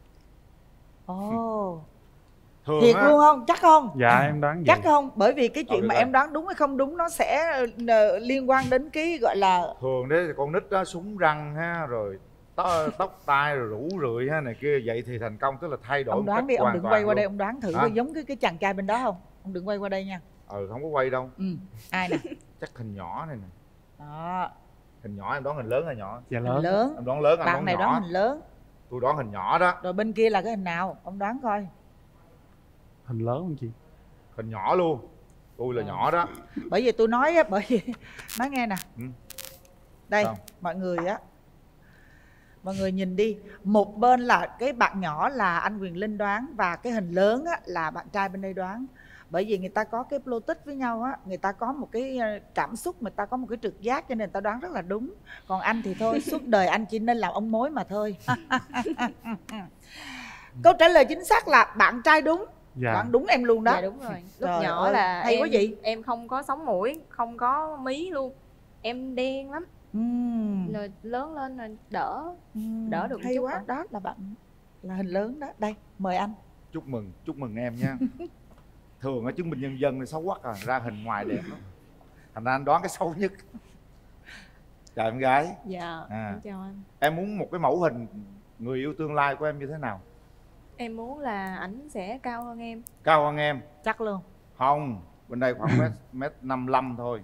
Ồ. Thường Thiệt á. luôn không? Chắc không? Dạ em đoán vậy. Chắc không? Bởi vì cái chuyện được mà rồi. em đoán đúng hay không đúng nó sẽ liên quan đến cái gọi là Thường đấy thì con nít đó súng răng ha, rồi tóc tai rồi rủ rượi ha này kia, vậy thì thành công, tức là thay đổi ông một đoán cách đi, ông hoàn đừng toàn quay qua luôn. đây ông đoán thử Hả? coi giống cái chàng trai bên đó không? Ông đừng quay qua đây nha. Không có quay đâu. Ai nè? Chắc hình nhỏ này nè. Đó. Hình nhỏ, em đoán hình lớn hay nhỏ? Dạ Hình lớn. Em đoán lớn, anh Bạn đoán này nhỏ. đoán hình lớn. Tôi đoán hình nhỏ đó. Rồi bên kia là cái hình nào? Ông đoán coi. Hình lớn không chị? Hình nhỏ luôn. Tôi là nhỏ đó. Bởi vì tôi nói á, bởi vì nói nghe nè. Đây, Sao? mọi người á. Mọi người nhìn đi, một bên là cái bạn nhỏ là anh Quyền Linh đoán và cái hình lớn á là bạn trai bên đây đoán. Bởi vì người ta có cái plot twist với nhau á, người ta có một cái cảm xúc, người ta có một cái trực giác, cho nên người ta đoán rất là đúng. Còn anh thì thôi, suốt đời anh chỉ nên làm ông mối mà thôi. Câu trả lời chính xác là bạn trai đúng. Dạ. Bạn đúng em luôn đó. Dạ đúng rồi. Lúc Trời nhỏ ơi, là hay quá vậy. em không có sống mũi, không có mí luôn. Em đen lắm. Rồi lớn lên rồi đỡ được một hay chút quá. rồi. Đó là bạn là hình lớn đó. Đây, mời anh. Chúc mừng em nha. Thường ở chứng minh nhân dân thì xấu quắc à, ra hình ngoài đẹp lắm. Thành ra anh đoán cái xấu nhất. Chào em gái. Dạ, em chào anh. Em muốn một cái mẫu hình người yêu tương lai của em như thế nào? Em muốn là ảnh sẽ cao hơn em. Cao hơn em? Chắc luôn. Không, bên đây khoảng mét 55 thôi.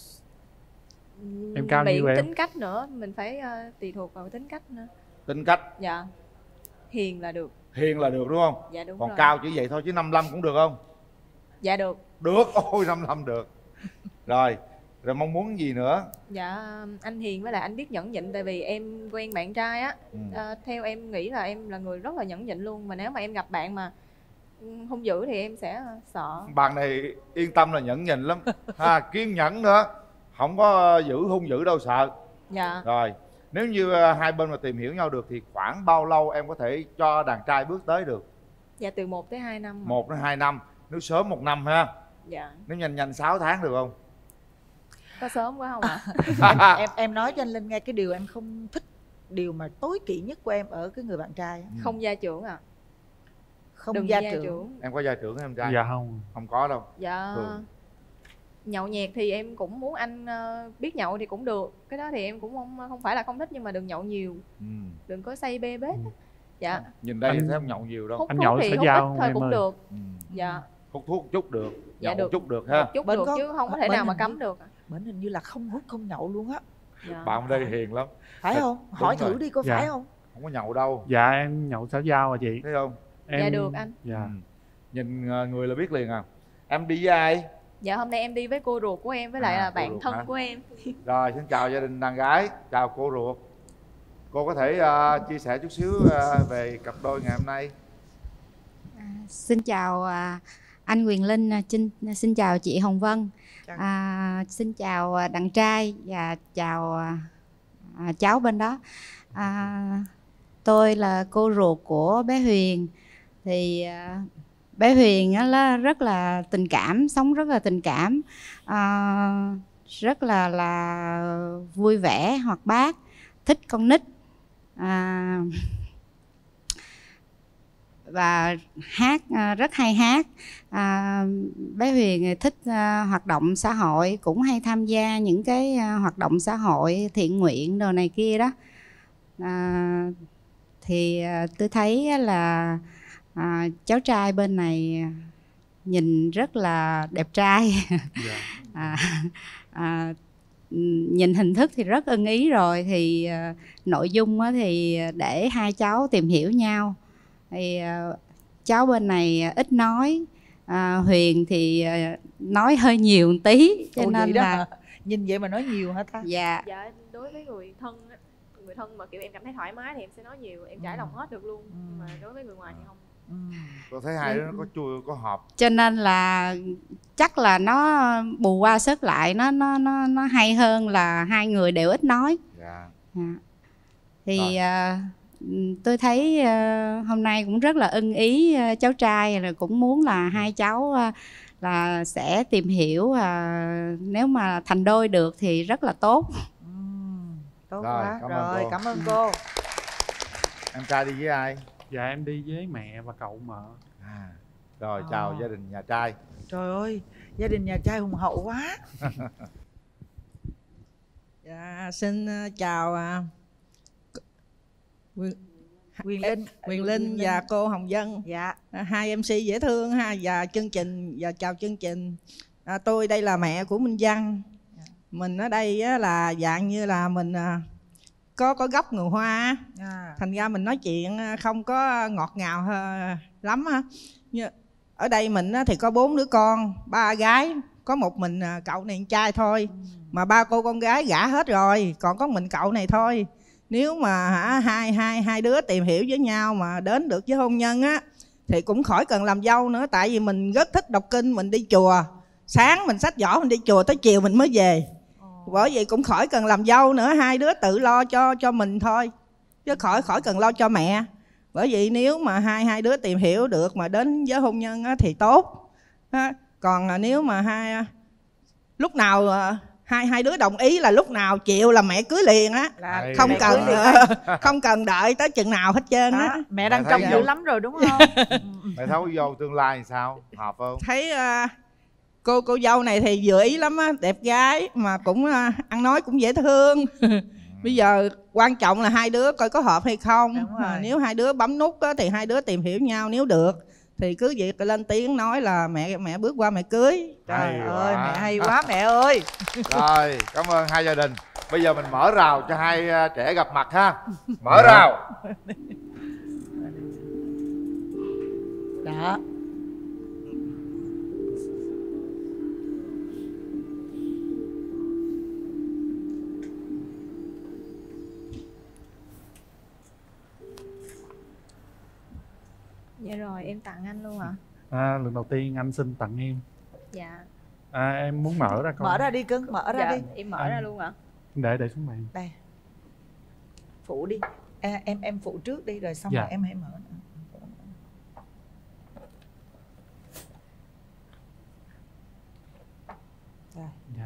Em cao Miệng như em. tính cách nữa, mình phải tùy thuộc vào tính cách nữa. Tính cách? Dạ. Hiền là được. Hiền là được đúng không? Dạ đúng Còn rồi. cao chỉ vậy thôi chứ 55 cũng được không? Dạ được. Được, ôi 55 được. Rồi mong muốn gì nữa? Dạ anh hiền với lại anh biết nhẫn nhịn. Tại vì em quen bạn trai á, theo em nghĩ là em là người rất là nhẫn nhịn luôn. Mà nếu mà em gặp bạn mà hung dữ thì em sẽ sợ. Bạn này yên tâm là nhẫn nhịn lắm ha, kiên nhẫn nữa, không có hung dữ đâu sợ. Dạ. Rồi nếu như hai bên mà tìm hiểu nhau được thì khoảng bao lâu em có thể cho đàn trai bước tới được? Dạ từ 1 tới 2 năm. 1 đến 2 năm. Nếu sớm 1 năm ha. Dạ. Nếu nhanh 6 tháng được không? Có sớm quá không ạ? Em nói cho anh Linh nghe cái điều em không thích, điều mà tối kỵ nhất của em ở cái người bạn trai. Không gia trưởng ạ. Không Đừng gia gia trưởng. trưởng. Em có gia trưởng em trai? Dạ không. Không có đâu. Dạ. Nhậu nhẹt thì em cũng muốn anh biết nhậu thì cũng được. Cái đó thì em cũng không phải là không thích, nhưng mà đừng nhậu nhiều. Đừng có say bê bết. Dạ. Nhìn đây thì thấy không nhậu nhiều đâu. Hút thuốc thì hút ít thôi cũng được. Dạ. Hút thuốc chút được, Dạ nhậu được. chút được ha. Chút được chứ không có thể nào mà cấm được. Bển hình như là không hút không nhậu luôn á. Dạ. Bạn đây hiền lắm. Phải không? Hỏi thử đi có phải không? Không có nhậu đâu. Dạ em nhậu xã giao à chị. Thấy không? Dạ được anh. Dạ. Nhìn người là biết liền à. Em đi với ai? Dạ hôm nay em đi với cô ruột của em với lại là bạn ruột thân hả? của em. Rồi xin chào gia đình đàn gái, chào cô ruột. Cô có thể chia sẻ chút xíu về cặp đôi ngày hôm nay. Xin chào anh Quyền Linh, xin chào chị Hồng Vân, xin chào đàn trai và chào cháu bên đó. Tôi là cô ruột của bé Huyền. Thì bé Huyền á, rất là tình cảm, sống rất là tình cảm, rất là vui vẻ, hoạt bát, thích con nít, và hát rất hay hát. Bé Huyền thích hoạt động xã hội, cũng hay tham gia những cái hoạt động xã hội thiện nguyện đồ này kia đó. Thì tôi thấy là cháu trai bên này nhìn rất là đẹp trai. Nhìn hình thức thì rất ưng ý rồi. Thì nội dung thì để hai cháu tìm hiểu nhau. Thì cháu bên này ít nói, Huyền thì nói hơi nhiều một tí, cho nên là hả? Nhìn vậy mà nói nhiều hả ta? Dạ. Dạ đối với người thân mà kiểu em cảm thấy thoải mái thì em sẽ nói nhiều, em trải lòng hết được luôn. Nhưng mà đối với người ngoài thì không. Tôi thấy hai đứa nó có chua có hợp. Cho nên là chắc là nó bù qua sớt lại, nó hay hơn là hai người đều ít nói. Dạ. Thì tôi thấy hôm nay cũng rất là ưng ý cháu trai, rồi cũng muốn là hai cháu là sẽ tìm hiểu, nếu mà thành đôi được thì rất là tốt. Tốt Rồi, quá. cảm ơn Rồi, cô. cảm ơn cô. Em trai đi với ai? Dạ em đi với mẹ và cậu mợ. Rồi chào gia đình nhà trai. Trời ơi, gia đình nhà trai hùng hậu quá. Dạ, xin chào Quyền Linh và cô Hồng Vân. Dạ. Hai MC dễ thương ha, và chương trình, và chào chương trình. Tôi đây là mẹ của Minh Văn. Mình ở đây á, là dạng như là mình có gốc người Hoa, thành ra mình nói chuyện không có ngọt ngào lắm ha. Như ở đây mình thì có 4 đứa con, 3 gái, có một mình cậu này con trai thôi. Mà 3 cô con gái gả hết rồi, còn có mình cậu này thôi. Nếu mà hai đứa tìm hiểu với nhau mà đến được với hôn nhân á, thì cũng khỏi cần làm dâu nữa. Tại vì mình rất thích đọc kinh, mình đi chùa, sáng mình xách giỏ mình đi chùa tới chiều mình mới về. Bởi vậy cũng khỏi cần làm dâu nữa, hai đứa tự lo cho mình thôi, chứ khỏi cần lo cho mẹ. Bởi vậy nếu mà hai đứa tìm hiểu được mà đến với hôn nhân á, thì tốt. Còn nếu mà lúc nào hai đứa đồng ý là lúc nào chịu là mẹ cưới liền á, không cần đợi tới chừng nào hết trơn á. Mẹ đang trông dữ lắm rồi đúng không? Mẹ thấy vô tương lai thì sao, hợp không? Thấy cô dâu này thì vừa ý lắm á, đẹp gái mà cũng ăn nói cũng dễ thương. Bây giờ quan trọng là hai đứa coi có hợp hay không. Nếu hai đứa bấm nút á, thì hai đứa tìm hiểu nhau, nếu được thì cứ việc lên tiếng nói là mẹ bước qua mẹ cưới. Trời ơi mẹ hay quá mẹ ơi. Rồi cảm ơn hai gia đình. Bây giờ mình mở rào cho hai trẻ gặp mặt ha. Mở rào. Đó. Dạ rồi em tặng anh luôn ạ. Lần đầu tiên anh xin tặng em. Dạ. Em muốn mở ra coi. Mở ra đi cưng, mở ra đi. Em mở ra luôn ạ. Để xuống bàn. Đây. Phụ đi. Em phụ trước đi rồi xong dạ. rồi em hãy mở. Rồi. Dạ.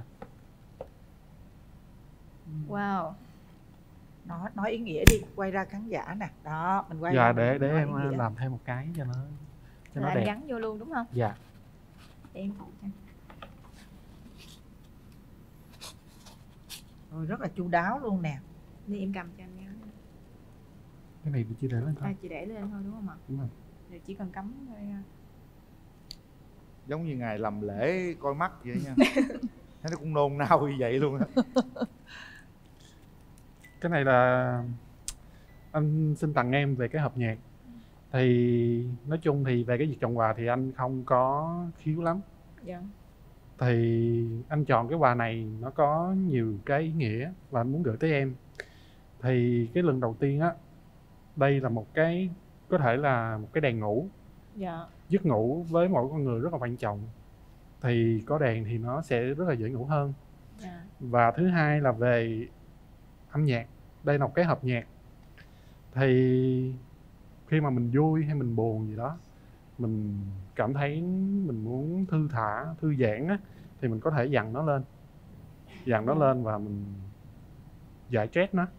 Wow. Nói ý nghĩa đi, quay ra khán giả nè. Đó, mình quay dạ, ra. để em làm thêm một cái cho nó anh đẹp. Gắn vô luôn đúng không? Dạ. Để em phụ cho. Rồi, rất là chu đáo luôn nè. Đi em cầm cho anh nha. Cái này chỉ để lên thôi. Chỉ để lên thôi đúng không ạ? Đúng rồi. Rồi chỉ cần cắm thôi. Giống như ngày làm lễ coi mắt vậy nha. Thấy nó cũng nôn nao như vậy luôn á. Cái này là anh xin tặng em về cái hộp nhạc. Thì nói chung thì về cái việc chọn quà thì anh không có khiếu lắm. Dạ. Thì anh chọn cái quà này nó có nhiều cái ý nghĩa và anh muốn gửi tới em. Thì cái lần đầu tiên á, đây là một cái, có thể là một cái đèn ngủ. Dạ. Giấc ngủ với mỗi con người rất là quan trọng. Thì có đèn thì nó sẽ rất là dễ ngủ hơn. Dạ. Và thứ hai là về âm nhạc. Đây là một cái hộp nhạc. Thì khi mà mình vui hay mình buồn gì đó, mình cảm thấy mình muốn thư thả, thư giãn á, thì mình có thể dằn nó lên. Dằn nó lên và mình giải stress nó.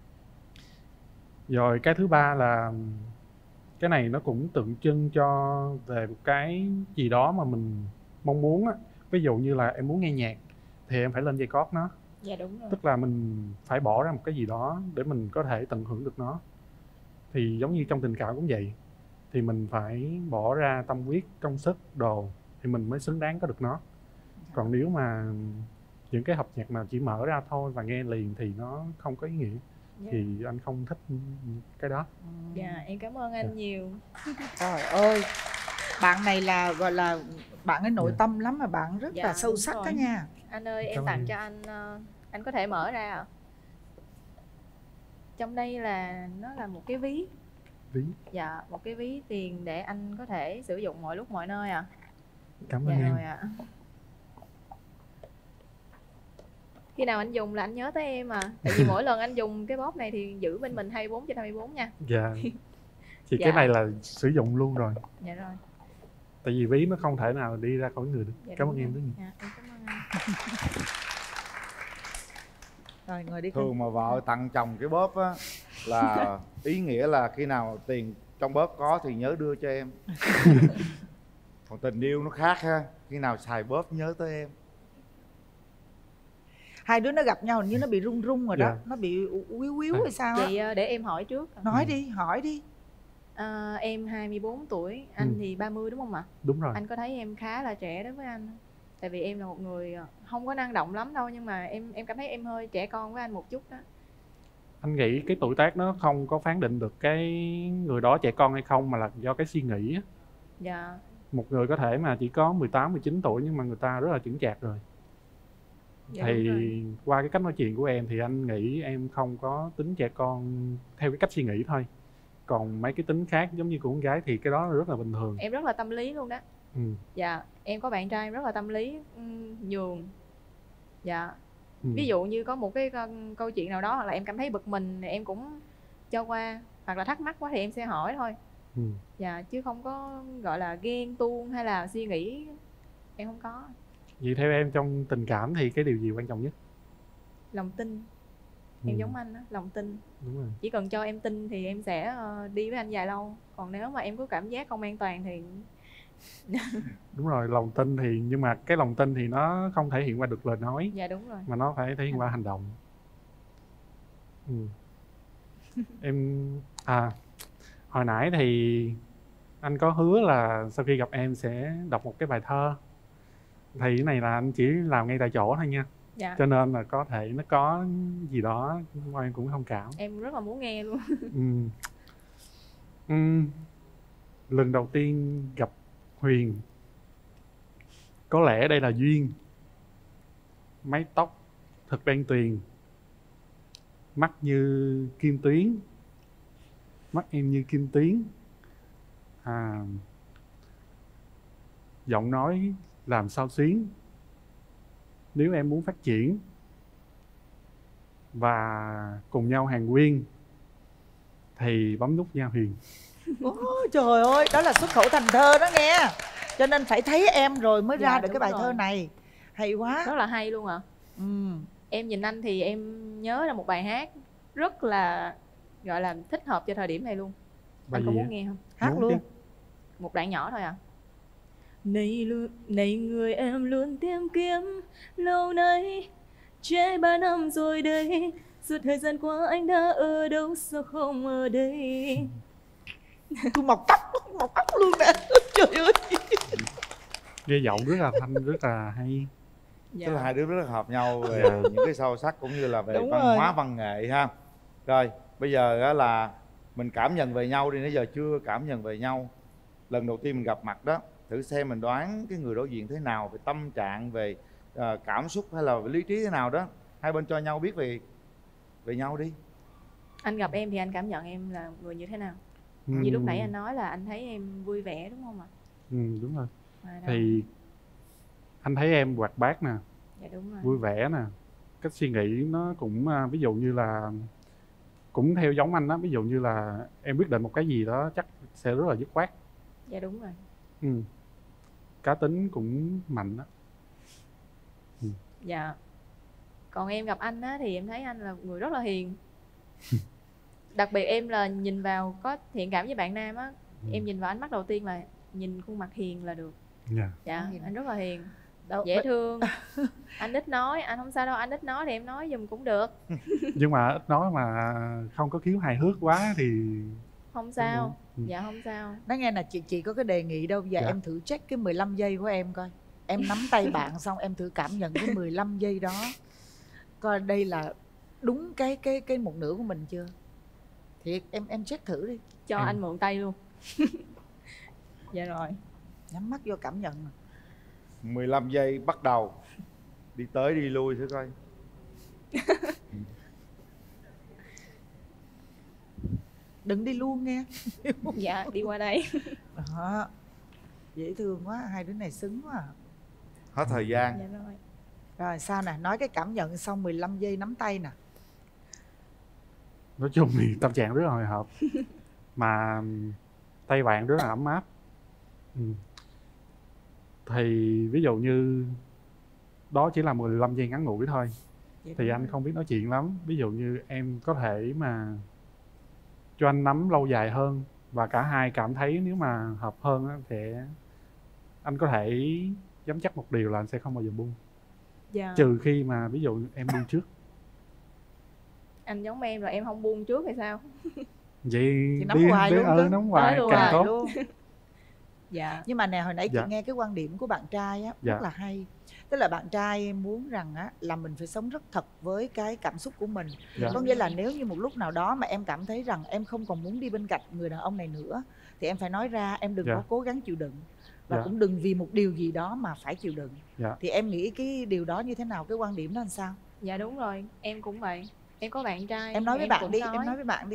Rồi cái thứ ba là cái này nó cũng tượng trưng cho về một cái gì đó mà mình mong muốn á. Ví dụ như là em muốn nghe nhạc thì em phải lên dây cót nó. Dạ đúng rồi. Tức là mình phải bỏ ra một cái gì đó để mình có thể tận hưởng được nó. Thì giống như trong tình cảm cũng vậy. Thì mình phải bỏ ra tâm huyết, công sức, đồ thì mình mới xứng đáng có được nó. Còn nếu mà những cái hộp nhạc mà chỉ mở ra thôi và nghe liền thì nó không có ý nghĩa. Thì anh không thích cái đó. Dạ em cảm ơn anh nhiều. Trời ơi, bạn này là gọi là bạn ấy nội tâm lắm mà bạn rất là sâu sắc đó nha. Anh ơi em tặng cho anh có thể mở ra ạ. Trong đây là nó là một cái ví. Ví? Dạ, một cái ví tiền để anh có thể sử dụng mọi lúc mọi nơi ạ. Cảm ơn em. Rồi ạ. Khi nào anh dùng là anh nhớ tới em à. Tại vì mỗi lần anh dùng cái bóp này thì giữ bên mình 24/24 nha. Dạ. Thì Dạ. cái này là sử dụng luôn rồi. Dạ rồi. Tại vì ví nó không thể nào đi ra khỏi người được. Dạ, cảm ơn em rất nhiều. Dạ, em cảm ơn anh. Rồi ngồi đi. Thường mà vợ tặng chồng cái bóp á là ý nghĩa là khi nào tiền trong bóp có thì nhớ đưa cho em. Còn tình yêu nó khác ha, khi nào xài bóp nhớ tới em. Hai đứa nó gặp nhau hình như nó bị run run rồi đó. Nó bị quýu hay sao á. Vậy để em hỏi trước. Nói đi, hỏi đi. Em 24 tuổi, anh thì 30 đúng không ạ? Đúng rồi. Anh có thấy em khá là trẻ đối với anh không? Tại vì em là một người không có năng động lắm đâu, nhưng mà em cảm thấy em hơi trẻ con với anh một chút đó. Anh nghĩ cái tuổi tác nó không có phán định được cái người đó trẻ con hay không, mà là do cái suy nghĩ á. Dạ. Một người có thể mà chỉ có 18, 19 tuổi nhưng mà người ta rất là chững chạc rồi. Dạ, thì qua cái cách nói chuyện của em thì anh nghĩ em không có tính trẻ con theo cái cách suy nghĩ thôi. Còn mấy cái tính khác giống như của con gái thì cái đó rất là bình thường. Em rất là tâm lý luôn đó. Dạ, em có bạn trai em rất là tâm lý, nhường. Dạ. Ví dụ như có một cái câu chuyện nào đó hoặc là em cảm thấy bực mình thì em cũng cho qua, hoặc là thắc mắc quá thì em sẽ hỏi thôi. Dạ, chứ không có gọi là ghen tuông hay là suy nghĩ, em không có. Vậy theo em trong tình cảm thì cái điều gì quan trọng nhất? Lòng tin. Em giống anh á, lòng tin. Đúng rồi. Chỉ cần cho em tin thì em sẽ đi với anh dài lâu. Còn nếu mà em có cảm giác không an toàn thì Đúng rồi, lòng tin thì nhưng mà cái lòng tin thì nó không thể hiện qua được lời nói. Dạ đúng rồi. Mà nó phải thể hiện qua hành động. Em hồi nãy thì anh có hứa là sau khi gặp em sẽ đọc một cái bài thơ. Thì cái này là anh chỉ làm ngay tại chỗ thôi nha. Dạ. Cho nên là có thể nó có gì đó em cũng thông cảm. Em rất là muốn nghe luôn. Lần đầu tiên gặp Huyền, có lẽ đây là duyên. Mái tóc thật đen tuyền, mắt như kim tuyến, mắt em như kim tuyến, giọng nói làm sao xuyến. Nếu em muốn phát triển và cùng nhau hàng huyên thì bấm nút nha Huyền. Trời ơi, đó là xuất khẩu thành thơ đó nghe. Cho nên phải thấy em rồi mới ra được cái bài rồi. thơ này. Hay quá. Rất là hay luôn ạ. Em nhìn anh thì em nhớ là một bài hát rất là gọi là thích hợp cho thời điểm này luôn. Bài anh có gì muốn á? nghe không? Hát Muốn luôn chứ. Một đoạn nhỏ thôi ạ. Này người em luôn tìm kiếm lâu nay, trễ 3 năm rồi đây. Suốt thời gian qua anh đã ở đâu sao không ở đây? Tôi mọc tóc luôn nè. Trời ơi. Nghe giọng rất là thanh, rất là hay. Tức là hai đứa rất là hợp nhau về Dạ. những cái sâu sắc cũng như là về Đúng văn rồi. hóa văn nghệ ha. Rồi bây giờ á là mình cảm nhận về nhau đi, nãy giờ chưa cảm nhận về nhau. Lần đầu tiên mình gặp mặt đó, thử xem mình đoán cái người đối diện thế nào, về tâm trạng, về cảm xúc hay là về lý trí thế nào đó. Hai bên cho nhau biết về nhau đi. Anh gặp em thì anh cảm nhận em là người như thế nào? Như lúc nãy anh nói là anh thấy em vui vẻ đúng không ạ? Đúng rồi. Thì anh thấy em hoạt bát nè, Dạ đúng rồi. vui vẻ nè, cách suy nghĩ nó cũng ví dụ như là cũng theo giống anh đó, ví dụ như là em quyết định một cái gì đó chắc sẽ rất là dứt khoát. Dạ đúng rồi. Cá tính cũng mạnh đó. Dạ. Còn em gặp anh á thì em thấy anh là người rất là hiền. Đặc biệt em là nhìn vào có thiện cảm với bạn nam á, em nhìn vào ánh mắt đầu tiên là nhìn khuôn mặt hiền là được. Dạ, anh rất là hiền. Dễ thương. Anh ít nói, anh không sao đâu, anh ít nói thì em nói giùm cũng được. Nhưng mà ít nói mà không có khiếu hài hước quá thì không sao. Dạ không sao. Nói nghe nè, chị có cái đề nghị đâu. Giờ em thử check cái 15 giây của em coi. Em nắm tay bạn xong em thử cảm nhận cái 15 giây đó, coi đây là đúng cái một nửa của mình chưa. Thiệt, em check thử đi. Cho anh mượn tay luôn. Dạ rồi. Nhắm mắt vô cảm nhận. 15 giây bắt đầu. Đi tới đi lui thử coi. Đừng đi luôn nghe. Dạ, đi qua đây. Đó. Dễ thương quá, hai đứa này xứng quá. Hết thời gian. Dạ rồi. Rồi sao nè, nói cái cảm nhận xong 15 giây nắm tay nè. Nói chung thì tâm trạng rất là hồi hộp. Mà tay bạn rất là ấm áp. Thì ví dụ như đó chỉ là 15 giây ngắn ngủi thôi. Thì anh không biết nói chuyện lắm. Ví dụ như em có thể mà cho anh nắm lâu dài hơn, và cả hai cảm thấy nếu mà hợp hơn á, thì anh có thể dám chắc một điều là anh sẽ không bao giờ buông. Dạ. Trừ khi mà ví dụ em buông trước. Anh giống em rồi em không buông trước hay sao? Vậy nắm hoài luôn chứ. nắm hoài càng tốt luôn. Dạ. Nhưng mà nè, hồi nãy chị nghe cái quan điểm của bạn trai á, rất là hay. Tức là bạn trai muốn rằng á là mình phải sống rất thật với cái cảm xúc của mình. Có nghĩa là nếu như một lúc nào đó mà em cảm thấy rằng em không còn muốn đi bên cạnh người đàn ông này nữa thì em phải nói ra, em đừng có cố gắng chịu đựng. Và cũng đừng vì một điều gì đó mà phải chịu đựng. Thì em nghĩ cái điều đó như thế nào, cái quan điểm đó làm sao? Dạ đúng rồi, em cũng vậy. Em có bạn trai. Em nói với bạn đi, em nói với bạn đi.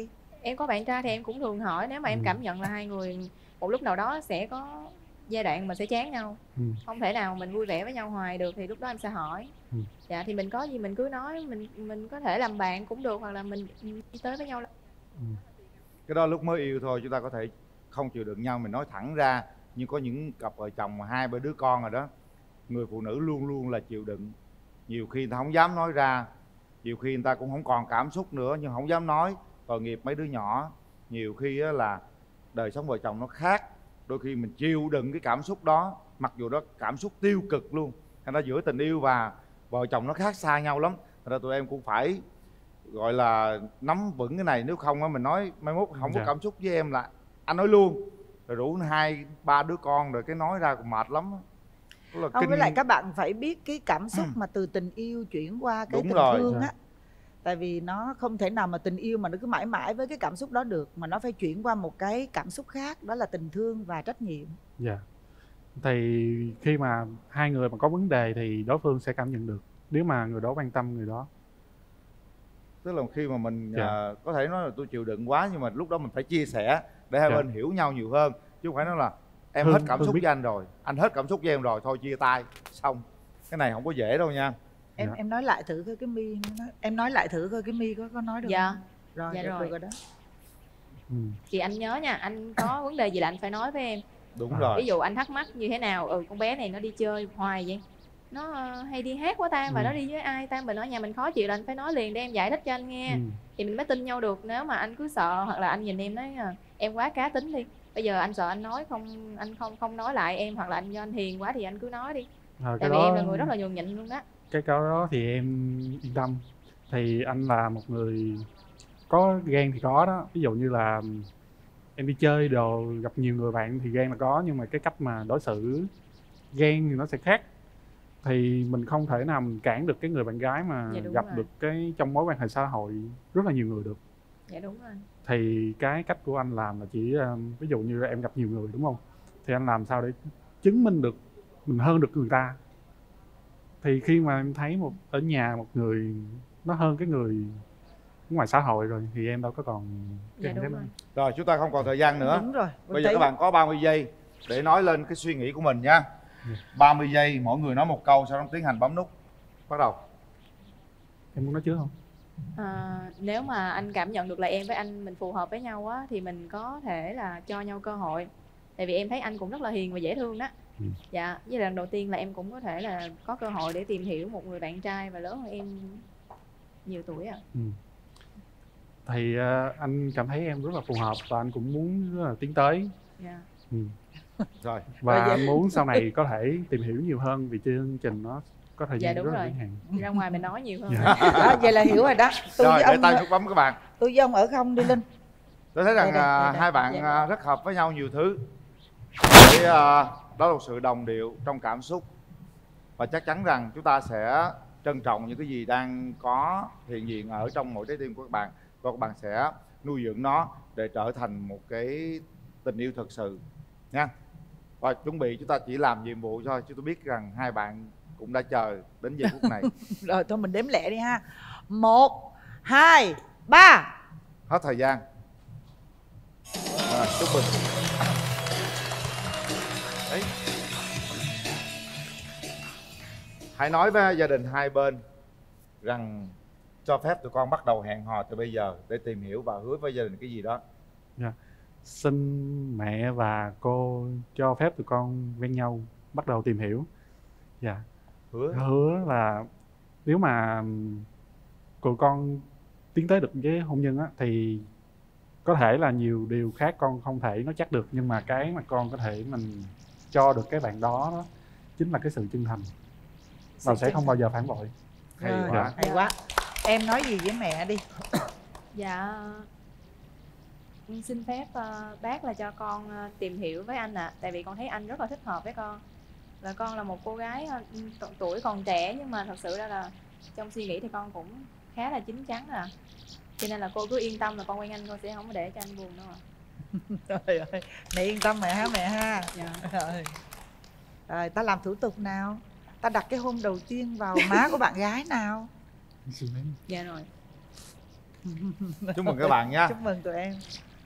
em có bạn trai thì em cũng thường hỏi, nếu mà em cảm nhận là hai người một lúc nào đó sẽ có giai đoạn mà sẽ chán nhau, không thể nào mình vui vẻ với nhau hoài được, thì lúc đó em sẽ hỏi. Dạ thì mình có gì mình cứ nói, mình có thể làm bạn cũng được, hoặc là mình đi tới với nhau. Cái đó lúc mới yêu thôi, chúng ta có thể không chịu đựng nhau mình nói thẳng ra, nhưng có những cặp vợ chồng mà 2-3 đứa con rồi đó, người phụ nữ luôn luôn là chịu đựng. Nhiều khi người ta không dám nói ra, nhiều khi người ta cũng không còn cảm xúc nữa nhưng không dám nói, tội nghiệp mấy đứa nhỏ. Nhiều khi là đời sống vợ chồng nó khác, đôi khi mình chịu đựng cái cảm xúc đó, mặc dù đó cảm xúc tiêu cực luôn. Thành ra giữa tình yêu và vợ chồng nó khác xa nhau lắm. Thành ra tụi em cũng phải gọi là nắm vững cái này, nếu không á mình nói mai mốt không có cảm xúc với em là anh nói luôn, rồi rủ 2-3 đứa con rồi cái nói ra cũng mệt lắm. Không, với lại các bạn phải biết cái cảm xúc mà từ tình yêu chuyển qua cái tình thương á. Tại vì nó không thể nào mà tình yêu mà nó cứ mãi mãi với cái cảm xúc đó được, mà nó phải chuyển qua một cái cảm xúc khác, đó là tình thương và trách nhiệm. Dạ. Thì khi mà hai người mà có vấn đề thì đối phương sẽ cảm nhận được, nếu mà người đó quan tâm người đó. Tức là khi mà mình có thể nói là tôi chịu đựng quá, nhưng mà lúc đó mình phải chia sẻ để hai bên hiểu nhau nhiều hơn, chứ không phải nói là em hết cảm xúc với anh rồi, anh hết cảm xúc với em rồi, thôi chia tay xong. Cái này không có dễ đâu nha. Em nói lại thử coi cái My, em nói lại thử coi cái My có nói được dạ. không? Rồi, dạ được rồi đó. Thì anh nhớ nha, anh có vấn đề gì là anh phải nói với em. Đúng rồi. Ví dụ anh thắc mắc như thế nào, con bé này nó đi chơi hoài vậy, nó hay đi hát quá ta, và nó đi với ai ta, mình ở nhà mình khó chịu là anh phải nói liền để em giải thích cho anh nghe. Thì mình mới tin nhau được. Nếu mà anh cứ sợ, hoặc là anh nhìn em nói em quá cá tính đi, bây giờ anh sợ anh nói anh không nói lại em, hoặc là anh do anh hiền quá thì anh cứ nói đi. Tại vì em là người rất là nhường nhịn luôn đó. Cái câu đó thì em yên tâm. Thì anh là một người có ghen thì có đó. Ví dụ như là em đi chơi đồ gặp nhiều người bạn thì ghen là có, nhưng mà cái cách mà đối xử ghen thì nó sẽ khác. Thì mình không thể nào mình cản được cái người bạn gái mà gặp được cái trong mối quan hệ xã hội rất là nhiều người được. Dạ đúng rồi. Thì cái cách của anh làm là chỉ ví dụ như em gặp nhiều người đúng không, thì anh làm sao để chứng minh được mình hơn được người ta. Thì khi mà em thấy ở nhà một người nó hơn cái người ngoài xã hội rồi thì em đâu có còn dạ, đúng rồi. Rồi chúng ta không còn thời gian nữa. Đúng rồi. Bây giờ các bạn có 30 giây để nói lên cái suy nghĩ của mình nha. 30 giây mỗi người nói một câu, sau đó tiến hành bấm nút. Bắt đầu. Em muốn nói trước không? Nếu mà anh cảm nhận được là em với anh mình phù hợp với nhau á, thì mình có thể là cho nhau cơ hội. Tại vì em thấy anh cũng rất là hiền và dễ thương đó. Dạ, với lần đầu tiên là em cũng có thể là có cơ hội để tìm hiểu một người bạn trai và lớn hơn em nhiều tuổi ạ. Thì anh cảm thấy em rất là phù hợp và anh cũng muốn rất là tiến tới. Rồi. Và anh muốn sau này có thể tìm hiểu nhiều hơn, vì chương trình nó có thời gian rất là ngắn hạn. Ra ngoài mình nói nhiều hơn. Đó, vậy là hiểu rồi đó. Rồi, để tay nút bấm các bạn. Tôi với ông ở không đi Linh. Tôi thấy rằng hai bạn rất hợp với nhau nhiều thứ. Đó là một sự đồng điệu trong cảm xúc. Và chắc chắn rằng chúng ta sẽ trân trọng những cái gì đang có hiện diện ở trong mỗi trái tim của các bạn. Và các bạn sẽ nuôi dưỡng nó để trở thành một cái tình yêu thật sự nha. Và chuẩn bị, chúng ta chỉ làm nhiệm vụ thôi, chứ tôi biết rằng hai bạn cũng đã chờ đến giây phút này. Rồi thôi mình đếm lẹ đi ha. 1, 2, 3. Hết thời gian. Rồi, chúc mừng. Đấy. Hãy nói với gia đình hai bên rằng cho phép tụi con bắt đầu hẹn hò từ bây giờ để tìm hiểu và hứa với gia đình cái gì đó. Xin mẹ và cô cho phép tụi con quen nhau, bắt đầu tìm hiểu. Hứa là nếu mà tụi con tiến tới được với hôn nhân á, thì có thể là nhiều điều khác con không thể nói chắc được, nhưng mà cái mà con có thể mình cho được cái bạn đó chính là cái sự chân thành và sẽ không bao giờ phản bội. Hay quá. Hay quá. Em nói gì với mẹ đi. Dạ, xin phép bác là cho con tìm hiểu với anh ạ. Tại vì con thấy anh rất là thích hợp với con. Và con là một cô gái tuổi còn trẻ, nhưng mà thật sự ra là trong suy nghĩ thì con cũng khá là chín chắn à. Cho nên là cô cứ yên tâm là con quen anh, con sẽ không có để cho anh buồn đâu ạ. Trời ơi, mẹ yên tâm mẹ ha. Rồi, ta làm thủ tục nào. Ta đặt cái hôn đầu tiên vào má của bạn gái nào. Dạ rồi. Chúc mừng các bạn nha. Chúc mừng tụi em.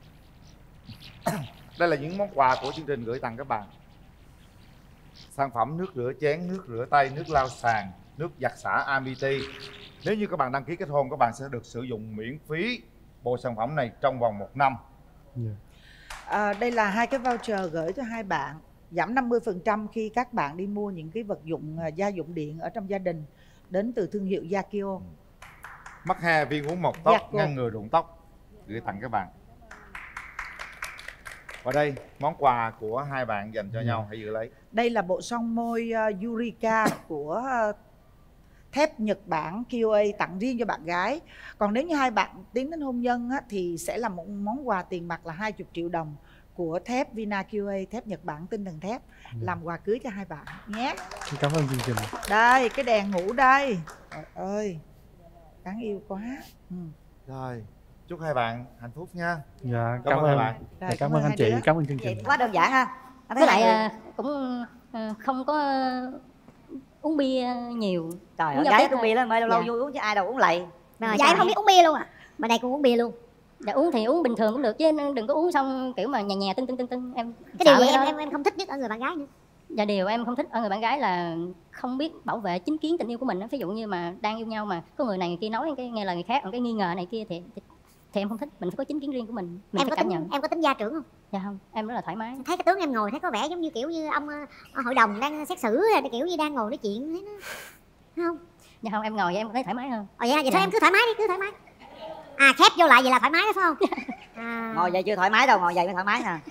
Đây là những món quà của chương trình gửi tặng các bạn. Sản phẩm nước rửa chén, nước rửa tay, nước lau sàn, nước giặt xả Amity. Nếu như các bạn đăng ký kết hôn, các bạn sẽ được sử dụng miễn phí bộ sản phẩm này trong vòng 1 năm. Đây là 2 cái voucher gửi cho 2 bạn, giảm 50% khi các bạn đi mua những cái vật dụng gia dụng điện ở trong gia đình đến từ thương hiệu Yakio. Mắc he viên uống mọc tóc, ngăn ngừa rụng tóc, gửi tặng các bạn. Và đây, món quà của 2 bạn dành cho nhau, hãy giữ lấy. Đây là bộ son môi Eureka của thép Nhật Bản QA tặng riêng cho bạn gái. Còn nếu như 2 bạn tiến đến hôn nhân á, thì sẽ là một món quà tiền mặt là 20 triệu đồng của thép Vina QA, thép Nhật Bản tinh thần thép, làm quà cưới cho 2 bạn nhé. Cảm ơn chương trình. Đây, cái đèn ngủ đây. Trời ơi, đáng yêu quá. Rồi, chúc 2 bạn hạnh phúc nha. Dạ, cảm ơn hai bạn. Dạ, cảm ơn anh chị, cảm ơn chương trình. Quá đơn giản ha. Với lại cũng không có uống bia nhiều. Trời ơi, gái uống bia lắm, lâu lâu vui uống chứ ai đâu uống lầy. Dạ em không biết uống bia luôn à. Bên đây cũng uống bia luôn. Dạ uống thì uống bình thường cũng được chứ đừng có uống xong kiểu mà nhè tưng em. Cái điều gì em không thích nhất ở người bạn gái nữa? Dạ điều em không thích ở người bạn gái là không biết bảo vệ chính kiến tình yêu của mình. Ví dụ như mà đang yêu nhau mà có người này người kia nói cái nghe lời người khác, cái nghi ngờ này kia thì em không thích. Mình phải có chính kiến riêng của mình Em phải cảm nhận. Em có tính gia trưởng không? Dạ không, em rất là thoải mái. Thấy cái tướng em ngồi thấy có vẻ giống như kiểu như ông hội đồng đang xét xử, kiểu như đang ngồi nói chuyện thấy nó không? Dạ không, em ngồi vậy em thấy thoải mái hơn. Vậy thôi em cứ thoải mái đi, cứ thoải mái. À khép vô lại vậy là thoải mái đó phải không? Ngồi vậy chưa thoải mái đâu, ngồi vậy mới thoải mái nè.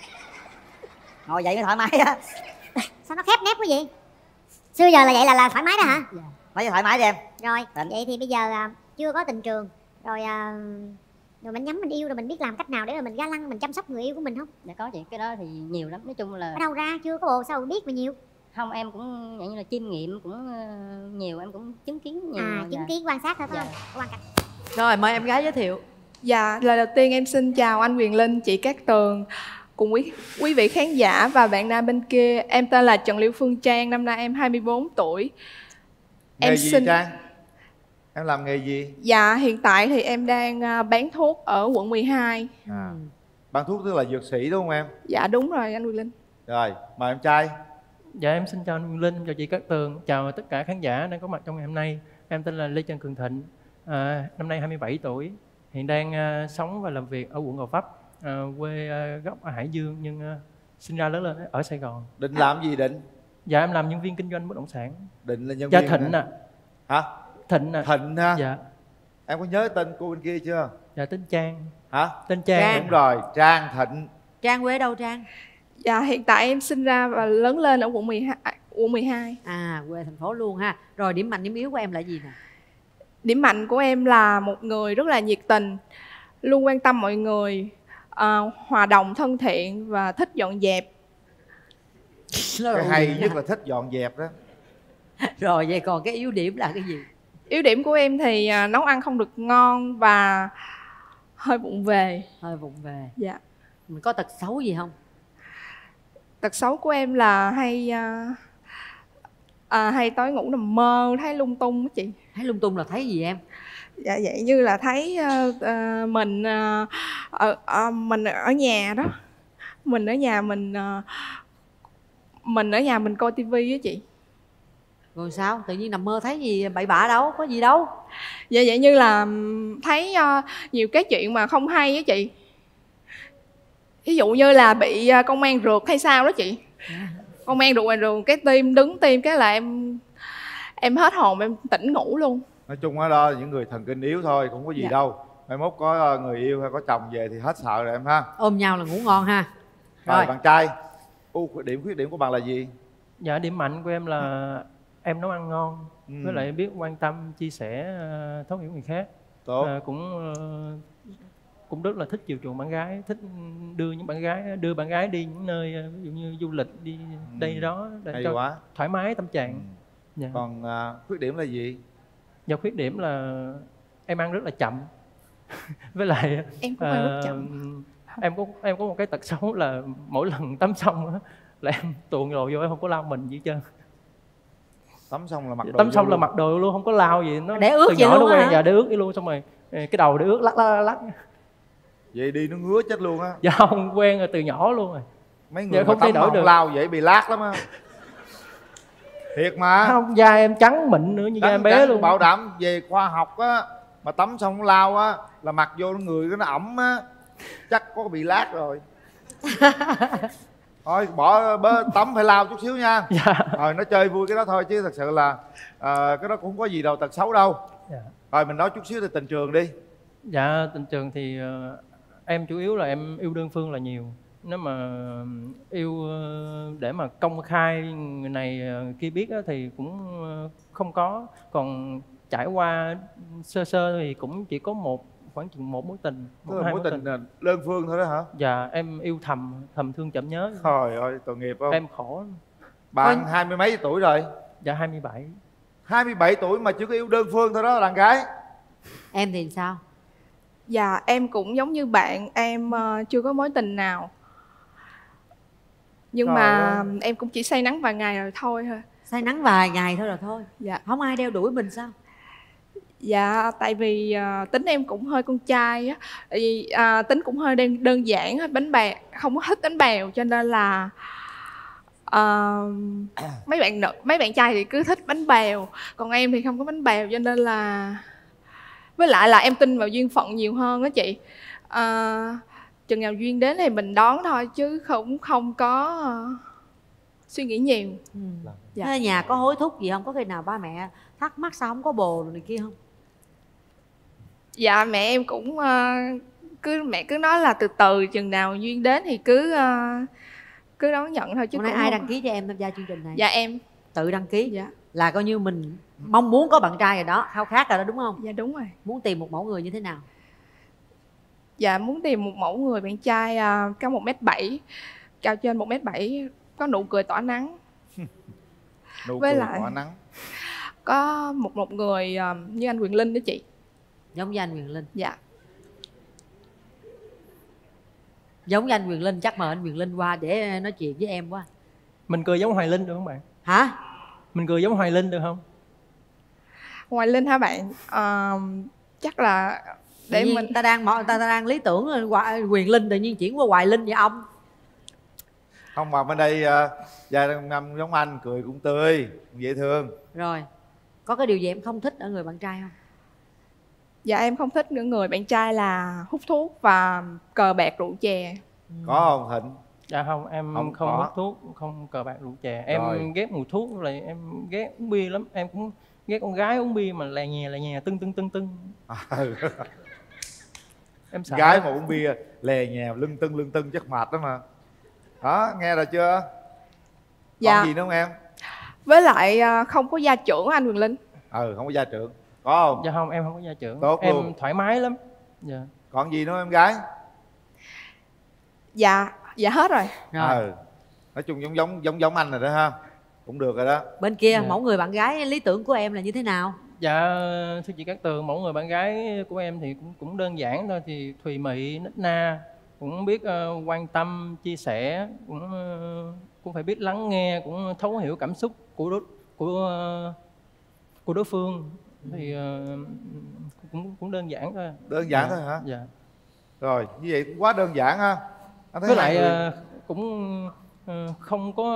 Ngồi vậy mới thoải mái á. Sao nó khép nép quá vậy? Xưa giờ là vậy là thoải mái đó hả? Dạ. Nói cho thoải mái đi em. Rồi, vậy thì bây giờ chưa có tình trường rồi rồi mình nhắm mình yêu rồi mình biết làm cách nào để mà mình ga lăng mình chăm sóc người yêu của mình không? Dạ có chị, cái đó thì nhiều lắm, nói chung là ở đâu ra chưa có bồ sao mà biết mà nhiều. Không, em cũng dạng như là chiêm nghiệm cũng nhiều, em cũng chứng kiến nhiều. Chứng kiến quan sát thôi phải không? Quan cảnh. Rồi mời em gái giới thiệu. Dạ, lời đầu tiên em xin chào anh Quyền Linh, chị Cát Tường cùng quý vị khán giả và bạn nam bên kia. Em tên là Trần Liêu Phương Trang, năm nay em 24 tuổi. Nghề em gì Trang? Em làm nghề gì? Dạ, hiện tại thì em đang bán thuốc ở quận 12. Bán thuốc tức là dược sĩ đúng không em? Dạ đúng rồi anh Quyền Linh. Rồi, mời em trai. Dạ em xin chào anh Quyền Linh, chào chị Cát Tường, chào tất cả khán giả đang có mặt trong ngày hôm nay. Em tên là Lê Trần Cường Thịnh, năm nay 27 tuổi, hiện đang sống và làm việc ở quận Gò Vấp, quê gốc ở Hải Dương nhưng sinh ra lớn lên ở Sài Gòn. Định làm gì Định? Dạ em làm nhân viên kinh doanh bất động sản. Định là nhân dạ, viên Thịnh ạ. Hả? Thịnh ạ. Thịnh ha? Dạ. Em có nhớ tên cô bên kia chưa? Dạ tên Trang. Hả? Tên Trang. Đúng rồi, Trang Thịnh. Trang quê đâu Trang? Dạ hiện tại em sinh ra và lớn lên ở quận 12. À quê thành phố luôn ha. Rồi điểm mạnh điểm yếu của em là gì nè? Điểm mạnh của em là một người rất là nhiệt tình, luôn quan tâm mọi người, hòa đồng thân thiện và thích dọn dẹp. Cái hay nhất là thích dọn dẹp đó. Rồi vậy còn cái yếu điểm là cái gì? Yếu điểm của em thì nấu ăn không được ngon và hơi vụng về. Hơi vụng về. Dạ. Mình có tật xấu gì không? Tật xấu của em là hay tối ngủ nằm mơ, thấy lung tung đó chị. Thấy lung tung là thấy gì em? Dạ vậy như là thấy mình ở nhà đó, mình ở nhà mình coi tivi á chị. Rồi sao? Tự nhiên nằm mơ thấy gì bậy bạ đâu, có gì đâu. Dạ vậy như là thấy nhiều cái chuyện mà không hay á chị. Ví dụ như là bị công an rượt hay sao đó chị. Công an rượt ngoài đường cái đứng tim cái là em hết hồn, em tỉnh ngủ luôn. Nói chung ở đó những người thần kinh yếu thôi, không có gì đâu. Mai mốt có người yêu hay có chồng về thì hết sợ rồi em ha. Ôm nhau là ngủ ngon ha. Rồi bạn trai, khuyết điểm của bạn là gì? Dạ điểm mạnh của em là em nấu ăn ngon, với lại biết quan tâm, chia sẻ, thấu hiểu người khác. Tốt. Cũng rất là thích chiều chuộng bạn gái, thích đưa bạn gái đi những nơi ví dụ như du lịch đi đây đó để hay cho quá. thoải mái tâm trạng. Dạ. Còn khuyết điểm là gì? Dạ khuyết điểm là em ăn rất là chậm. Với lại em cũng ăn rất chậm. Em có một cái tật xấu là mỗi lần tắm xong á là em tuồn đồ vô, em không có lau mình gì hết trơn. Tắm xong là mặc đồ tắm xong là mặc đồ luôn, không có lau gì, nó để ướt từ vậy nhỏ luôn nó quen. hả? Dạ để ướt vậy luôn, xong rồi cái đầu để ướt lắc. Vậy đi nó ngứa chết luôn á. Dạ không, quen rồi từ nhỏ luôn rồi. Mấy người không thay đổi được lao vậy bị lát lắm á. Thiệt mà. Không, da em trắng mịn nữa như da em bé luôn. Bảo đảm về khoa học á, mà tắm xong lao á là mặc vô người nó ẩm á, chắc có bị lát rồi. Thôi bỏ tắm phải lao chút xíu nha. Dạ. Rồi nó chơi vui cái đó thôi chứ thật sự là cái đó cũng không có gì đâu tật xấu đâu. Dạ. Rồi mình nói chút xíu về tình trường đi. Dạ, tình trường thì em chủ yếu là em yêu đơn phương là nhiều. Nếu mà yêu để mà công khai người này kia biết thì cũng không có. Còn trải qua sơ sơ thì cũng chỉ có khoảng chừng một mối tình. Mối tình đơn phương thôi đó hả? Dạ, em yêu thầm thương chậm nhớ. Trời ơi, tội nghiệp không? Em khổ. Bạn 20 mấy tuổi rồi? Dạ 27. 27 tuổi mà chưa có yêu đơn phương thôi đó, đàn gái. Em thì sao? Dạ em cũng giống như bạn, em chưa có mối tình nào. Nhưng mà em cũng chỉ say nắng vài ngày rồi thôi. Say nắng vài ngày thôi rồi thôi? Dạ. Không ai đeo đuổi mình sao? Dạ tại vì tính em cũng hơi con trai á, tính cũng hơi đơn giản, bánh bèo, không có thích bánh bèo, cho nên là mấy bạn trai thì cứ thích bánh bèo, còn em thì không có bánh bèo, cho nên là với lại là em tin vào duyên phận nhiều hơn á chị. Chừng nào duyên đến thì mình đón thôi chứ không có suy nghĩ nhiều. Dạ. Thế nhà có hối thúc gì không? Có khi nào ba mẹ thắc mắc sao không có bồ rồi này kia không? Dạ mẹ em cũng mẹ cứ nói là từ từ, chừng nào duyên đến thì cứ đón nhận thôi chứ. Hôm nay ai đăng ký cho em tham gia chương trình này? Dạ em tự đăng ký. Dạ. Là coi như mình mong muốn có bạn trai rồi đó, khao khát rồi đó đúng không? Dạ đúng rồi. Muốn tìm một mẫu người như thế nào? Dạ muốn tìm một mẫu người bạn trai cao 1m7, cao trên 1m7, có nụ cười tỏa nắng. Nụ với cười lại tỏa nắng. Có một người như anh Quyền Linh đó chị. Giống như anh Quyền Linh. Dạ. Giống như anh Quyền Linh, chắc mời anh Quyền Linh qua để nói chuyện với em quá. Mình cười giống Hoài Linh được không bạn? Hả? Mình cười giống Hoài Linh được không? Hoài Linh hả bạn? Chắc là để mình ta đang lý tưởng Quyền Linh tự nhiên chuyển qua Hoài Linh vậy ông. Không mà bên đây da ngâm giống anh, cười cũng tươi, dễ thương. Rồi, có cái điều gì em không thích ở người bạn trai không? Dạ em không thích những người bạn trai là hút thuốc và cờ bạc rượu chè. Có không Thịnh? Dạ không, em không hút thuốc, không cờ bạc rượu chè. Em ghét mùi thuốc, là em ghét uống bia lắm. Em cũng ghét con gái uống bia mà lè nhè tưng. Em sợ. Gái mà uống bia lè nhè lưng tưng chắc mệt lắm mà. Đó, nghe rồi chưa? Dạ. Còn gì nữa không em? Với lại không có gia trưởng anh Quyền Linh. Không có gia trưởng. Có không? Dạ không, em không có gia trưởng. Tốt em luôn. Thoải mái lắm. Dạ. Còn gì nữa em gái? Dạ hết rồi. Nói chung giống anh rồi đó ha. Cũng được rồi đó. Bên kia mẫu người bạn gái lý tưởng của em là như thế nào? Dạ thưa chị Cát Tường, mẫu người bạn gái của em thì cũng đơn giản thôi, thì thùy mị, nít na, cũng biết quan tâm, chia sẻ, cũng phải biết lắng nghe, cũng thấu hiểu cảm xúc của đối phương, thì cũng đơn giản thôi. Đơn giản thôi hả? Dạ. Rồi như vậy cũng quá đơn giản ha. Với lại cũng không có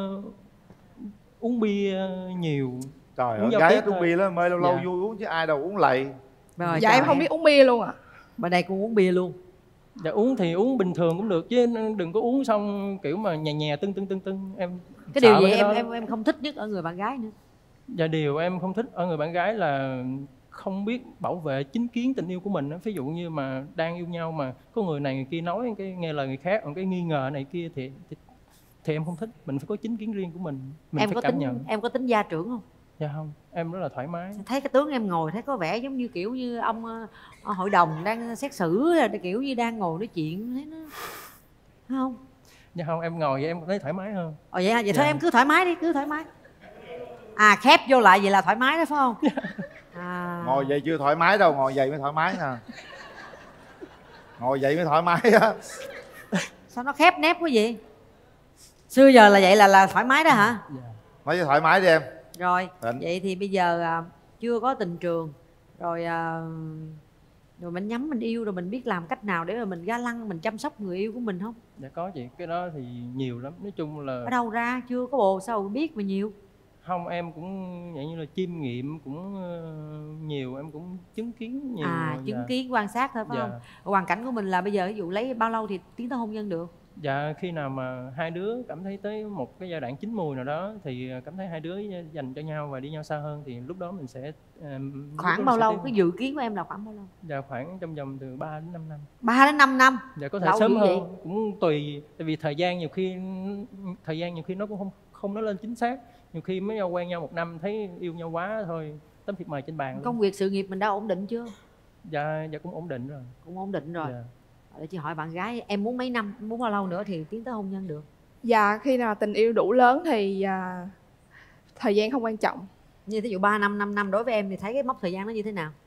uống bia nhiều. Trời ơi, gái uống bia lắm, mê lâu lâu vui uống chứ ai đâu uống lầy. Rồi, dạ em không biết uống bia luôn ạ. Bên đây cũng uống bia luôn. Dạ uống thì uống bình thường cũng được chứ đừng có uống xong kiểu mà nhè tưng. Em cái điều gì em không thích nhất ở người bạn gái nữa? Dạ điều em không thích ở người bạn gái là không biết bảo vệ chính kiến tình yêu của mình. Ví dụ như mà đang yêu nhau mà có người này người kia nói cái nghe lời người khác, còn cái nghi ngờ này kia thì em không thích. Mình phải có chính kiến riêng của mình em phải có cảm nhận. Em có tính gia trưởng không? Dạ không, em rất là thoải mái. Thấy cái tướng em ngồi thấy có vẻ giống như kiểu như ông hội đồng đang xét xử, kiểu như đang ngồi nói chuyện, thấy nó không? Dạ không, em ngồi vậy em thấy thoải mái hơn. Vậy hả? Vậy thôi em cứ thoải mái đi, cứ thoải mái. Khép vô lại vậy là thoải mái đó phải không? Ngồi vậy chưa thoải mái đâu, ngồi vậy mới thoải mái nè. Ngồi vậy mới thoải mái á. Sao nó khép nép quá vậy? Xưa giờ là vậy là thoải mái đó hả? Nói cho thoải mái đi em. Rồi, vậy thì bây giờ chưa có tình trường rồi, Rồi mình nhắm mình yêu rồi mình biết làm cách nào để mà mình ga lăng mình chăm sóc người yêu của mình không? Dạ có chị, cái đó thì nhiều lắm. Nói chung là Ở đâu ra, chưa có bồ sao biết mà nhiều? không, em cũng dạng như là chiêm nghiệm cũng nhiều, em cũng chứng kiến nhiều. Chứng kiến quan sát thôi phải Dạ. không? Hoàn cảnh của mình là bây giờ ví dụ lấy bao lâu thì tiến tới hôn nhân được? Dạ khi nào mà hai đứa cảm thấy tới một cái giai đoạn chín mùi nào đó thì cảm thấy hai đứa dành cho nhau và đi nhau xa hơn thì lúc đó mình sẽ khoảng bao lâu? Cái dự kiến của em là khoảng bao lâu? Dạ khoảng trong vòng từ 3 đến 5 năm. 3 đến 5 năm? Dạ có thể lâu sớm hơn vậy? cũng tùy, tại vì thời gian nhiều khi nó cũng không nói lên chính xác. Nhiều khi mới quen nhau 1 năm thấy yêu nhau quá thôi tấm thiệp mời trên bàn luôn. Công việc sự nghiệp mình đã ổn định chưa? Dạ cũng ổn định rồi. Cũng ổn định rồi. Dạ. Để chị hỏi bạn gái em muốn mấy năm, muốn bao lâu nữa thì tiến tới hôn nhân được? Dạ khi nào tình yêu đủ lớn thì thời gian không quan trọng. Như thí dụ 3 năm, 5 năm đối với em thì thấy cái mốc thời gian nó như thế nào?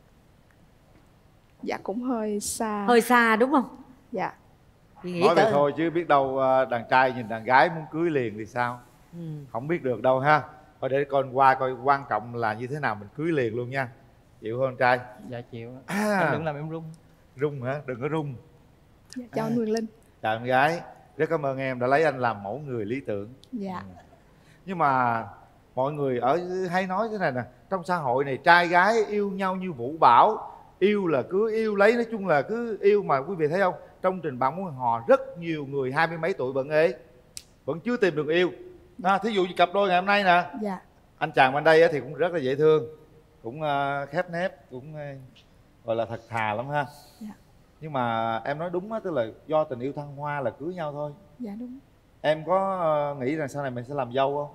Dạ cũng hơi xa. Hơi xa đúng không? Dạ. Nói vậy thôi chứ biết đâu đàn trai nhìn đàn gái muốn cưới liền thì sao? Không biết được đâu ha. Thôi để con qua coi quan trọng là như thế nào mình cưới liền luôn nha. Chịu không anh trai? Dạ chịu. Anh đừng làm em run. Run hả? Đừng có run. Dạ, chào anh Quyền Linh. Chào em gái. Rất cảm ơn em đã lấy anh làm mẫu người lý tưởng. Dạ. Nhưng mà mọi người hay nói thế này nè, trong xã hội này trai gái yêu nhau như vũ bão, yêu là cứ yêu lấy, nói chung là cứ yêu. Mà quý vị thấy không, trong trình bạn muốn hò rất nhiều người 20 mấy tuổi vẫn ế, vẫn chưa tìm được yêu. Thí dụ như cặp đôi ngày hôm nay nè. Dạ. Anh chàng bên đây thì cũng rất là dễ thương, cũng khép nép, cũng gọi là thật thà lắm ha. Dạ. Nhưng mà em nói đúng á, tức là do tình yêu thăng hoa là cưới nhau thôi. Dạ đúng. Em có nghĩ rằng sau này mình sẽ làm dâu không?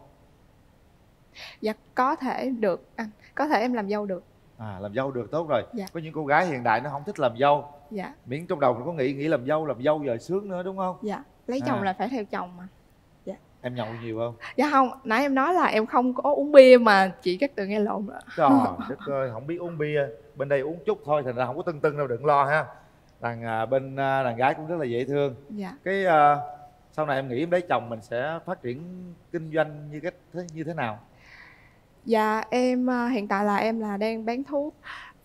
Dạ có thể được anh, có thể em làm dâu được. Làm dâu được, tốt rồi. Dạ. Có những cô gái hiện đại nó không thích làm dâu. Dạ. Miễn trong đầu nó có nghĩ làm dâu giờ sướng nữa, đúng không? Dạ. Lấy chồng là phải theo chồng mà. Dạ. Em nhậu nhiều không? Dạ không, nãy em nói là em không có uống bia mà chị Cát Tường nghe lộn rồi. Trời đất ơi, không biết uống bia. Bên đây uống chút thôi, thành ra không có tưng đâu, đừng lo ha. Bên đàn gái cũng rất là dễ thương. Dạ. Cái sau này em nghĩ em lấy chồng mình sẽ phát triển kinh doanh như thế nào? Dạ em hiện tại là em đang bán thuốc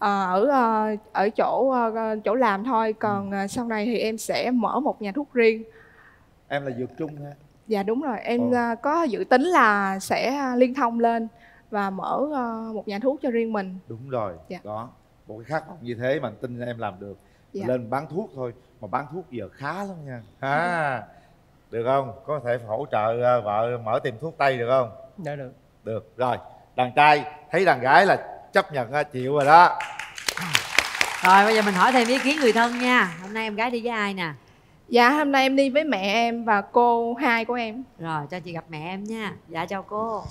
ở chỗ làm thôi, còn sau này thì em sẽ mở một nhà thuốc riêng. Em là dược trung ha? Dạ đúng rồi, em có dự tính là sẽ liên thông lên và mở một nhà thuốc cho riêng mình. Đúng rồi. Dạ. Đó, một cái khát vọng như thế mà anh tin em làm được. Dạ. Lên bán thuốc thôi mà bán thuốc giờ khá lắm nha. Được không? Có thể hỗ trợ vợ mở tiệm thuốc tây được không? Dạ được. Được rồi. Đàn trai thấy đàn gái là chấp nhận chịu rồi đó. Rồi bây giờ mình hỏi thêm ý kiến người thân nha. Hôm nay em gái đi với ai nè? Dạ hôm nay em đi với mẹ em và cô hai của em. Rồi cho chị gặp mẹ em nha. Dạ chào cô.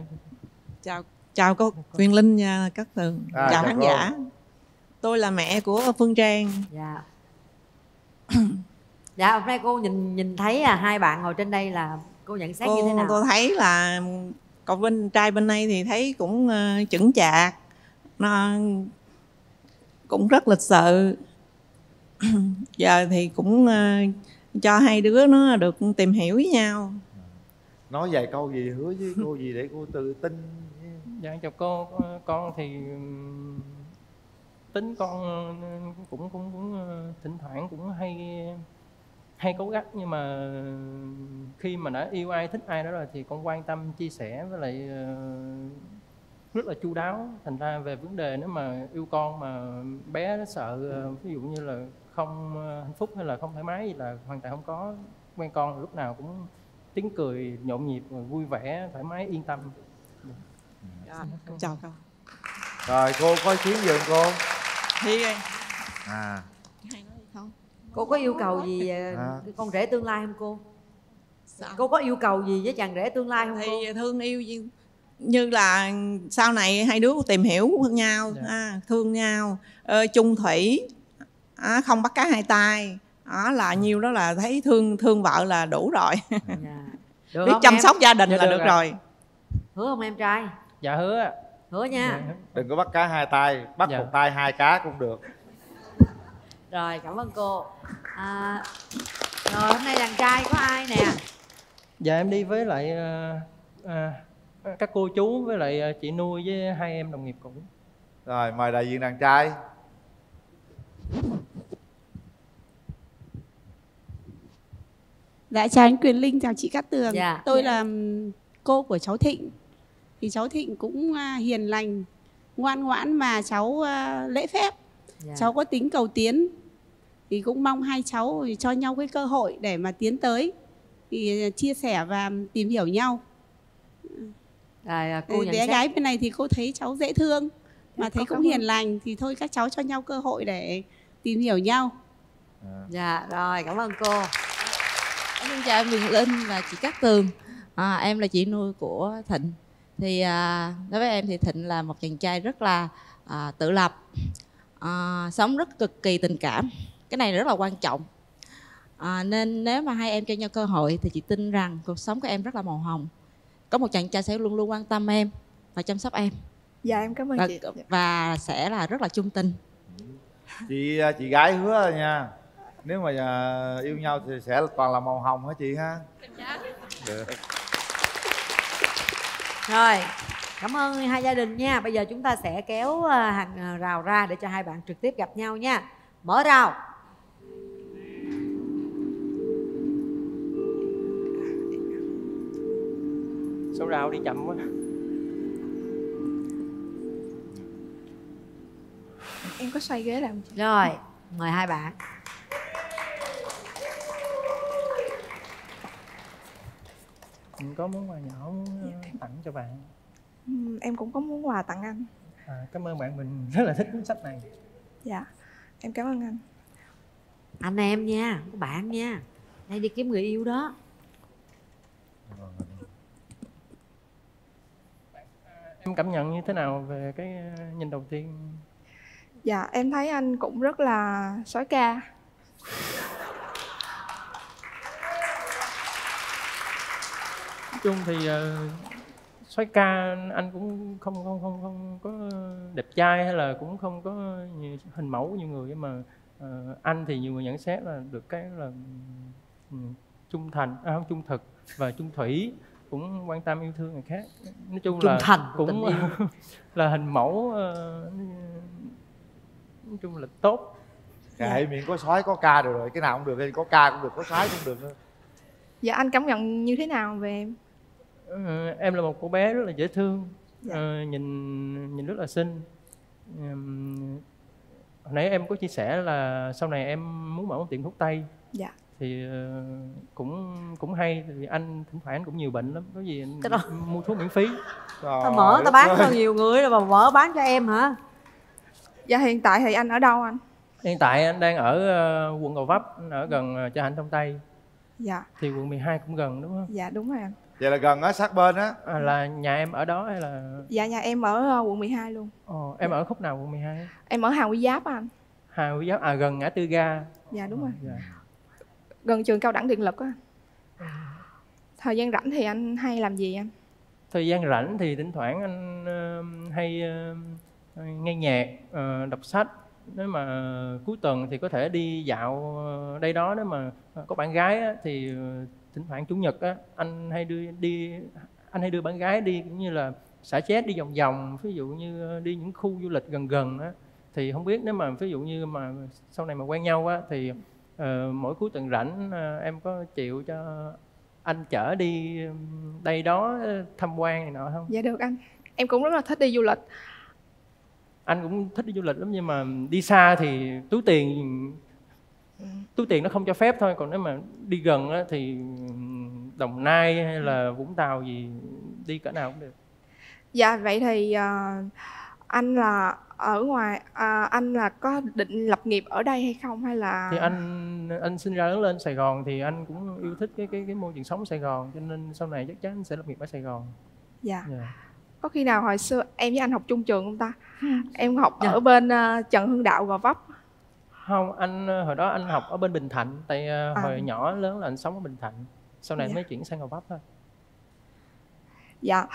Chào cô Quyền Linh nha Cát Tường. Chào khán giả. Tôi là mẹ của Phương Trang. Dạ. Dạ hôm nay cô nhìn thấy hai bạn ngồi trên đây là cô nhận xét như thế nào? Cô thấy là cậu bên trai bên đây thì thấy cũng chững chạc, nó cũng rất lịch sự. Giờ thì cũng cho hai đứa nó được tìm hiểu với nhau. Nói vài câu gì hứa với cô gì để cô tự tin. Dạ chào cô, con thì tính con cũng thỉnh thoảng cũng hay cố gắng, nhưng mà khi mà đã yêu ai, thích ai đó rồi thì con quan tâm, chia sẻ với lại rất là chu đáo. Thành ra về vấn đề nếu mà yêu con mà bé nó sợ ví dụ như là không hạnh phúc hay là không thoải mái gì là hoàn toàn không có. Quen con lúc nào cũng tiếng cười nhộn nhịp, vui vẻ, thoải mái, yên tâm. Chào cô. Rồi cô có ý kiến gì không cô? Thì cô có yêu cầu gì con rể tương lai không cô? Cô có yêu cầu gì với chàng rể tương lai không cô? Thì thương yêu như là sau này hai đứa tìm hiểu nhau, thương nhau, chung thủy, không bắt cá hai tay, là nhiều đó là thấy thương vợ là đủ rồi. Biết chăm sóc gia đình là được rồi. Hứa không em trai? Dạ hứa. Hứa nha. Đừng có bắt cá hai tay, bắt một tay hai cá cũng được. Rồi cảm ơn cô. Rồi hôm nay đàn trai có ai nè? Dạ em đi với lại các cô chú với lại chị nuôi với hai em đồng nghiệp cũ. Rồi mời đại diện đàn trai. Dạ chào anh Quyền Linh, chào chị Cát Tường. Dạ. Tôi là cô của cháu Thịnh. Thì cháu Thịnh cũng hiền lành, ngoan ngoãn mà cháu lễ phép. Dạ. Cháu có tính cầu tiến. Thì cũng mong hai cháu cho nhau cái cơ hội để mà tiến tới. Thì chia sẻ và tìm hiểu nhau. Rồi, cô nhận bé xét. gái bên này thì cô thấy cháu dễ thương mà thấy cũng cảm hiền ơn. lành, thì thôi các cháu cho nhau cơ hội để tìm hiểu nhau. Dạ rồi, cảm ơn cô. Xin chào em Quyền Linh và chị Cát Tường. Em là chị nuôi của Thịnh. Thì đối với em thì Thịnh là một chàng trai rất là tự lập, sống rất cực kỳ tình cảm. Cái này rất là quan trọng. Nên nếu mà hai em cho nhau cơ hội thì chị tin rằng cuộc sống của em rất là màu hồng. Có một chàng trai sẽ luôn luôn quan tâm em và chăm sóc em. Dạ em cảm ơn chị. Và sẽ là rất là chung tình. Chị gái hứa rồi nha, nếu mà yêu nhau thì sẽ toàn là màu hồng hả chị ha? Được. Rồi, cảm ơn hai gia đình nha. Bây giờ chúng ta sẽ kéo hàng rào ra để cho hai bạn trực tiếp gặp nhau nha. Mở rào. Số rào đi chậm quá. Em có xoay ghế làm chị. Rồi, mời hai bạn. Mình có món quà nhỏ muốn tặng cho bạn. Em cũng có món quà tặng anh. Cảm ơn bạn, mình rất là thích cuốn sách này. Dạ, em cảm ơn anh. Anh em nha, các bạn nha. Đây đi kiếm người yêu đó. Em cảm nhận như thế nào về cái nhìn đầu tiên? Dạ, em thấy anh cũng rất là soái ca. Nói chung thì soái ca anh cũng không có đẹp trai hay là cũng không có hình mẫu nhiều người, nhưng mà anh thì nhiều người nhận xét là được cái là trung thành, không trung thực và chung thủy, cũng quan tâm yêu thương người khác. Nói chung Trung là thành cũng tình yêu. là hình mẫu nói chung là tốt. Kệ miệng có soái có ca được rồi, cái nào cũng được, có ca cũng được, có soái cũng được nữa. Dạ, anh cảm nhận như thế nào về em? Em là một cô bé rất là dễ thương, nhìn rất là xinh. Hồi nãy em có chia sẻ là sau này em muốn mở một tiệm thuốc tây. Dạ. Thì cũng hay, thì anh thỉnh thoảng anh cũng nhiều bệnh lắm, có gì anh mua thuốc miễn phí. Tao mở tao bán cho nhiều người rồi mà mở bán cho em hả? Dạ, hiện tại thì anh ở đâu anh? Hiện tại anh đang ở quận Gò Vấp, ở gần Chợ Hạnh Thông Tây. Dạ. Thì quận 12 cũng gần đúng không? Dạ đúng rồi anh. Vậy là gần á, sát bên á. Là nhà em ở đó hay là? Dạ, nhà em ở quận 12 luôn. Ồ, em ở khúc nào quận 12? Em ở Hà Huy Giáp anh. Hà Huy Giáp, gần ngã tư ga. Dạ đúng rồi. Dạ. Gần trường cao đẳng điện lực á. Thời gian rảnh thì anh hay làm gì anh? Thời gian rảnh thì thỉnh thoảng anh hay nghe nhạc, đọc sách. Nếu mà cuối tuần thì có thể đi dạo đây đó. Nếu mà có bạn gái á, thì thỉnh thoảng chủ nhật á, anh hay đưa bạn gái đi cũng như là xả stress, đi vòng vòng, ví dụ như đi những khu du lịch gần gần á. Thì không biết nếu mà ví dụ như mà sau này mà quen nhau á thì mỗi cuối tuần rảnh em có chịu cho anh chở đi đây đó tham quan này nọ không? Dạ được anh. Em cũng rất là thích đi du lịch. Anh cũng thích đi du lịch lắm, nhưng mà đi xa thì túi tiền nó không cho phép thôi. Còn nếu mà đi gần á, thì Đồng Nai hay là Vũng Tàu gì đi cỡ nào cũng được. Dạ vậy thì anh là ở ngoài anh là có định lập nghiệp ở đây hay không, hay là? Thì anh sinh ra lớn lên Sài Gòn thì anh cũng yêu thích cái môi trường sống Sài Gòn, cho nên sau này chắc chắn anh sẽ lập nghiệp ở Sài Gòn. Dạ. Có khi nào hồi xưa em với anh học chung trường không ta? Em học ở bên Trần Hưng Đạo, Gò Vấp. Không, anh hồi đó anh học ở bên Bình Thạnh. Tại hồi nhỏ lớn là anh sống ở Bình Thạnh. Sau này mới chuyển sang Gò Vấp thôi. Dạ.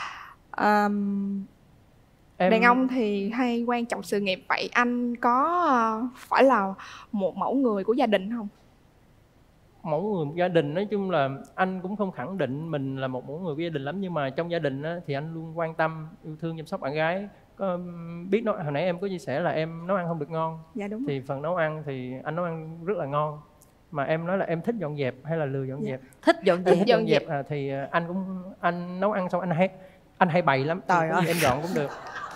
Đàn ông thì hay quan trọng sự nghiệp. Vậy anh có phải là một mẫu người của gia đình không? Mẫu người gia đình, nói chung là anh cũng không khẳng định mình là một mẫu người của gia đình lắm. Nhưng mà trong gia đình á, thì anh luôn quan tâm, yêu thương, chăm sóc bạn gái. Có biết nói, hồi nãy em có chia sẻ là em nấu ăn không được ngon. Dạ đúng. Thì phần nấu ăn thì anh nấu ăn rất là ngon. mà em nói là em thích dọn dẹp hay là lười dọn dẹp? Thích dọn dẹp. Thích dọn dẹp thì anh nấu ăn xong anh hay bày lắm. Trời ơi. Em dọn cũng được.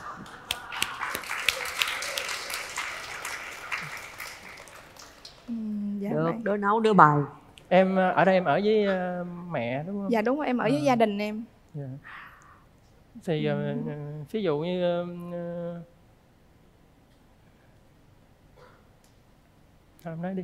Dạ, được, bạn. đứa nấu đứa bày. Em ở đây em ở với mẹ đúng không? Dạ đúng rồi, em ở với gia đình em. Dạ. Thì ví dụ như em nói đi.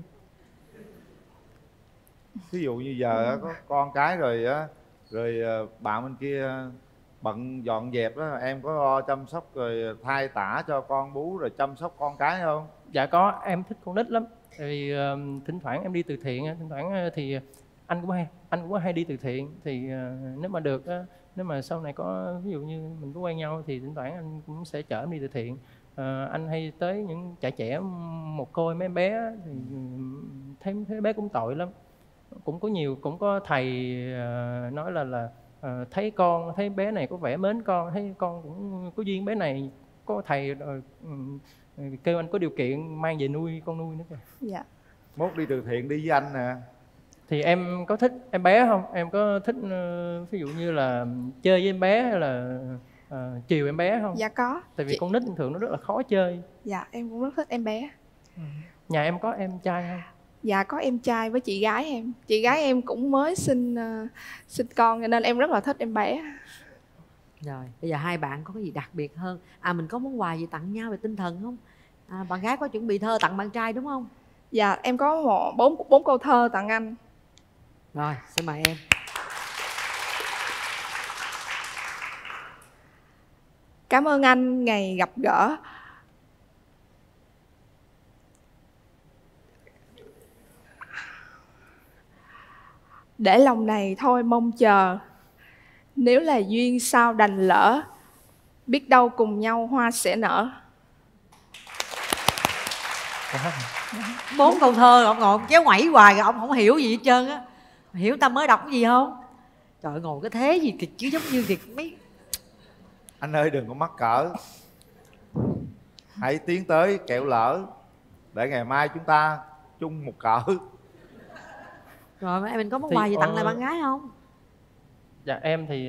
Ví dụ như giờ á, có con cái rồi á, rồi bạn bên kia bận dọn dẹp đó, em có lo chăm sóc rồi thay tả cho con bú rồi chăm sóc con cái không? Dạ có, em thích con nít lắm. Tại vì thỉnh thoảng em đi từ thiện, thỉnh thoảng thì anh cũng hay đi từ thiện. Thì nếu mà được, nếu mà sau này có ví dụ như mình có quen nhau thì thỉnh thoảng anh cũng sẽ chở em đi từ thiện. Anh hay tới những trại trẻ một côi mấy bé thì thấy bé cũng tội lắm. Cũng có thầy nói là thấy bé này có vẻ mến con, thấy con cũng có duyên bé này, có thầy kêu anh có điều kiện mang về nuôi con nuôi nữa kìa. Dạ. Mốt đi từ thiện đi với anh nè. Thì em có thích em bé không? Em có thích ví dụ như là chơi với em bé hay là chiều em bé không? Dạ có. Tại vì con nít thường nó rất là khó chơi. Dạ em cũng rất thích em bé. Nhà em có em trai không? Dạ có em trai với chị gái em. Chị gái em cũng mới sinh con cho nên em rất là thích em bé. Rồi, bây giờ hai bạn có cái gì đặc biệt hơn? Mình có món quà gì tặng nhau về tinh thần không? Bạn gái có chuẩn bị thơ tặng bạn trai đúng không? Dạ em có bốn câu thơ tặng anh. Rồi, xin mời em. Cảm ơn anh ngày gặp gỡ. Để lòng này thôi mong chờ. Nếu là duyên sao đành lỡ. Biết đâu cùng nhau hoa sẽ nở. 4 câu thơ ông ngồi ông kéo ngoảy hoài rồi ông không hiểu gì hết trơn á. Hiểu ta mới đọc cái gì không? Trời ơi, ngồi cái thế gì kịch chứ giống như kịch mấy. Anh ơi đừng có mắc cỡ. Hãy tiến tới kẹo lỡ. Để ngày mai chúng ta chung một cỡ. Rồi mình có món quà gì tặng lại bạn gái không? Dạ em thì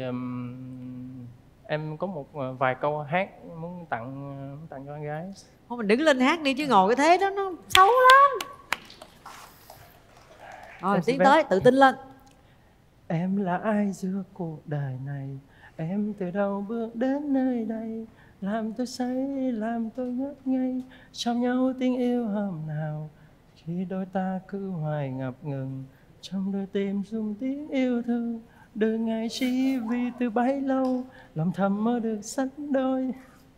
em có một vài câu hát muốn tặng cho con gái. Thôi mình đứng lên hát đi chứ ngồi cái thế đó nó xấu lắm. Rồi tiến tới tự tin lên. Em là ai giữa cuộc đời này, em từ đâu bước đến nơi đây, làm tôi say, làm tôi ngất ngây, trong nhau tiếng yêu hôm nào, khi đôi ta cứ hoài ngập ngừng, trong đôi tim rung tiếng yêu thương, đừng ngại chi vì từ bấy lâu, lòng thầm mơ được sánh đôi.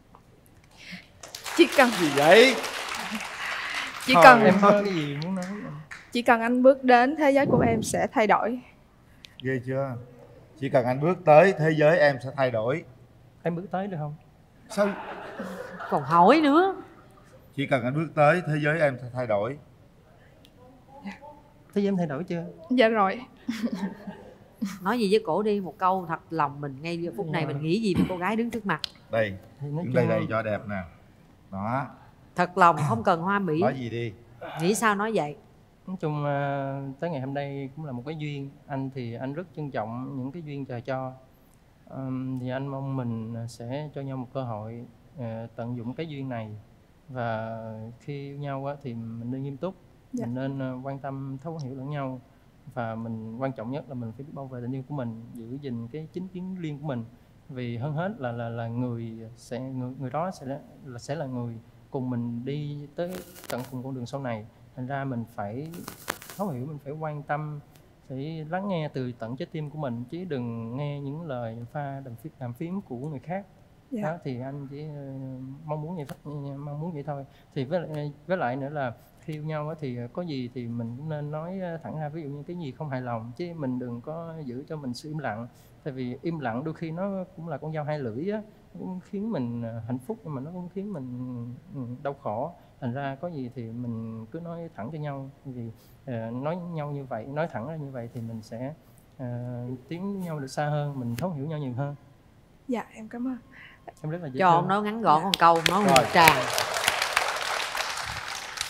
Chỉ cần gì vậy? Chỉ cần em có cái gì muốn nói? Chỉ cần anh bước đến, thế giới của em sẽ thay đổi. Ghê chưa? Chỉ cần anh bước tới, thế giới em sẽ thay đổi. Em bước tới được không? Sao? Còn hỏi nữa. Chỉ cần anh bước tới, thế giới em sẽ thay đổi. Thế giới em thay đổi chưa? Dạ rồi. Nói gì với cổ đi, một câu thật lòng mình ngay giờ phút này mình nghĩ gì về cô gái đứng trước mặt. Đây, đứng đây cho đẹp nè. Đó. Thật lòng không cần hoa mỹ. Nói gì đi. Nghĩ sao nói vậy. Nói chung tới ngày hôm nay cũng là một cái duyên. Anh thì anh rất trân trọng những cái duyên trời cho. Thì anh mong mình sẽ cho nhau một cơ hội tận dụng cái duyên này. Và khi yêu nhau thì mình nên nghiêm túc. Dạ. Mình nên quan tâm thấu hiểu lẫn nhau. Và mình quan trọng nhất là mình phải biết bảo vệ tình yêu của mình, giữ gìn cái chính kiến riêng của mình. Vì hơn hết là người đó sẽ là người cùng mình đi tới tận cùng con đường sau này. Thành ra mình phải thấu hiểu, mình phải quan tâm, phải lắng nghe từ tận trái tim của mình, chứ đừng nghe những lời pha đàm phím của người khác. Dạ. Đó, thì anh chỉ mong muốn vậy thôi. Thì với lại nữa là khi yêu nhau thì có gì thì mình cũng nên nói thẳng ra, ví dụ như cái gì không hài lòng, chứ mình đừng có giữ cho mình sự im lặng. Tại vì im lặng đôi khi nó cũng là con dao hai lưỡi á, cũng khiến mình hạnh phúc nhưng mà nó cũng khiến mình đau khổ. Thành ra có gì thì mình cứ nói thẳng cho nhau, vì nói nhau như vậy, nói thẳng ra như vậy thì mình sẽ tiến với nhau được xa hơn, mình thấu hiểu nhau nhiều hơn. Dạ em cảm ơn. Em rất là dễ cho ông nói ngắn gọn con câu, nói một tràng.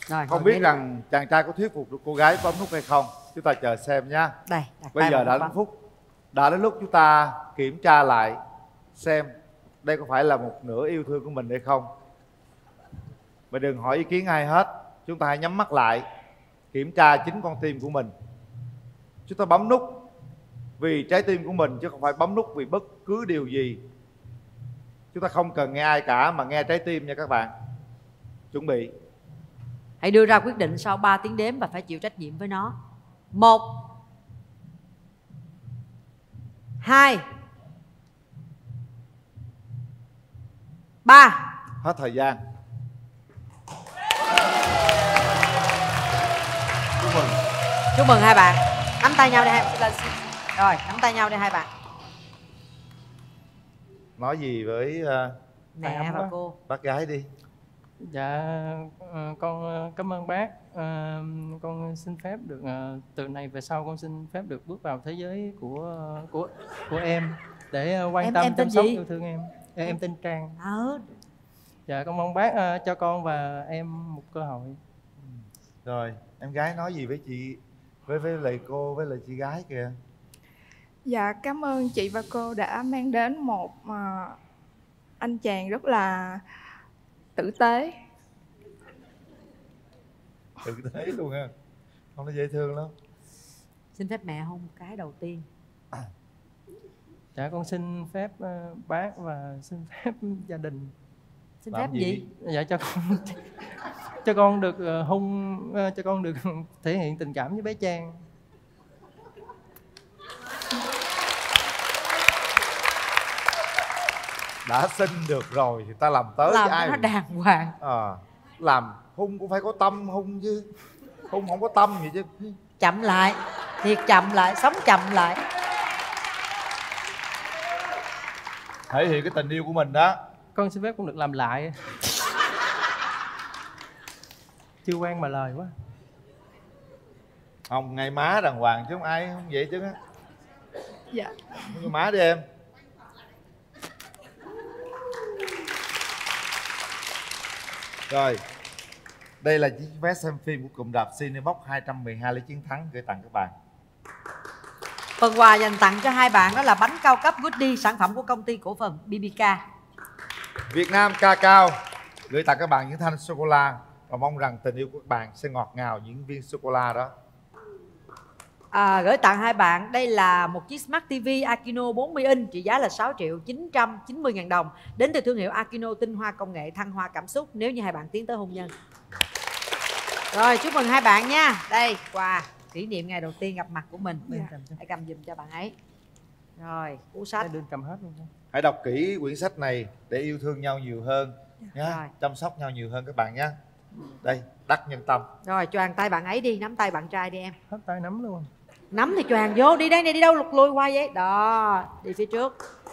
Rồi, không biết rằng chàng trai có thuyết phục được cô gái bấm nút hay không. Chúng ta chờ xem nha. Đây, bây giờ đã đến đã đến lúc chúng ta kiểm tra lại xem đây có phải là một nửa yêu thương của mình hay không. Và đừng hỏi ý kiến ai hết. Chúng ta hãy nhắm mắt lại, kiểm tra chính con tim của mình. Chúng ta bấm nút vì trái tim của mình, chứ không phải bấm nút vì bất cứ điều gì. Chúng ta không cần nghe ai cả mà nghe trái tim nha các bạn. Chuẩn bị. Hãy đưa ra quyết định sau 3 tiếng đếm và phải chịu trách nhiệm với nó. 1 2 3. Hết thời gian. Chúc mừng hai bạn. Nắm tay nhau đi hai. Rồi, nắm tay nhau đi hai bạn. Nói gì với mẹ và cô? Bác gái đi. Dạ, con cảm ơn bác. Con xin phép được từ này về sau con xin phép được bước vào thế giới của em để quan tâm chăm sóc yêu thương em. Em tên Trang. Dạ, con mong bác cho con và em một cơ hội. Rồi, em gái nói gì với chị, với lại cô, với lại chị gái kìa. Dạ, cảm ơn chị và cô đã mang đến một anh chàng rất là tử tế. Tử tế luôn ha. Không, nó dễ thương lắm. Xin phép mẹ hôn một cái đầu tiên. Dạ, con xin phép bác và xin phép gia đình. Xin phép gì? Dạ, cho con được cho con được thể hiện tình cảm với bé Trang. Đã xin được rồi thì ta làm tới làm với ai nó đàng hoàng. Làm hung cũng phải có tâm hung chứ. Hung không có tâm gì chứ. Chậm lại, thiệt chậm lại, sống chậm lại. Thể hiện cái tình yêu của mình đó. Con xin phép con được làm lại. Chưa quen mà lời quá. Không, ngay má đàng hoàng chứ không ai không vậy chứ á. Dạ. Ngay má đi em. Rồi, đây là chiếc vé xem phim của cụm rạp Cinebox 212 lấy chiến thắng gửi tặng các bạn. Phần quà dành tặng cho hai bạn đó là bánh cao cấp Goodie, sản phẩm của công ty cổ phần BBK. Việt Nam Cacao gửi tặng các bạn những thanh sô cô la và mong rằng tình yêu của các bạn sẽ ngọt ngào những viên sô cô la đó. Gửi tặng hai bạn đây là một chiếc Smart TV Aquino 40 inch trị giá là 6.990.000 đồng, đến từ thương hiệu Aquino tinh hoa công nghệ thăng hoa cảm xúc nếu như hai bạn tiến tới hôn nhân. Rồi, chúc mừng hai bạn nha. Đây, quà kỷ niệm ngày đầu tiên gặp mặt của mình. Hãy cầm giùm cho bạn ấy. Rồi, cuốn sách. Đừng cầm hết luôn. Hãy đọc kỹ quyển sách này để yêu thương nhau nhiều hơn nhá, chăm sóc nhau nhiều hơn các bạn nhé. Đây, Đắc Nhân Tâm. Rồi, choàng tay bạn ấy đi, nắm tay bạn trai đi em. Hết tay nắm luôn. Nắm thì choàng vô, đi đây này, đi đâu lục lùi qua vậy? Đó, đi phía trước.